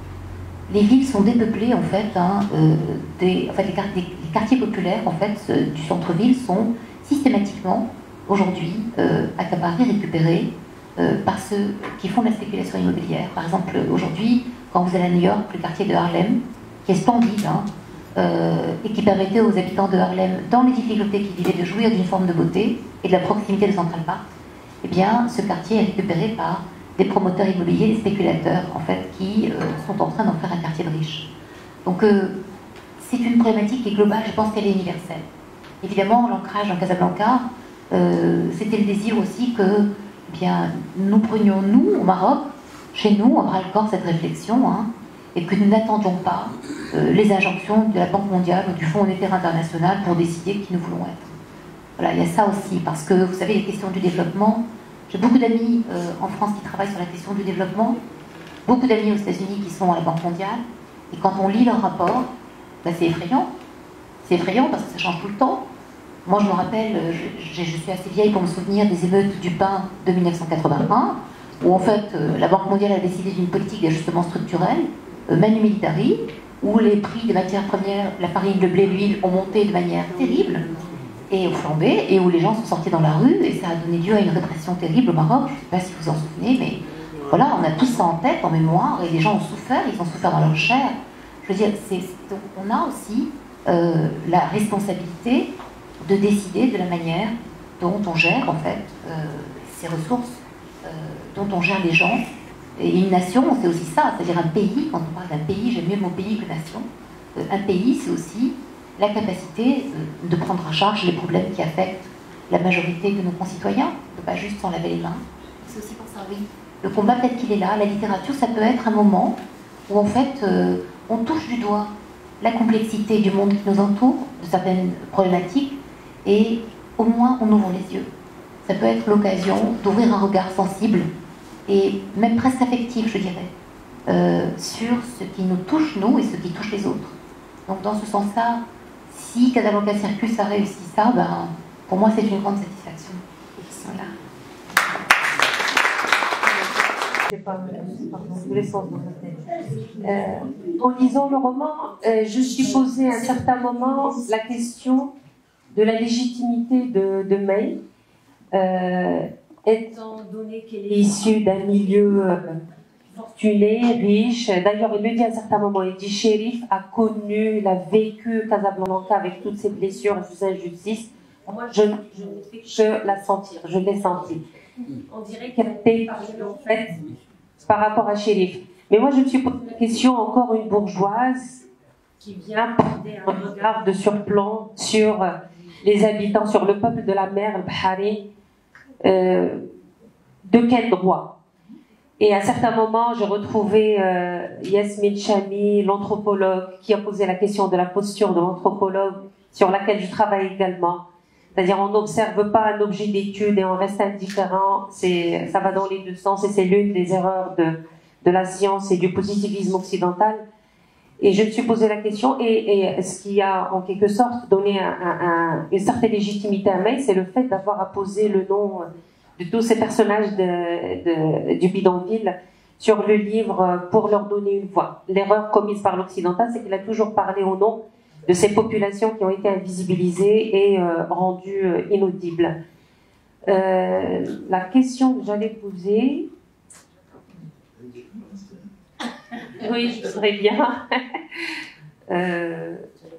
Les villes sont dépeuplées, en fait, hein, euh, des, en fait les, les, les quartiers populaires en fait, euh, du centre-ville sont systématiquement, aujourd'hui, euh, accaparés, récupérés euh, par ceux qui font de la spéculation immobilière. Par exemple, aujourd'hui, quand vous allez à New York, le quartier de Harlem, qui est splendide, hein, euh, et qui permettait aux habitants de Harlem, dans les difficultés qu'ils vivaient, de jouir d'une forme de beauté et de la proximité de Central Park, eh bien, ce quartier est récupéré par des promoteurs immobiliers, des spéculateurs, en fait, qui euh, sont en train d'en faire un quartier de riches. Donc, euh, c'est une problématique qui est globale, je pense qu'elle est universelle. Évidemment, l'ancrage en Casablanca, euh, c'était le désir aussi que, eh bien, nous prenions, nous, au Maroc, chez nous, en bras-le-corps cette réflexion, hein, et que nous n'attendions pas euh, les injonctions de la Banque mondiale ou du Fonds monétaire international pour décider qui nous voulons être. Voilà, il y a ça aussi, parce que, vous savez, les questions du développement, j'ai beaucoup d'amis euh, en France qui travaillent sur la question du développement, beaucoup d'amis aux États-Unis qui sont à la Banque mondiale, et quand on lit leur rapport, ben c'est effrayant. C'est effrayant parce que ça change tout le temps. Moi, je me rappelle, je, je suis assez vieille pour me souvenir des émeutes du pain de mille neuf cent quatre-vingt-un, où en fait, euh, la Banque mondiale a décidé d'une politique d'ajustement structurel, euh, manu militari, où les prix des matières premières, la farine, le blé, l'huile, ont monté de manière terrible, et au flambé, et où les gens sont sortis dans la rue, et ça a donné lieu à une répression terrible au Maroc. Je ne sais pas si vous en souvenez, mais voilà, on a tous ça en tête, en mémoire, et les gens ont souffert, ils ont souffert dans leur chair. Je veux dire, c'est, donc on a aussi euh, la responsabilité de décider de la manière dont on gère, en fait, euh, ces ressources, euh, dont on gère les gens. Et une nation, c'est aussi ça, c'est-à-dire un pays, quand on parle d'un pays, j'aime mieux le mot pays que nation, euh, un pays, c'est aussi la capacité de prendre en charge les problèmes qui affectent la majorité de nos concitoyens. On ne peut pas juste s'en laver les mains. C'est aussi pour ça, oui. Le combat, peut-être qu'il est là. La littérature, ça peut être un moment où, en fait, euh, on touche du doigt la complexité du monde qui nous entoure, de certaines problématiques, et au moins, on ouvre les yeux. Ça peut être l'occasion d'ouvrir un regard sensible, et même presque affectif, je dirais, euh, sur ce qui nous touche, nous, et ce qui touche les autres. Donc, dans ce sens-là, si Casablanca Circus a réussi ça, ben, pour moi, c'est une grande satisfaction. Voilà. Euh, en lisant le roman, euh, je me suis posé à un certain moment la question de la légitimité de, de May, euh, étant donné qu'elle est issue d'un milieu euh, fortuné, riche. D'ailleurs, il le dit à un certain moment, il dit Chérif a connu, il a vécu Casablanca avec toutes ses blessures et toutes ses injustices. Moi, je, je ne fais que la sentir, je l'ai sentie. On dirait qu'elle était épargnée, en fait, par rapport à Chérif. Mais moi, je me suis posé la question, encore une bourgeoise qui vient porter un regard de surplomb sur les habitants, sur le peuple de la mer, le Bahari, euh, de quel droit? Et à un certain moment, j'ai retrouvé euh, Yasmine Chami, l'anthropologue, qui a posé la question de la posture de l'anthropologue, sur laquelle je travaille également. C'est-à-dire, on n'observe pas un objet d'étude et on reste indifférent. C'est, ça va dans les deux sens et c'est l'une des erreurs de, de la science et du positivisme occidental. Et je me suis posé la question, et, et ce qui a en quelque sorte donné un, un, un, une certaine légitimité à May, c'est le fait d'avoir apposé le nom de tous ces personnages de, de, du bidonville sur le livre pour leur donner une voix. L'erreur commise par l'occidental, c'est qu'il a toujours parlé au nom de ces populations qui ont été invisibilisées et euh, rendues euh, inaudibles. Euh, la question que j'allais poser... Oui, je voudrais bien. euh,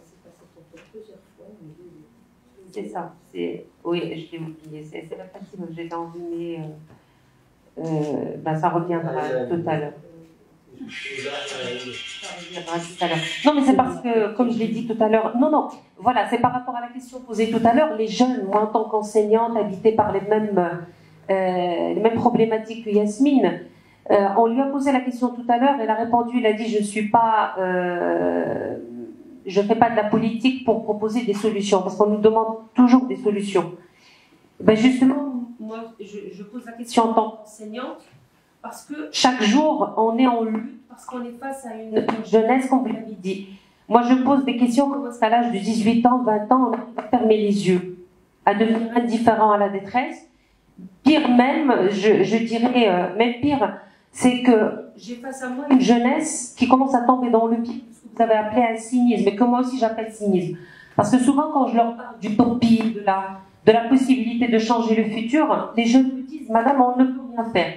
c'est ça. C'est, oui, je l'ai oublié. C'est, c'est la partie que j'étais envie, mais euh, euh, ben, ça reviendra tout à l'heure. Non, mais c'est parce que, comme je l'ai dit tout à l'heure, non, non, voilà, c'est par rapport à la question posée tout à l'heure, les jeunes, moi en tant qu'enseignante, habitée par les mêmes, euh, les mêmes problématiques que Yasmine, euh, on lui a posé la question tout à l'heure, elle a répondu, elle a dit, je ne suis pas, euh, je ne fais pas de la politique pour proposer des solutions, parce qu'on nous demande toujours des solutions. Ben justement, moi, je, je pose la question en tant qu'enseignante, parce que chaque jour, on est en lutte, parce qu'on est face à une, une jeunesse, comme vous l'avez dit. Moi, je pose des questions comme à l'âge de dix-huit ans, vingt ans, on arrive à fermer les yeux, à devenir indifférent à la détresse. Pire même, je, je dirais, euh, même pire, c'est que j'ai face à moi une jeunesse qui commence à tomber dans le pied, ce que vous avez appelé un cynisme, et que moi aussi j'appelle cynisme. Parce que souvent, quand je leur parle d'utopie, de la, de la possibilité de changer le futur, les jeunes me disent, madame, on ne peut rien faire.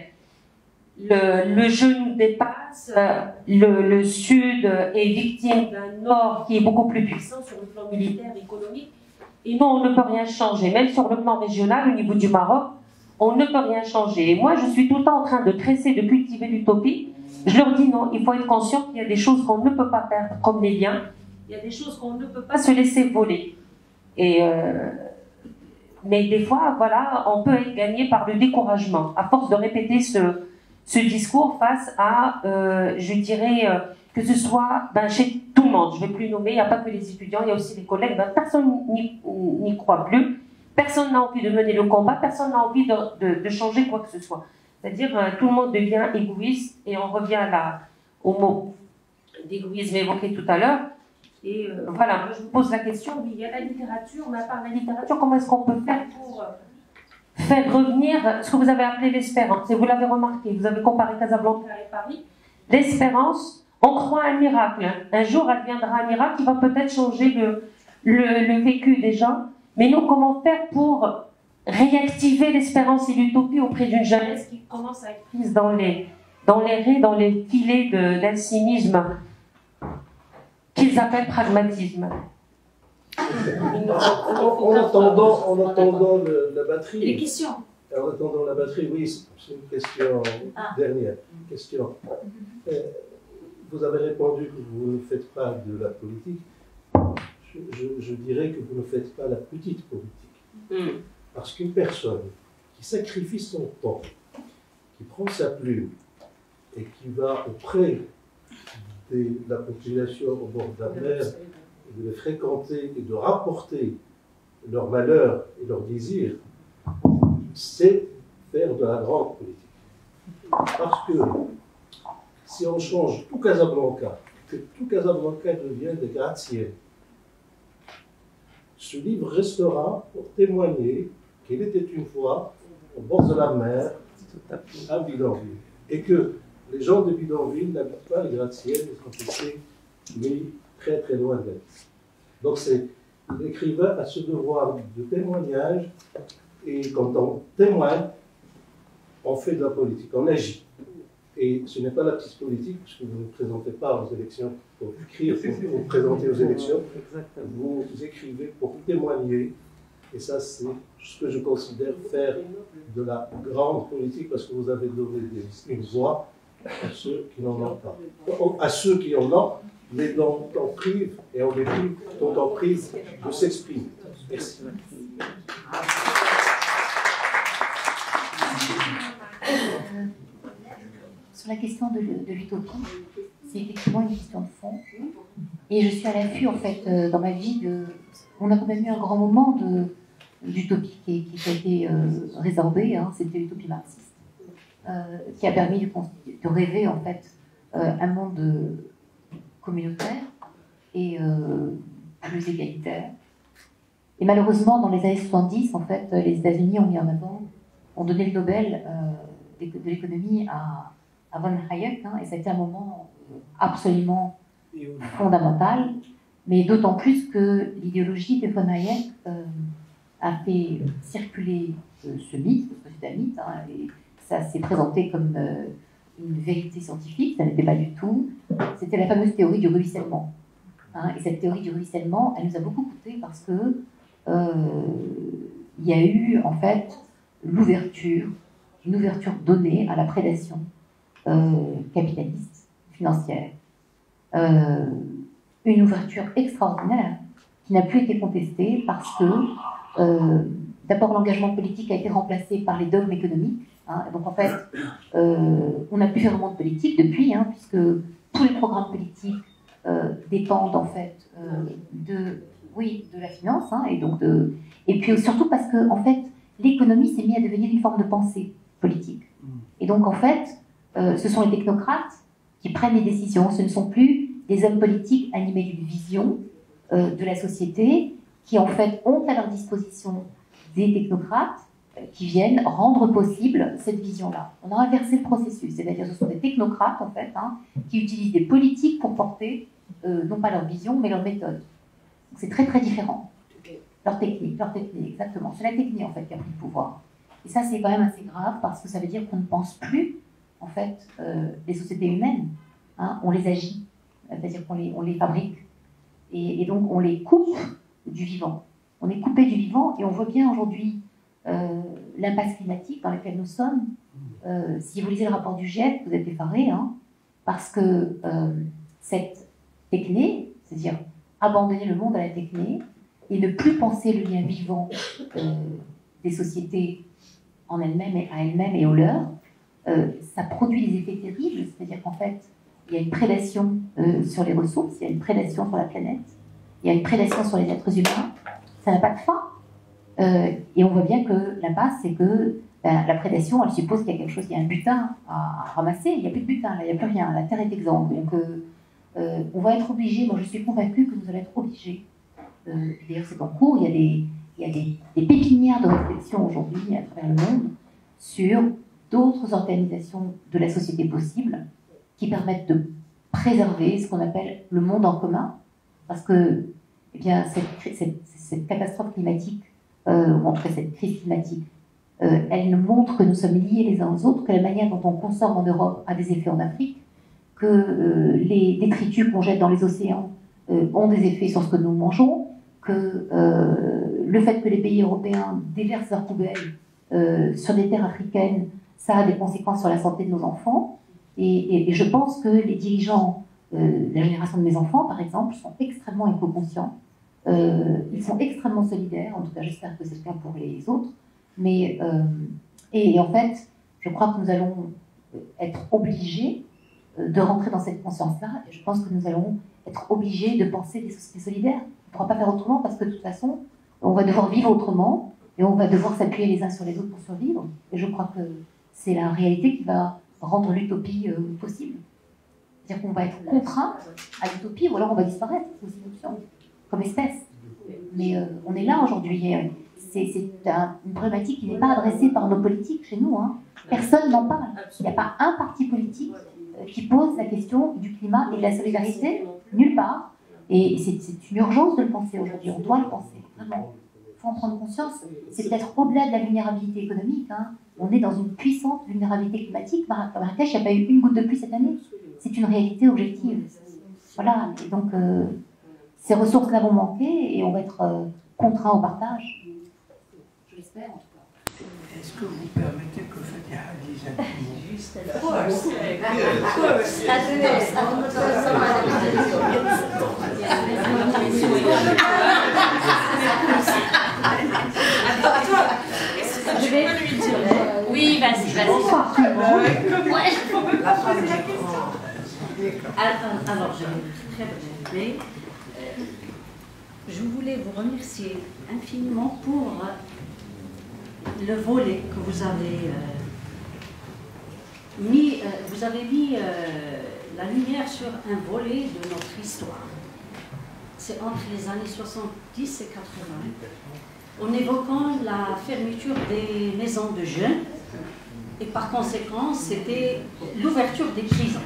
Le, le jeu nous dépasse, le, le Sud est victime d'un Nord qui est beaucoup plus puissant sur le plan militaire, économique, et nous, on ne peut rien changer. Même sur le plan régional, au niveau du Maroc, on ne peut rien changer. Et moi, je suis tout le temps en train de tresser, de cultiver l'utopie. Je leur dis non, il faut être conscient qu'il y a des choses qu'on ne peut pas perdre, comme les liens. Il y a des choses qu'on ne peut pas se laisser voler. Et... Euh, mais des fois, voilà, on peut être gagné par le découragement, à force de répéter ce... ce discours face à, euh, je dirais, euh, que ce soit ben, chez tout le monde, je ne vais plus nommer, il n'y a pas que les étudiants, il y a aussi les collègues, ben, personne n'y croit plus, personne n'a envie de mener le combat, personne n'a envie de, de, de changer quoi que ce soit. C'est-à-dire, euh, tout le monde devient égoïste, et on revient là, au mot d'égoïsme évoqué tout à l'heure, et euh, voilà, je vous pose la question, oui, il y a la littérature, mais à part la littérature, comment est-ce qu'on peut faire pour... Euh, faire revenir ce que vous avez appelé l'espérance, et vous l'avez remarqué, vous avez comparé Casablanca et Paris, l'espérance, on croit à un miracle, un jour elle viendra un miracle qui va peut-être changer le, le, le vécu des gens, mais nous comment faire pour réactiver l'espérance et l'utopie auprès d'une jeunesse qui commence à être prise dans les, dans les raies, dans les filets de, d'un cynisme qu'ils appellent pragmatisme. En, en attendant, en attendant le, la batterie. Les questions. En attendant la batterie, oui, c'est une question ah. dernière. Une question. Euh, vous avez répondu que vous ne faites pas de la politique. Je, je, je dirais que vous ne faites pas la petite politique. Mm. Parce qu'une personne qui sacrifie son temps, qui prend sa plume et qui va auprès de la population au bord de la mer, de les fréquenter et de rapporter leurs malheurs et leurs désirs, c'est faire de la grande politique. Parce que si on change tout Casablanca, que tout Casablanca devient des gratte-ciel, ce livre restera pour témoigner qu'il était une fois au bord de la mer, à Bidonville, et que les gens de Bidonville n'habitent pas les gratte-ciel, ils sont été mis très très loin d'elle. Donc c'est l'écrivain a ce devoir de témoignage, et quand on témoigne, on fait de la politique, on agit. Et ce n'est pas la petite politique, puisque vous ne présentez pas aux élections pour écrire, pour vous présenter aux élections, vous écrivez pour témoigner, et ça c'est ce que je considère faire de la grande politique, parce que vous avez donné une voix à ceux qui n'en ont pas. À ceux qui en ont, mais dont on prive, et on les prive, dont on prive de s'exprimer. Merci. Sur la question de, de l'utopie, c'est effectivement une question de fond. Et je suis à l'affût, en fait, euh, dans ma vie, de... on a quand même eu un grand moment d'utopie qui, qui a été euh, résorbé, hein, c'était l'utopie marxiste, euh, qui a permis de, de rêver, en fait, euh, un monde... De, communautaire et euh, plus égalitaire. Et malheureusement, dans les années soixante-dix, en fait, les États-Unis ont mis en avant, ont donné le Nobel euh, de l'économie à, à von Hayek, hein, et ça a été un moment absolument fondamental, mais d'autant plus que l'idéologie de von Hayek euh, a fait circuler euh, ce mythe, parce que c'est un mythe, hein, et ça s'est présenté comme euh, une vérité scientifique, ça n'était pas du tout. C'était la fameuse théorie du ruissellement. Hein, et cette théorie du ruissellement, elle nous a beaucoup coûté parce que euh, il y a eu en fait l'ouverture, une ouverture donnée à la prédation euh, capitaliste, financière. Euh, une ouverture extraordinaire qui n'a plus été contestée parce que euh, d'abord l'engagement politique a été remplacé par les dogmes économiques. Hein, donc en fait, euh, on n'a plus fait vraiment de politique depuis, hein, puisque tous les programmes politiques euh, dépendent en fait euh, de, oui, de la finance, hein, et donc de, et puis surtout parce que en fait, l'économie s'est mise à devenir une forme de pensée politique. Et donc en fait, euh, ce sont les technocrates qui prennent les décisions. Ce ne sont plus des hommes politiques animés d'une vision euh, de la société qui en fait ont à leur disposition des technocrates qui viennent rendre possible cette vision-là. On a inversé le processus, c'est-à-dire ce sont des technocrates, en fait, hein, qui utilisent des politiques pour porter, euh, non pas leur vision, mais leur méthode. C'est très très différent. Leur technique, leur technique, exactement. C'est la technique, en fait, qui a pris le pouvoir. Et ça, c'est quand même assez grave, parce que ça veut dire qu'on ne pense plus, en fait, euh, les sociétés humaines. Hein, on les agit, c'est-à-dire qu'on les, on les fabrique. Et, et donc, on les coupe du vivant. On est coupé du vivant, et on voit bien aujourd'hui Euh, l'impasse climatique dans laquelle nous sommes. Euh, si vous lisez le rapport du GIEC, vous êtes effarés, hein, parce que euh, cette techné, c'est-à-dire abandonner le monde à la techné et ne plus penser le lien vivant euh, des sociétés en elles-mêmes et à elles-mêmes et aux leurs, euh, ça produit des effets terribles, c'est-à-dire qu'en fait, il y a une prédation euh, sur les ressources, il y a une prédation sur la planète, il y a une prédation sur les êtres humains, ça n'a pas de fin. Euh, et on voit bien que l'impasse, c'est que ben, la prédation, elle suppose qu'il y a quelque chose, il y a un butin à, à ramasser. Il n'y a plus de butin, là, il n'y a plus rien. La terre est exsangue. Donc, euh, euh, on va être obligé. Moi, je suis convaincue que nous allons être obligés. Euh, D'ailleurs, c'est en cours. Il y a des, il y a des, des pépinières de réflexion aujourd'hui à travers le monde sur d'autres organisations de la société possible qui permettent de préserver ce qu'on appelle le monde en commun, parce que, eh bien, cette, cette, cette catastrophe climatique Euh, ou en tout cas cette crise climatique, euh, elle nous montre que nous sommes liés les uns aux autres, que la manière dont on consomme en Europe a des effets en Afrique, que euh, les détritus qu'on jette dans les océans euh, ont des effets sur ce que nous mangeons, que euh, le fait que les pays européens déversent leurs poubelles euh, sur des terres africaines, ça a des conséquences sur la santé de nos enfants. Et, et, et je pense que les dirigeants euh, de la génération de mes enfants, par exemple, sont extrêmement éco-conscients. Euh, ils sont extrêmement solidaires, en tout cas j'espère que c'est le cas pour les autres, mais euh, et, et en fait je crois que nous allons être obligés euh, de rentrer dans cette conscience-là, et je pense que nous allons être obligés de penser des sociétés solidaires. On ne pourra pas faire autrement parce que de toute façon on va devoir vivre autrement et on va devoir s'appuyer les uns sur les autres pour survivre, et je crois que c'est la réalité qui va rendre l'utopie euh, possible. C'est-à-dire qu'on va être contraint à l'utopie ou alors on va disparaître, c'est aussi une option comme espèce. Mais euh, on est là aujourd'hui. C'est un, une problématique qui n'est pas adressée par nos politiques chez nous. Hein. Personne n'en parle. Il n'y a pas un parti politique euh, qui pose la question du climat et de la solidarité, nulle part. Et c'est une urgence de le penser aujourd'hui. On doit le penser, vraiment. Il faut en prendre conscience. C'est peut-être au-delà de la vulnérabilité économique. Hein. On est dans une puissante vulnérabilité climatique. Marrakech, il n'y a pas eu une goutte de pluie cette année. C'est une réalité objective. Voilà. Et donc... Euh, ces ressources-là vont manquer et on va être euh, contraint au partage. Je l'espère en tout cas. Est-ce que vous permettez que Fatiha dise un petit Of course. Of course. Je vais lui dire. Oui, vas-y, vas-y. Bonsoir tout le monde. Ouais. Alors, je vais très bien. Je voulais vous remercier infiniment pour le volet que vous avez euh, mis. Euh, vous avez mis euh, la lumière sur un volet de notre histoire. C'est entre les années soixante-dix et quatre-vingts, en évoquant la fermeture des maisons de jeunes, et par conséquent, c'était l'ouverture des prisons.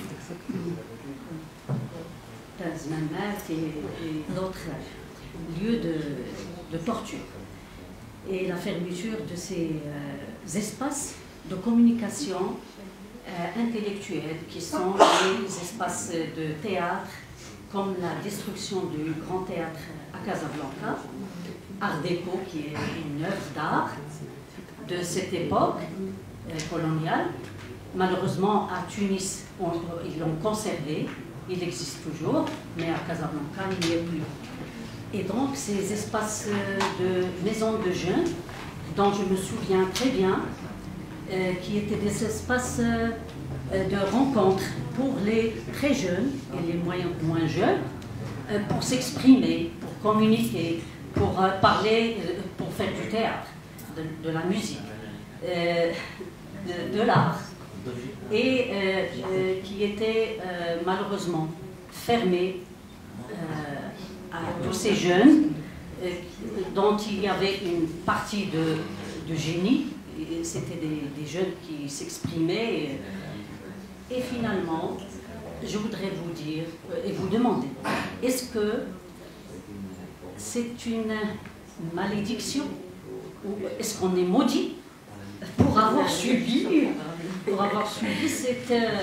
Et, et d'autres lieux de, de torture. Et la fermeture de ces euh, espaces de communication euh, intellectuelle qui sont les espaces de théâtre, comme la destruction du Grand Théâtre à Casablanca, Art déco qui est une œuvre d'art de cette époque euh, coloniale. Malheureusement, à Tunis, on, ils l'ont conservé. Il existe toujours, mais à Casablanca, il n'y est plus. Et donc, ces espaces de maisons de jeunes, dont je me souviens très bien, euh, qui étaient des espaces euh, de rencontre pour les très jeunes et les moins, moins jeunes, euh, pour s'exprimer, pour communiquer, pour euh, parler, euh, pour faire du théâtre, de, de la musique, euh, de, de l'art. Et euh, euh, qui était euh, malheureusement fermé euh, à tous ces jeunes euh, dont il y avait une partie de, de génie, c'était des, des jeunes qui s'exprimaient et, et finalement je voudrais vous dire et vous demander, est-ce que c'est une malédiction ou est-ce qu'on est maudit pour avoir subi pour avoir subi cette, euh,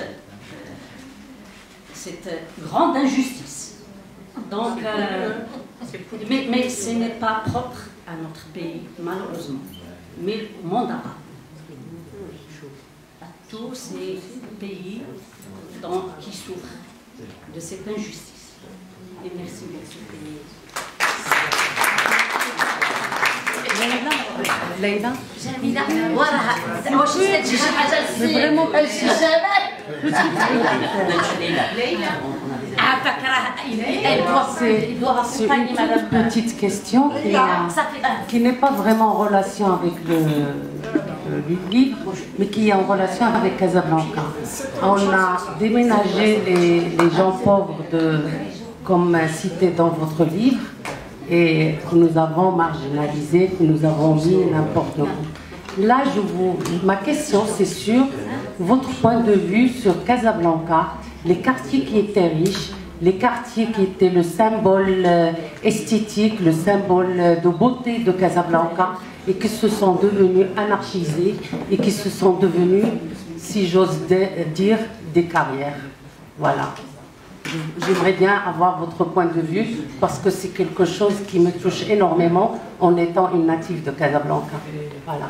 cette grande injustice. Donc, euh, mais, mais ce n'est pas propre à notre pays, malheureusement, mais au monde arabe. À tous ces pays dans, qui souffrent de cette injustice. Et merci beaucoup. ليلى جميلة وراها واش نسيتي شي حاجة للسيد شي جمال ليلى عافاك راه il doit accompagner madame. Une petite question qui, qui n'est pas vraiment en relation avec le, le livre, mais qui est en relation avec Casablanca. On a déménagé les, les gens pauvres de, comme cité dans votre livre, et que nous avons marginalisé, que nous avons mis n'importe où. Là, je vous, ma question, c'est sur votre point de vue sur Casablanca, les quartiers qui étaient riches, les quartiers qui étaient le symbole esthétique, le symbole de beauté de Casablanca, et qui se sont devenus anarchisés, et qui se sont devenus, si j'ose dire, des carrières. Voilà. J'aimerais bien avoir votre point de vue parce que c'est quelque chose qui me touche énormément en étant une native de Casablanca. Voilà.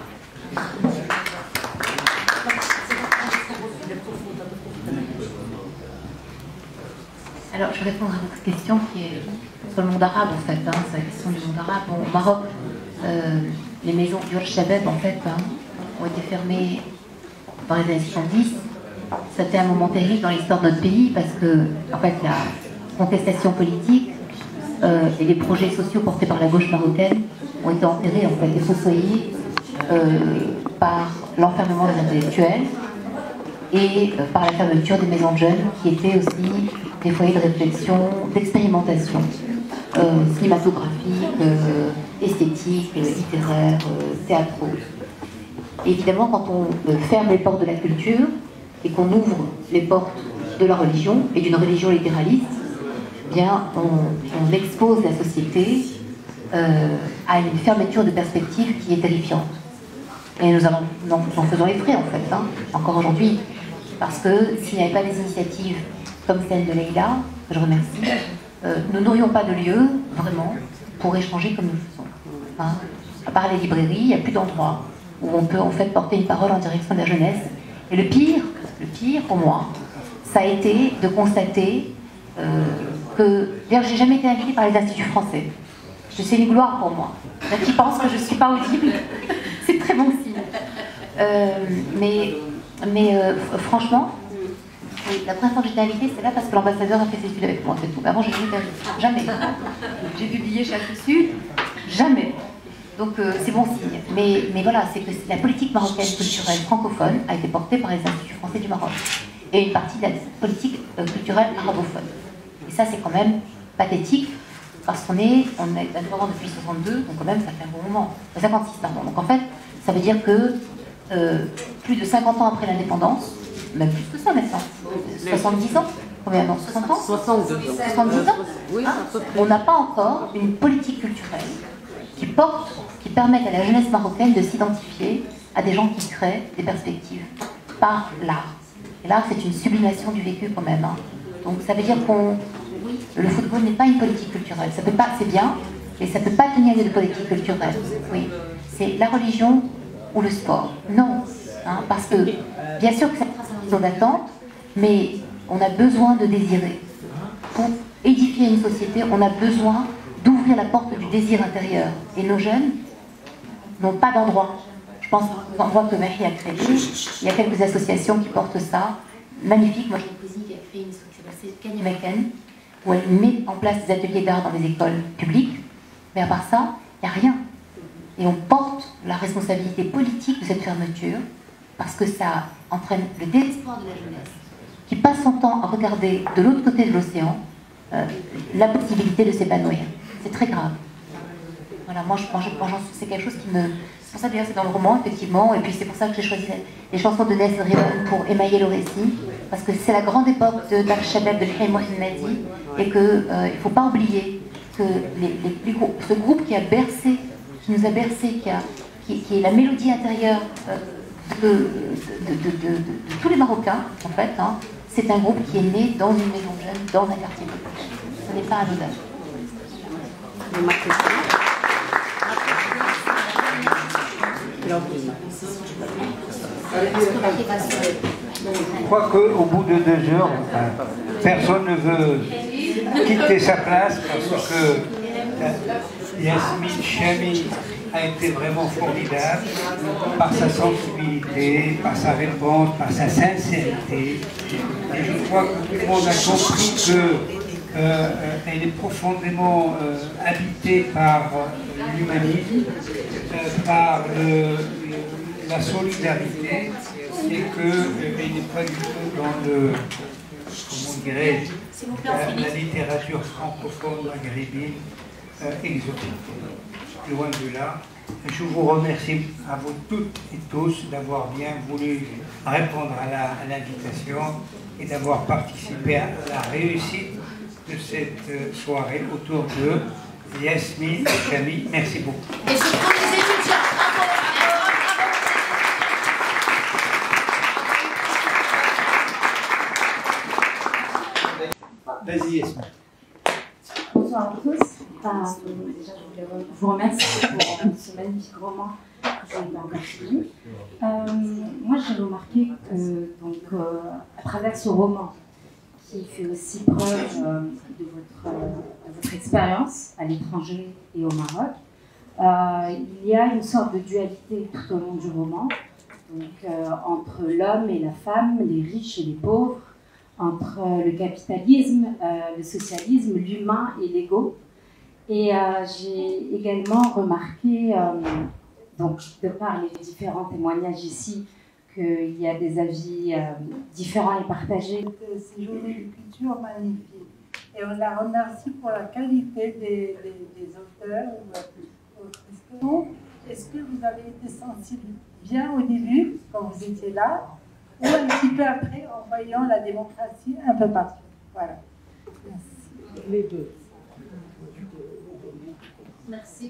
Alors, je vais répondre à votre question qui est sur le monde arabe en fait. Hein, c'est la question du monde arabe. Bon, au Maroc, euh, les maisons du Shabab en fait hein, ont été fermées dans les années soixante-dix. C'était un moment terrible dans l'histoire de notre pays parce que, en fait, la contestation politique euh, et les projets sociaux portés par la gauche marocaine ont été enterrés, en fait, et fossoyés euh, par l'enfermement des intellectuels et euh, par la fermeture des maisons de jeunes qui étaient aussi des foyers de réflexion, d'expérimentation euh, cinématographique, euh, esthétique, euh, littéraire, euh, théâtraux. Et évidemment, quand on euh, ferme les portes de la culture, et qu'on ouvre les portes de la religion et d'une religion littéraliste, eh bien on, on expose la société euh, à une fermeture de perspective qui est terrifiante. Et nous en, nous en faisons les frais en fait, hein, encore aujourd'hui, parce que s'il n'y avait pas des initiatives comme celle de Leïla, que je remercie, euh, nous n'aurions pas de lieu vraiment pour échanger comme nous le faisons. Hein. À part les librairies, il n'y a plus d'endroit où on peut en fait porter une parole en direction de la jeunesse. Et le pire, le pire pour moi, ça a été de constater euh, que, d'ailleurs, j'ai jamais été invitée par les instituts français. C'est une gloire pour moi. Il y en a qui pensent que je ne suis pas audible, c'est très bon signe. Euh, mais mais euh, franchement, oui, la première fois que j'étais invitée, c'est là parce que l'ambassadeur a fait ses études avec moi, c'est tout. Avant, je n'ai jamais été invitée. Jamais. J'ai publié chez Afrique Sud, jamais. Donc euh, c'est bon signe. Mais, mais voilà, c'est que la politique marocaine culturelle francophone a été portée par les instituts français du Maroc. et une partie de la politique euh, culturelle arabophone. Et ça, c'est quand même pathétique, parce qu'on est, on est indépendant depuis soixante-deux, donc quand même, ça fait un bon moment. cinquante-six, pardon. Donc en fait, ça veut dire que euh, plus de cinquante ans après l'indépendance, même plus que ça maintenant, soixante-dix ans, combien non, soixante ans soixante-deux. soixante-dix ans Oui, hein, on n'a pas encore une politique culturelle qui porte, qui permette à la jeunesse marocaine de s'identifier à des gens qui créent des perspectives par l'art. Et l'art, c'est une sublimation du vécu quand même. Hein. Donc ça veut dire qu'on... Le football n'est pas une politique culturelle. Ça peut pas, c'est bien, mais ça ne peut pas tenir lieu de politique culturelle. Oui. C'est la religion ou le sport. Non. Hein, parce que, bien sûr que ça trace une raison d'attente, mais on a besoin de désirer. Pour édifier une société, on a besoin d'ouvrir la porte du désir intérieur. Et nos jeunes n'ont pas d'endroit. Je pense aux endroits que Marie a créés. Il y a quelques associations qui portent ça. Magnifique. Moi, j'ai une cousine qui a créé une structure qui s'appelle Kanye Maken, où elle met en place des ateliers d'art dans les écoles publiques. Mais à part ça, il n'y a rien. Et on porte la responsabilité politique de cette fermeture parce que ça entraîne le désespoir de la jeunesse qui passe son temps à regarder de l'autre côté de l'océan euh, la possibilité de s'épanouir. C'est très grave. Voilà, moi je pense que c'est quelque chose qui me... C'est pour ça d'ailleurs c'est dans le roman, effectivement, et puis c'est pour ça que j'ai choisi les chansons de Ness Riven pour émailler le récit, parce que c'est la grande époque de Dar Shabab de Khaïm Mohammadi, et qu'il euh, ne faut pas oublier que les, les, les groupes, ce groupe qui a bercé, qui nous a bercé, qui, a, qui, qui est la mélodie intérieure euh, de, de, de, de, de, de tous les Marocains, en fait, hein, c'est un groupe qui est né dans une maison de jeunes, dans un quartier populaire. Ce n'est pas anodin. Je crois qu'au bout de deux heures, personne ne veut quitter sa place parce que Yasmine Chami a été vraiment formidable par sa sensibilité, par sa réponse, par sa sincérité. Et je crois que tout le monde a compris qu'elle euh, est profondément euh, habitée par l'humanisme, euh, par le, la solidarité, et qu'elle euh, n'est pas du tout dans le, comment dirais-je, la, la littérature francophone maghrébine euh, exotique. Loin de là. Je vous remercie à vous toutes et tous d'avoir bien voulu répondre à l'invitation et d'avoir participé à la réussite de cette soirée autour de Yasmine Chami. Merci beaucoup. Et je prends les étudiants. Vas-y Yasmine. Bonsoir à tous. Enfin, déjà, je voulais vous remercier pour ce magnifique roman que je n'ai pas encore fini. Euh, moi, j'ai remarqué que, donc, euh, à travers ce roman, qui fait aussi preuve euh, de, votre, euh, de votre expérience à l'étranger et au Maroc, euh, il y a une sorte de dualité tout au long du roman, donc, euh, entre l'homme et la femme, les riches et les pauvres, entre euh, le capitalisme, euh, le socialisme, l'humain et l'ego. Et euh, j'ai également remarqué, euh, donc, de par les différents témoignages ici, qu'il y a des avis euh, différents et partagés. Ces journées de culture magnifiques. Et on la remercie pour la qualité des, des, des auteurs. Est-ce que vous avez été sensible bien au début, quand vous étiez là, ou un petit peu après, en voyant la démocratie un peu partout? Voilà. Merci. Les deux. Merci.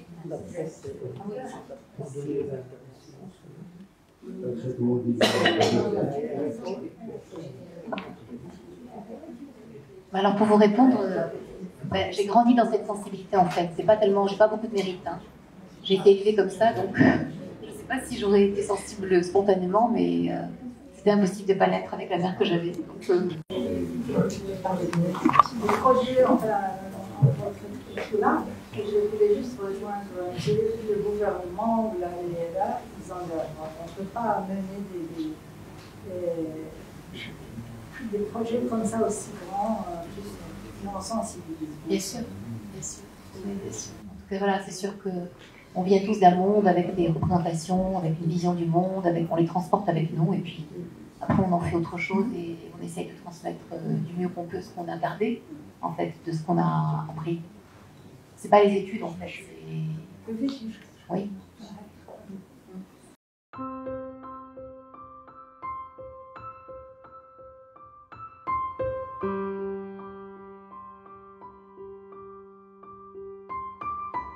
Alors pour vous répondre, euh, ben, j'ai grandi dans cette sensibilité en fait. C'est pas tellement, j'ai pas beaucoup de mérite. Hein. J'ai été élevée comme ça, donc euh, je sais pas si j'aurais été sensible spontanément, mais euh, c'était impossible de pas l'être avec la mère que j'avais. Donc, euh... Le projet, enfin, votre là. Je voulais juste rejoindre, j'ai vu le gouvernement ou la R I E A, ils ont, on ne peut pas mener des, des, des, des projets comme ça aussi grands, juste non sensibilisés. Bien sûr, bien sûr. Bien sûr. En tout cas, voilà, c'est sûr qu'on vient tous d'un monde avec des représentations, avec une vision du monde, avec, on les transporte avec nous, et puis après on en fait autre chose. Et, on essaye de transmettre euh, du mieux qu'on peut ce qu'on a gardé, en fait, de ce qu'on a appris. C'est pas les études, en fait, c'est... Oui.